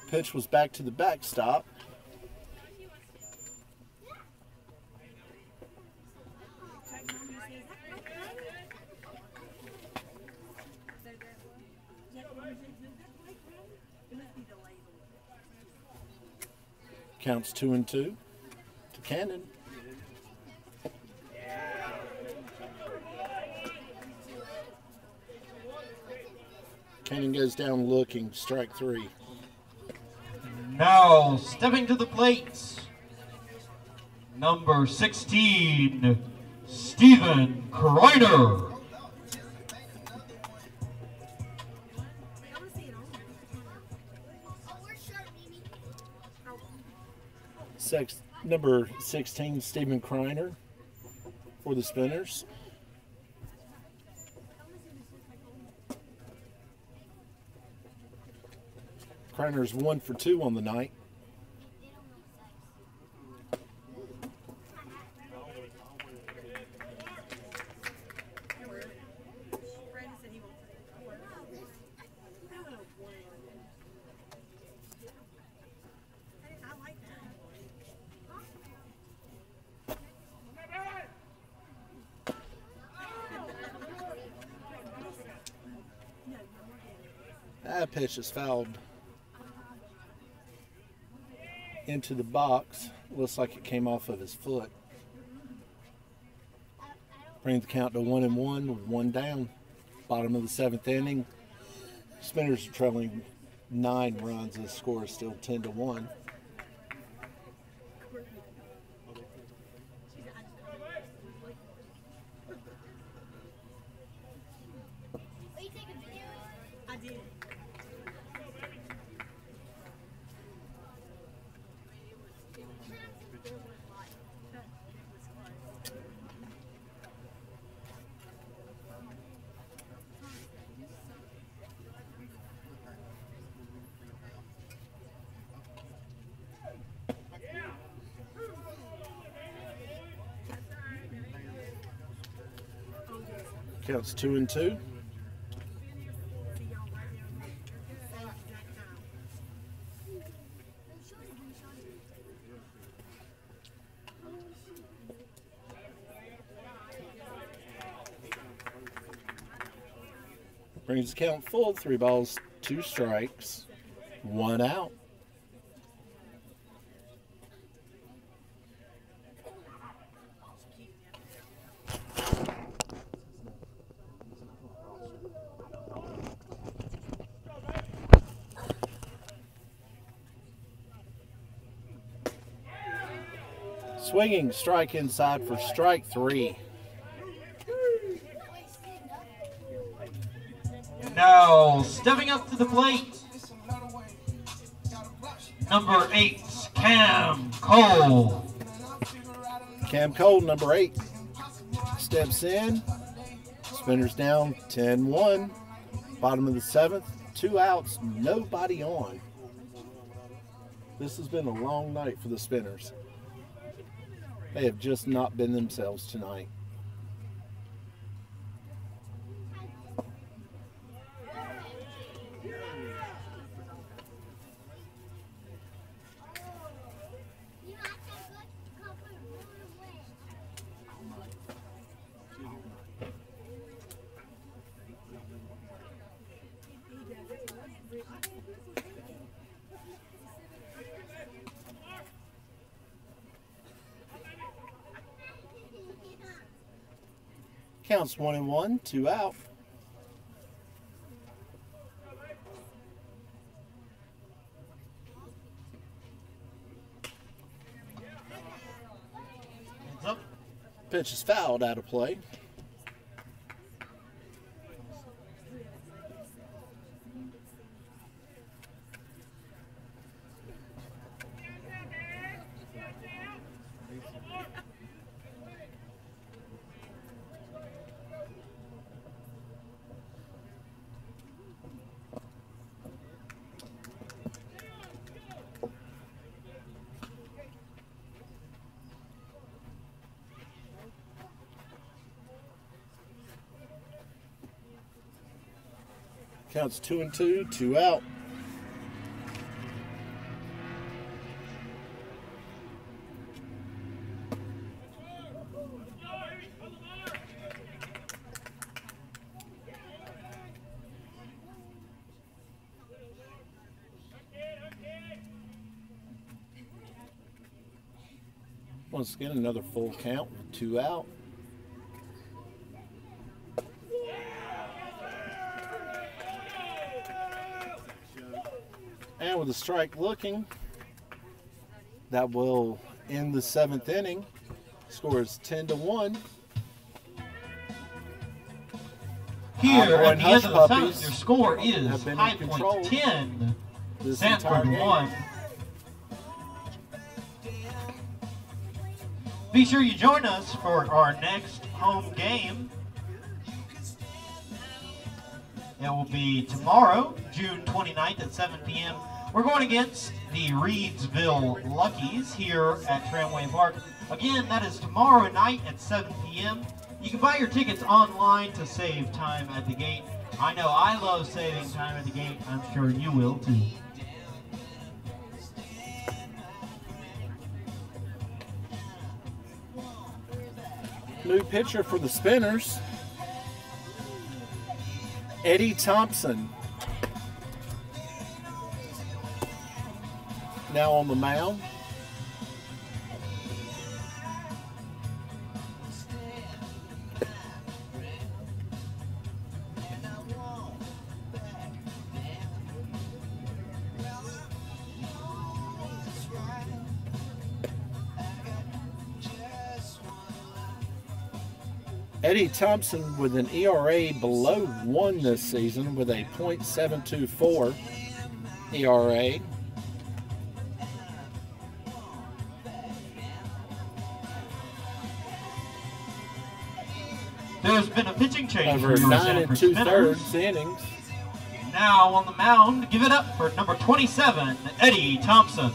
Pitch was back to the backstop. Counts 2-2 to Cannon. Cannon goes down looking, strike 3. Now stepping to the plate, number 16, Stephen Kreiner. Number 16, Stephen Kreiner for the Spinners. Kreiner's 1 for 2 on the night. That pitch is fouled into the box. Looks like it came off of his foot. Brings the count to 1-1 with 1 down. Bottom of the 7th inning. Spinners are trailing 9 runs. The score is still 10-1. Counts 2-2. Brings the count full. 3 balls, 2 strikes, 1 out. Swinging strike inside for strike 3. Now stepping up to the plate, number 8, Cam Cole. Cam Cole, number 8, steps in. Spinners down 10-1. Bottom of the 7th, 2 outs, nobody on. This has been a long night for the Spinners. They have just not been themselves tonight. Counts 1-1, 2 out. Pitch is fouled, out of play. Counts 2-2, 2 out. Once again, another full count with 2 out. And with a strike looking, that will end the 7th inning. Score is 10-1. Here at the end of the 7th, Hushpuppies your score is have been in High control Point 10, this entire Sanford game. 1. Be sure you join us for our next home game. It will be tomorrow, June 29th at 7 p.m. We're going against the Reedsville Luckies here at Tramway Park. Again, that is tomorrow night at 7 p.m. You can buy your tickets online to save time at the gate. I know I love saving time at the gate. I'm sure you will too. New pitcher for the Spinners, Eddie Thompson. Now on the mound. Eddie Thompson with an ERA below 1 this season with a .724 ERA. There's been a pitching change Over for your 9 Sanford 2/3 Spinners. innings. Now on the mound, give it up for number 27, Eddie Thompson.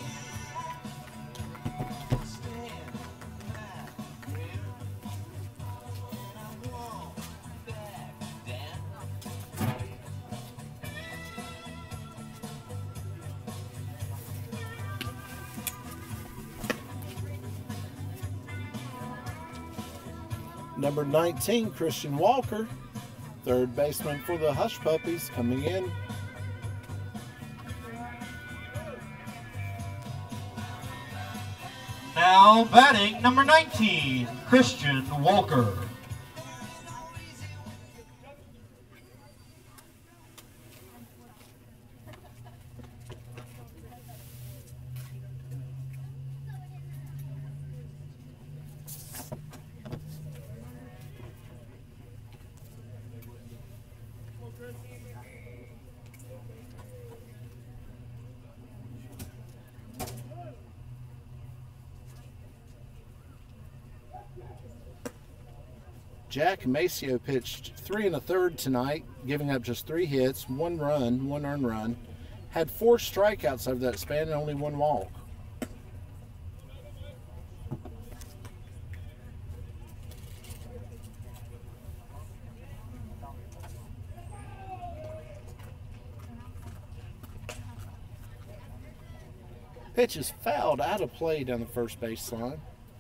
Number 19, Christian Walker, third baseman for the Hushpuppies, coming in. Now batting, number 19, Christian Walker. Jack Maceo pitched 3 1/3 tonight, giving up just 3 hits, 1 run, 1 earned run. Had 4 strikeouts over that span and only 1 walk. Pitch is fouled out of play down the first baseline.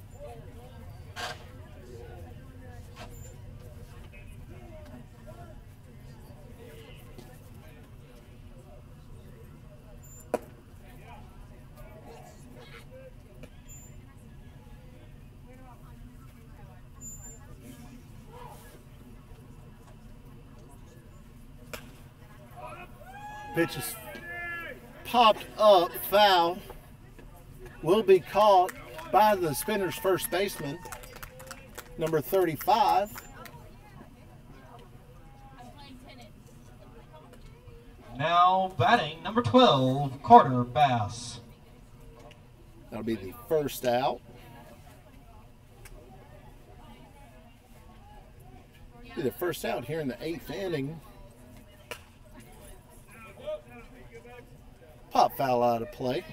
Pitch is popped up, foul. Will be caught by the Spinners' first baseman, number 35. Now batting, number 12, Carter Bass. That'll be the first out. Be the first out here in the 8th inning. Pop foul out of play.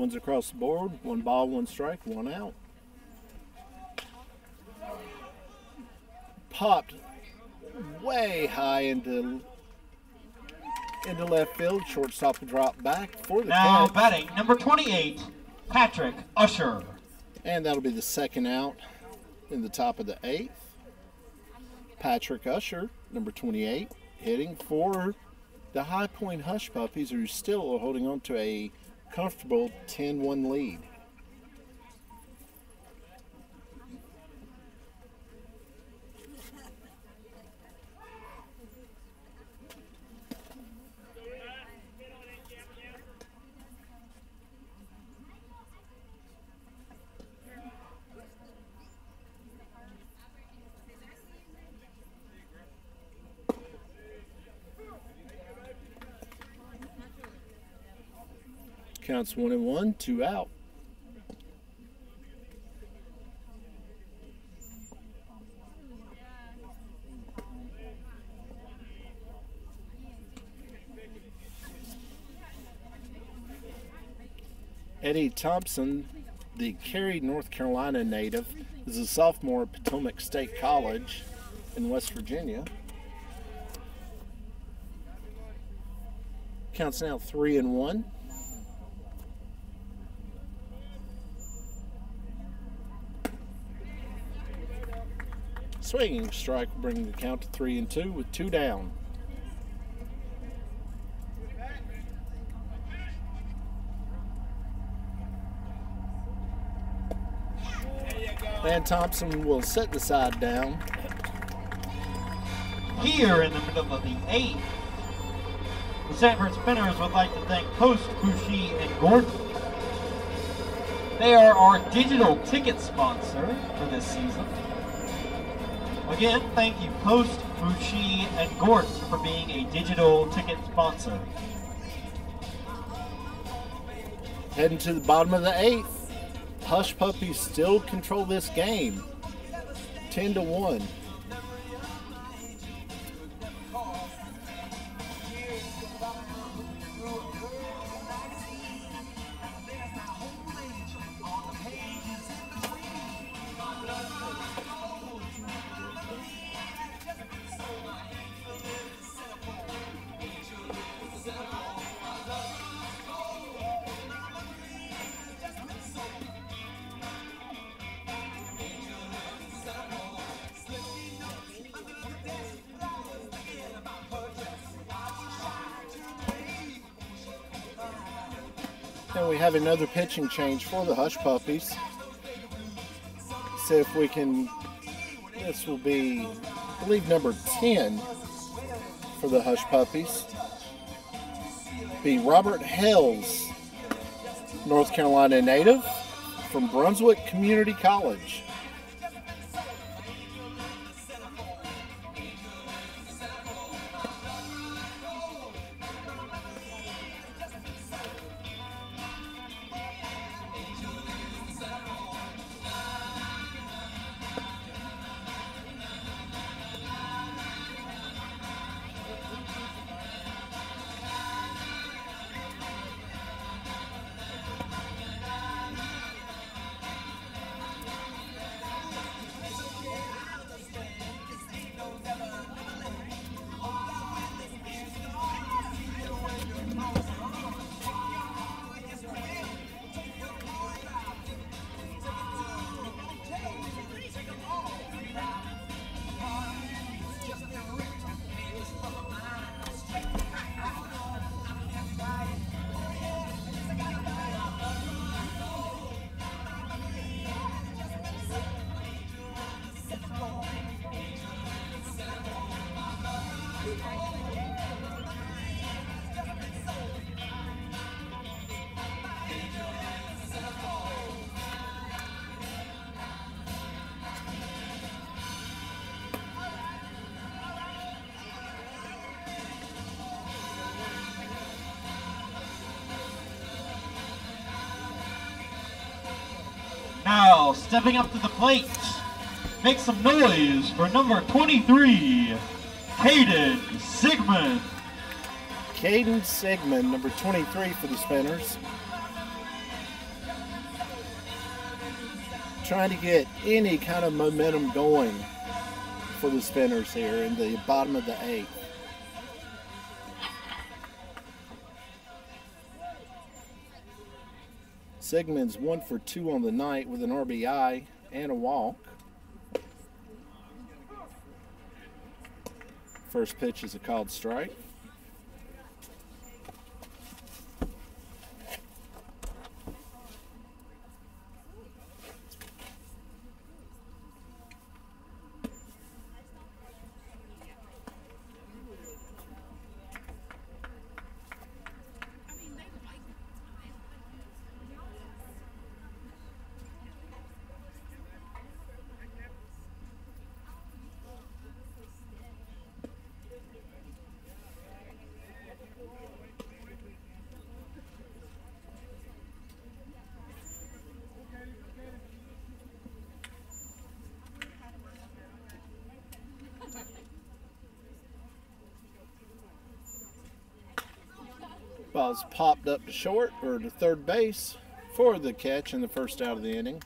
One's across the board. 1 ball, 1 strike, 1 out. Popped way high into left field. Shortstop will drop back for the Now catch. batting number 28, Patrick Usher. And that'll be the 2nd out in the top of the 8th. Patrick Usher, number 28, hitting for the High Point Hushpuppies, who still are holding on to a comfortable 10-1 lead. Counts 1-1, 2 out. Eddie Thompson, the Cary, North Carolina native, is a sophomore at Potomac State College in West Virginia. Counts now 3-1. Swinging strike will bring the count to 3-2 with 2 down. And Thompson will set the side down. Here in the middle of the 8th, the Sanford Spinners would like to thank Post, Bouchy, and Gordon. They are our digital ticket sponsor for this season. Again, thank you Post, Bouchy, and Gordon for being a digital ticket sponsor. Heading to the bottom of the 8th. Hushpuppies still control this game, 10-1. And we have another pitching change for the Hushpuppies. See if we can, this will be, I believe, number 10 for the Hushpuppies. Be Robert Hells, North Carolina native from Brunswick Community College. Now, stepping up to the plate, make some noise for number 23, Caden Sigmund. Caden Sigmund, number 23 for the Spinners. trying to get any kind of momentum going for the spinners here in the bottom of the 8th. Sigmund's 1 for 2 on the night with an RBI and a walk. First pitch is a called strike. Ball's popped up to short or to third base for the catch in the first out of the inning.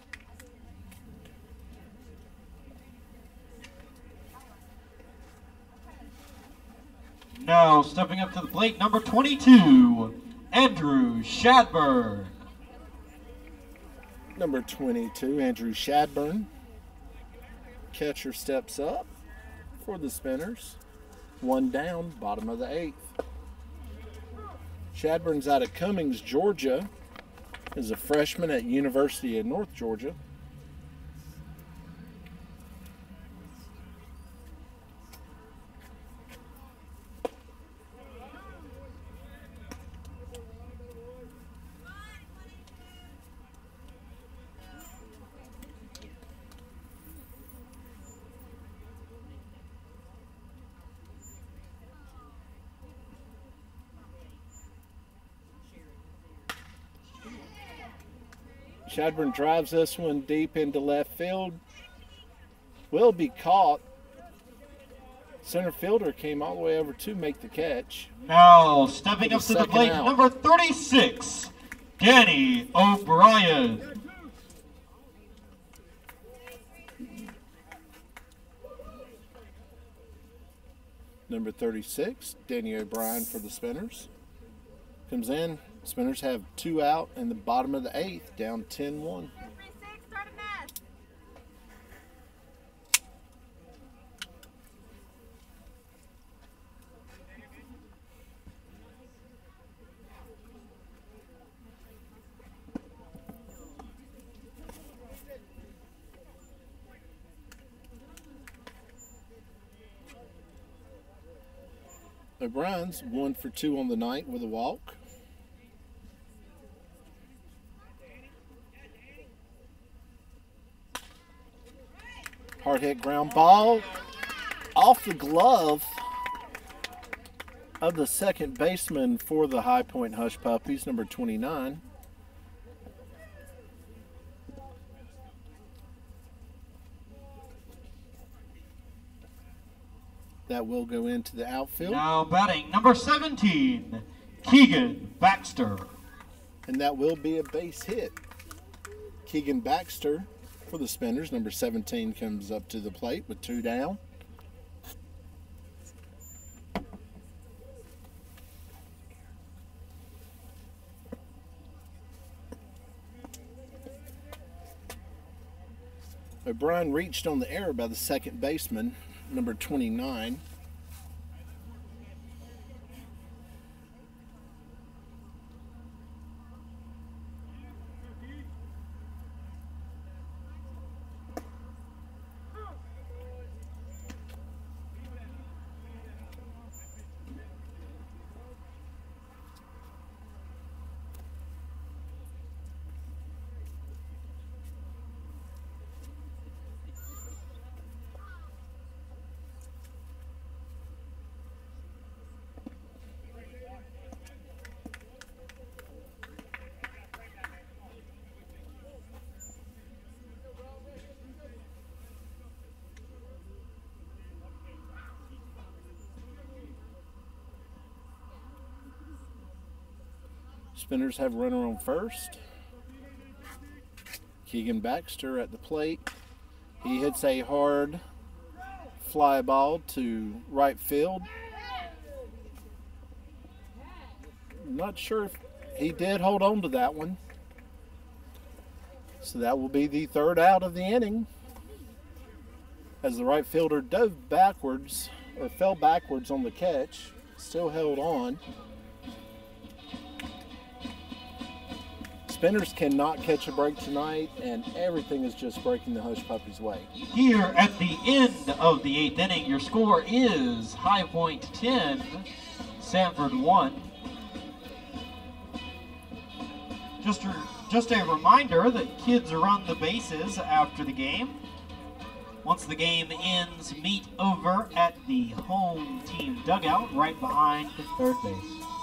Now stepping up to the plate, number 22, Andrew Shadburn. Number 22, Andrew Shadburn. Catcher steps up for the Spinners. 1 down, bottom of the 8th. Shadburn's out of Cummings, Georgia. Is a freshman at University of North Georgia. Shadburn drives this one deep into left field. Will be caught. Center fielder came all the way over to make the catch. Now stepping up to the plate, out. number 36, Danny O'Brien. Number 36, Danny O'Brien for the Spinners. Comes in. Spinners have 2 out in the bottom of the 8th, down 10-1. O'Brien's 1 for 2 on the night with a walk. Hard hit ground ball off the glove of the second baseman for the High Point Hushpuppies, number 29. That will go into the outfield. Now batting, number 17, Keegan Baxter. And that will be a base hit. Keegan Baxter for the Spinners, number 17, comes up to the plate with 2 down. O'Brien reached on the error by the second baseman, number 29. Spinners have runner on first. Keegan Baxter at the plate. He hits a hard fly ball to right field. Not sure if he did hold on to that one. So that will be the third out of the inning, as the right fielder dove backwards, or fell backwards on the catch, still held on. Spinners cannot catch a break tonight, and everything is just breaking the Hushpuppies' way. Here at the end of the 8th inning, your score is High Point 10, Sanford 1. Just a reminder that kids run the bases after the game. Once the game ends, meet over at the home team dugout right behind third base.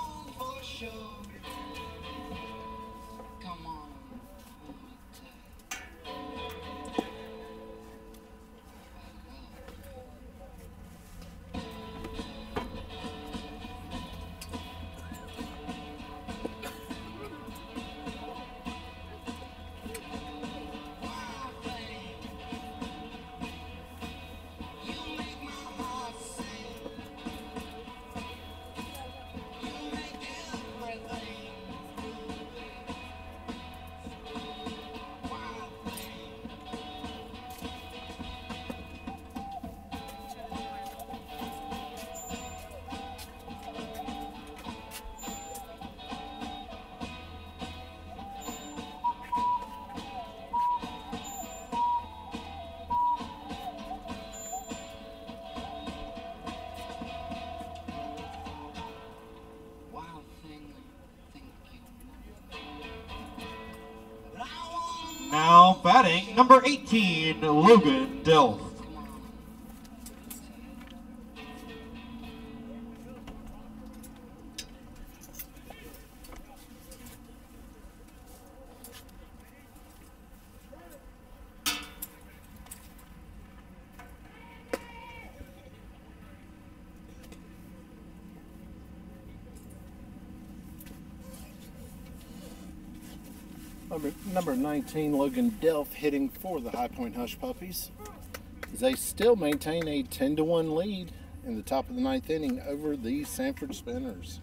Now batting, number 18, Logan Delph. Number 19, Logan Delph, hitting for the High Point Hushpuppies. They still maintain a 10-1 lead in the top of the 9th inning over the Sanford Spinners.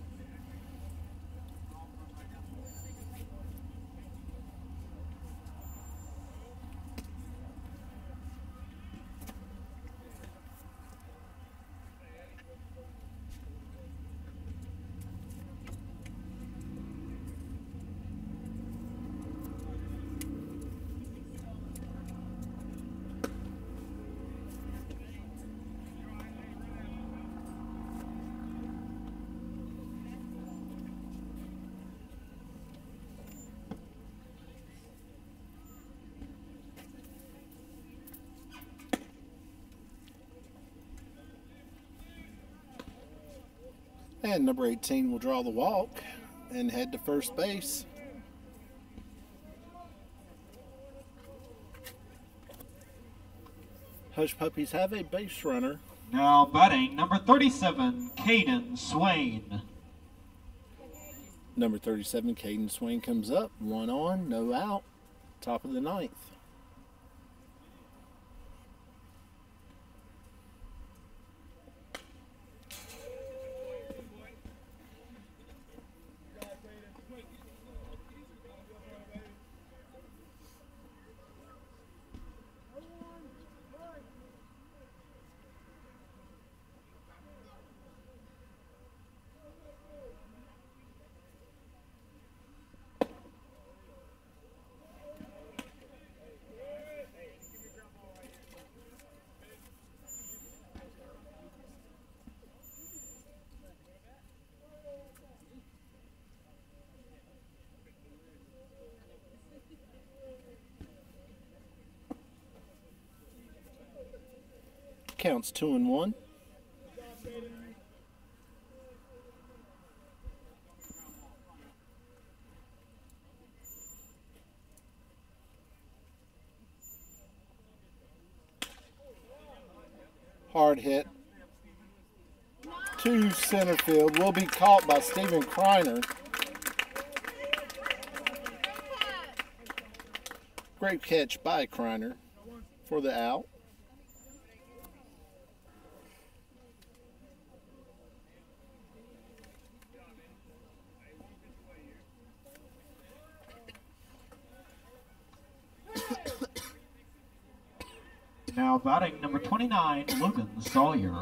And number 18 will draw the walk and head to first base. Hushpuppies have a base runner. Now batting, number 37, Caden Swain. Number 37, Caden Swain comes up. 1 on, no out. Top of the 9th. Counts 2-1. Hard hit to center field, will be caught by Stephen Kreiner. Great catch by Kreiner for the out. Now batting number 29, Logan Sawyer.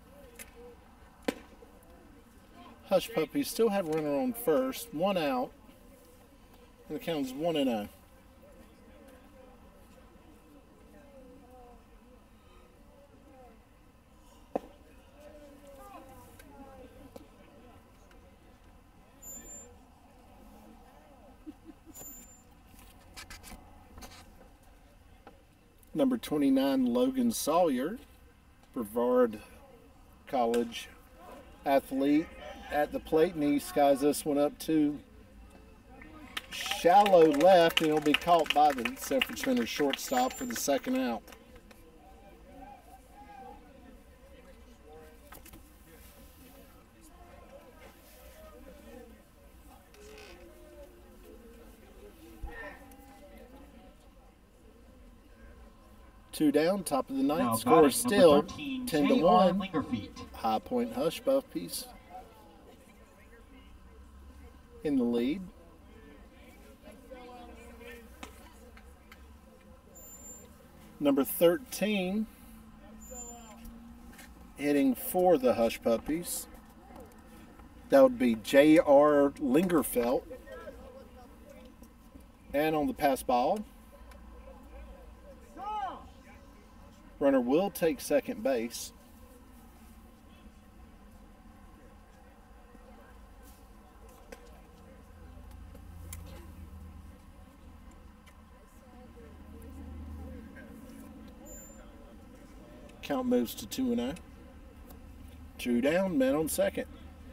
Hushpuppies still have a runner on first, one out, and the count is 1-0. Number 29, Logan Sawyer, Brevard College athlete at the plate, and he skies this one up to shallow left, and it'll be caught by the Sanford Spinners shortstop for the second out. Two down, top of the ninth. Now Score is batting still number 13, 10-1. Lingerfeet. High Point Hushpuppies in the lead. Number 13 hitting for the Hushpuppies. That would be J.R. Lingerfelt. And on the pass ball, runner will take second base. Count moves to 2-0. Two down, man on second.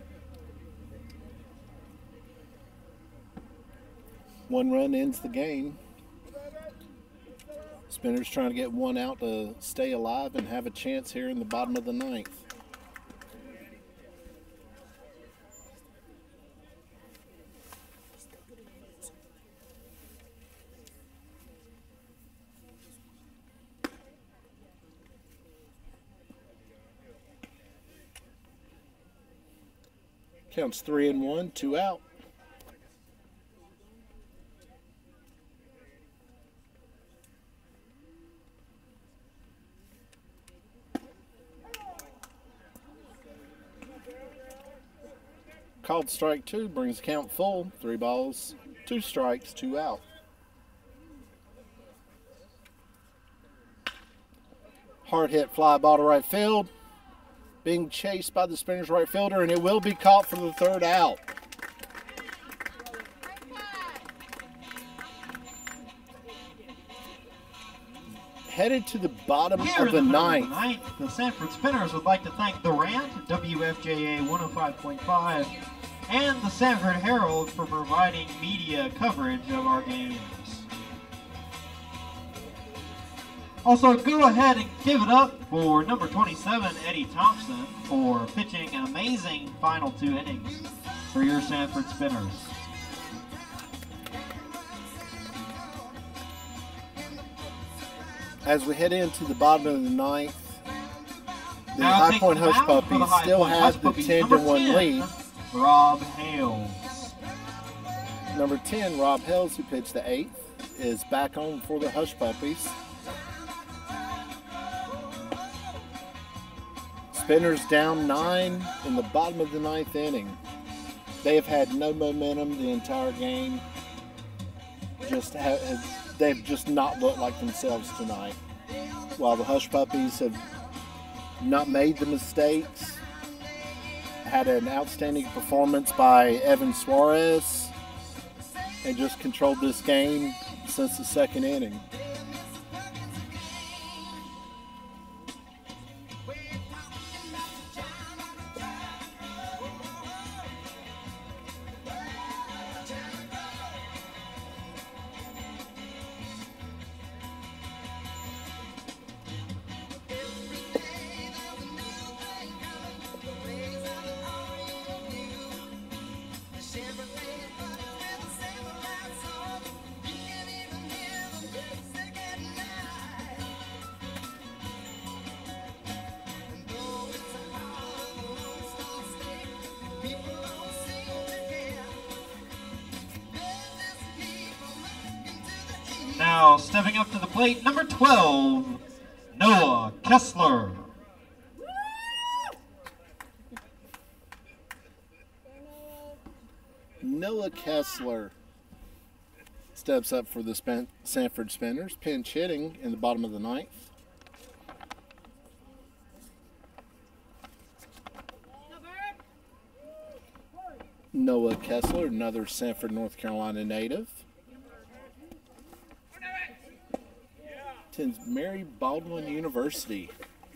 One run ends the game. Spinners trying to get one out to stay alive and have a chance here in the bottom of the ninth. Counts 3-1, two out. Called strike two, brings the count full. 3 balls, 2 strikes, 2 out. Hard hit fly ball to right field. Being chased by the Spinners right fielder, and it will be caught for the 3rd out. Headed to the bottom of the ninth. The Sanford Spinners would like to thank The Rant, WFJA 105.5, and the Sanford Herald for providing media coverage of our games. Also, go ahead and give it up for number 27, Eddie Thompson, for pitching an amazing final 2 innings for your Sanford Spinners. As we head into the bottom of the ninth, the Now High taking Point the mound for the Hushpuppies High still Point have the Hushpuppies, number 10-1 10, lead. Rob Hales. Number 10, Rob Hales, who pitched the 8th, is back on for the Hushpuppies. Spinners down 9 in the bottom of the 9th inning. They have had no momentum the entire game. They've just not looked like themselves tonight. While the Hushpuppies have not made the mistakes, had an outstanding performance by Evan Suarez, and just controlled this game since the 2nd inning. Now stepping up to the plate, number 12, Noah Kessler. Noah Kessler steps up for the Sanford Spinners, pinch hitting in the bottom of the ninth. Noah Kessler, another Sanford, North Carolina native. Attends Mary Baldwin University.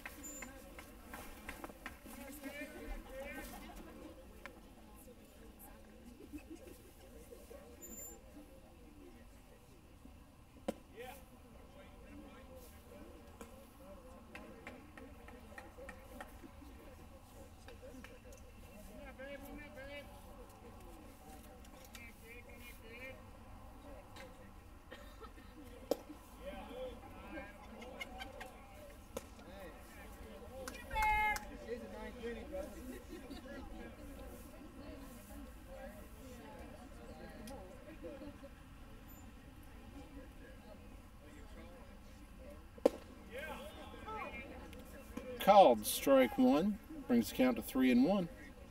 Called strike one, brings the count to 3-1.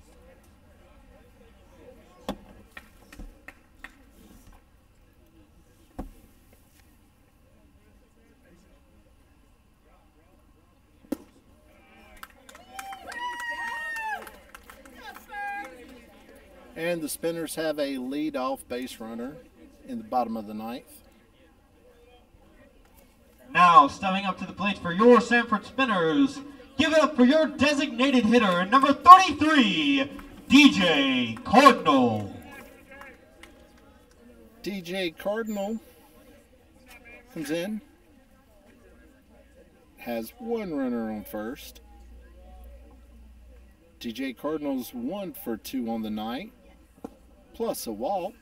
And the Spinners have a lead-off base runner in the bottom of the ninth. Now stepping up to the plate for your Sanford Spinners, give it up for your designated hitter, number 33, DJ Cardinal. DJ Cardinal comes in, has one runner on first. DJ Cardinal's 1 for 2 on the night, plus a walk.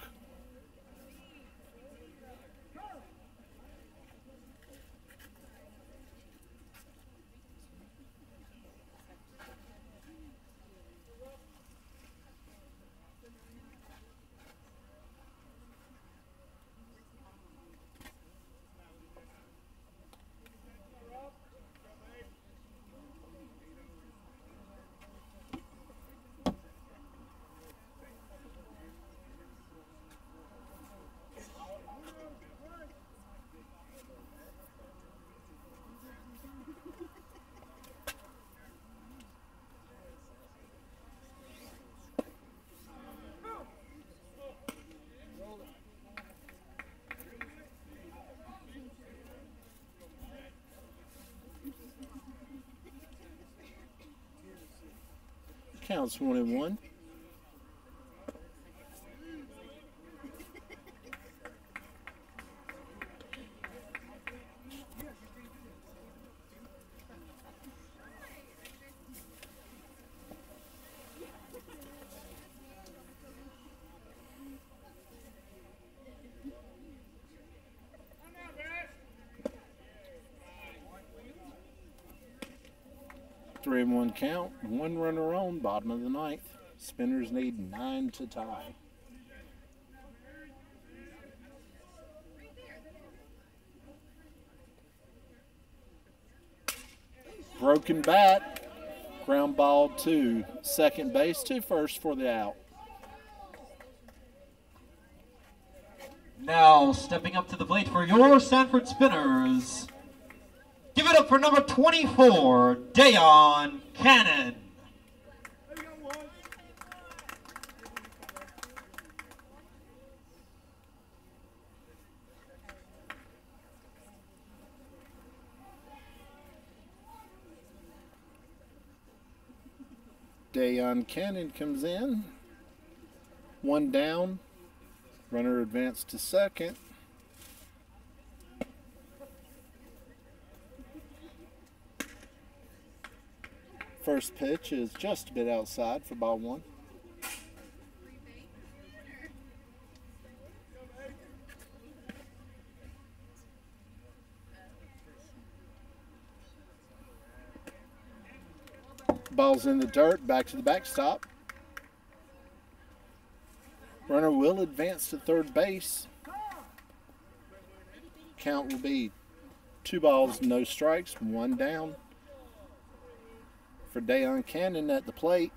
Counts 1-1. Three and one count, one runner on, bottom of the ninth. Spinners need 9 to tie. Broken bat, ground ball to second base, to first for the out. Now stepping up to the plate for your Sanford Spinners, give it up for number 24, Dayon Cannon. Dayon Cannon comes in. One down. Runner advanced to second. First pitch is just a bit outside for ball one. Ball's in the dirt, back to the backstop. Runner will advance to third base. count will be 2 balls, no strikes, 1 down for Dayon Cannon at the plate.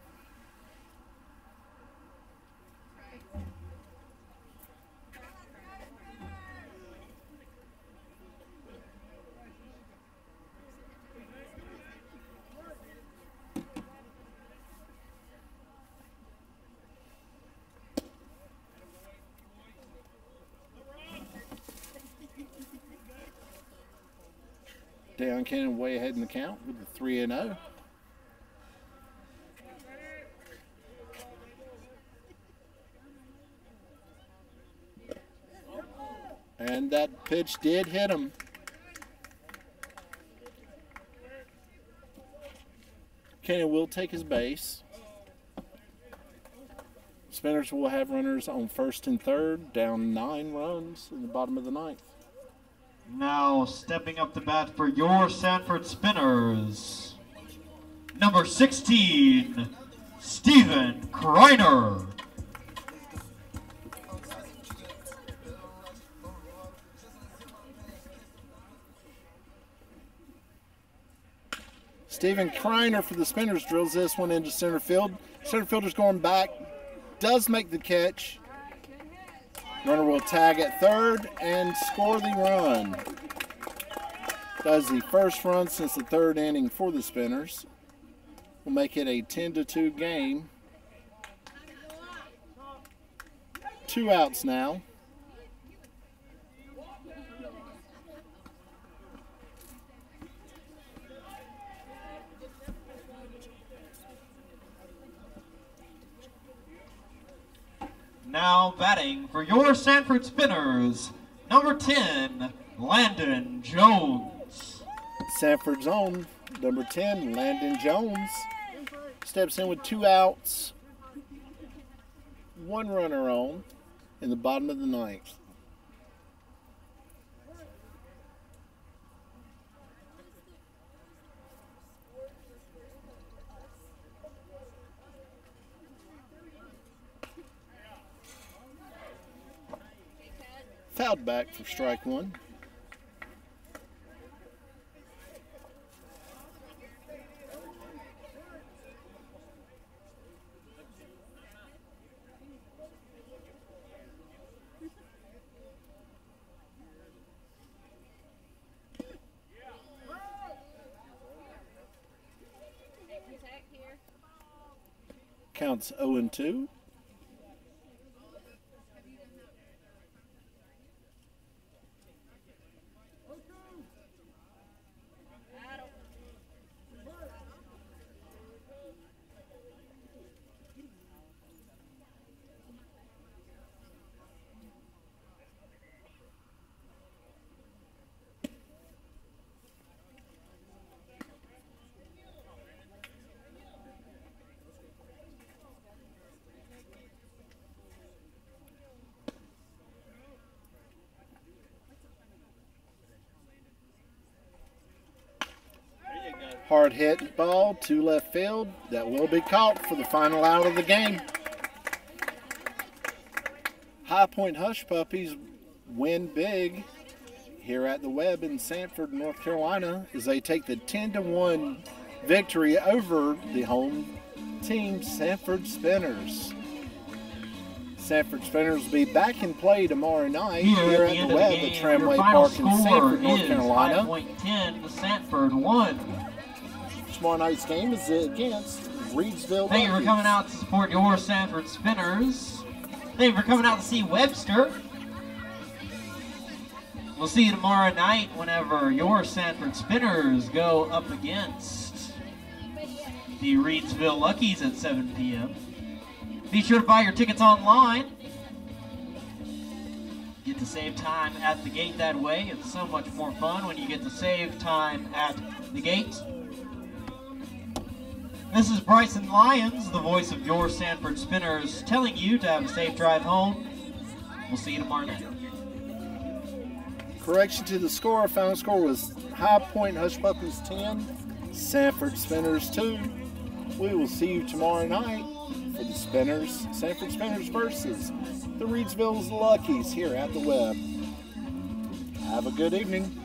Dayon Cannon way ahead in the count with the 3-0. And that pitch did hit him. Cannon will take his base. Spinners will have runners on first and third, down 9 runs in the bottom of the 9th. Now stepping up to bat for your Sanford Spinners, number 16, Stephen Kreiner. Stephen Kreiner for the Spinners drills this one into center field. Center fielder's going back, does make the catch. Runner will tag at third and score the run. Does the first run since the 3rd inning for the Spinners. Will make it a 10-2 game. 2 outs now. Now batting for your Sanford Spinners, number 10, Landon Jones. Sanford's own number 10, Landon Jones, steps in with 2 outs, 1 runner on in the bottom of the 9th. Fouled back for strike 1. Counts 0-2. Hard hit ball to left field. That will be caught for the final out of the game. High Point Hushpuppies win big here at the Webb in Sanford, North Carolina, as they take the 10-1 victory over the home team, Sanford Spinners. Sanford Spinners will be back in play tomorrow night here at the Webb at Tramway Park in Sanford, North Carolina. 5.10 to Sanford 1. Tomorrow night's game is against Reedsville. Thank you for coming out to support your Sanford Spinners. Thank you for coming out to see Webster. We'll see you tomorrow night whenever your Sanford Spinners go up against the Reedsville Luckies at 7 p.m. Be sure to buy your tickets online. Get to save time at the gate that way. It's so much more fun when you get to save time at the gate. This is Bryson Lyons, the voice of your Sanford Spinners, telling you to have a safe drive home. We'll see you tomorrow night. Correction to the score. Final score was High Point Hushpuppies 10, Sanford Spinners 2. We will see you tomorrow night for the Spinners, Sanford Spinners versus the Reedsville Luckies here at the Webb. Have a good evening.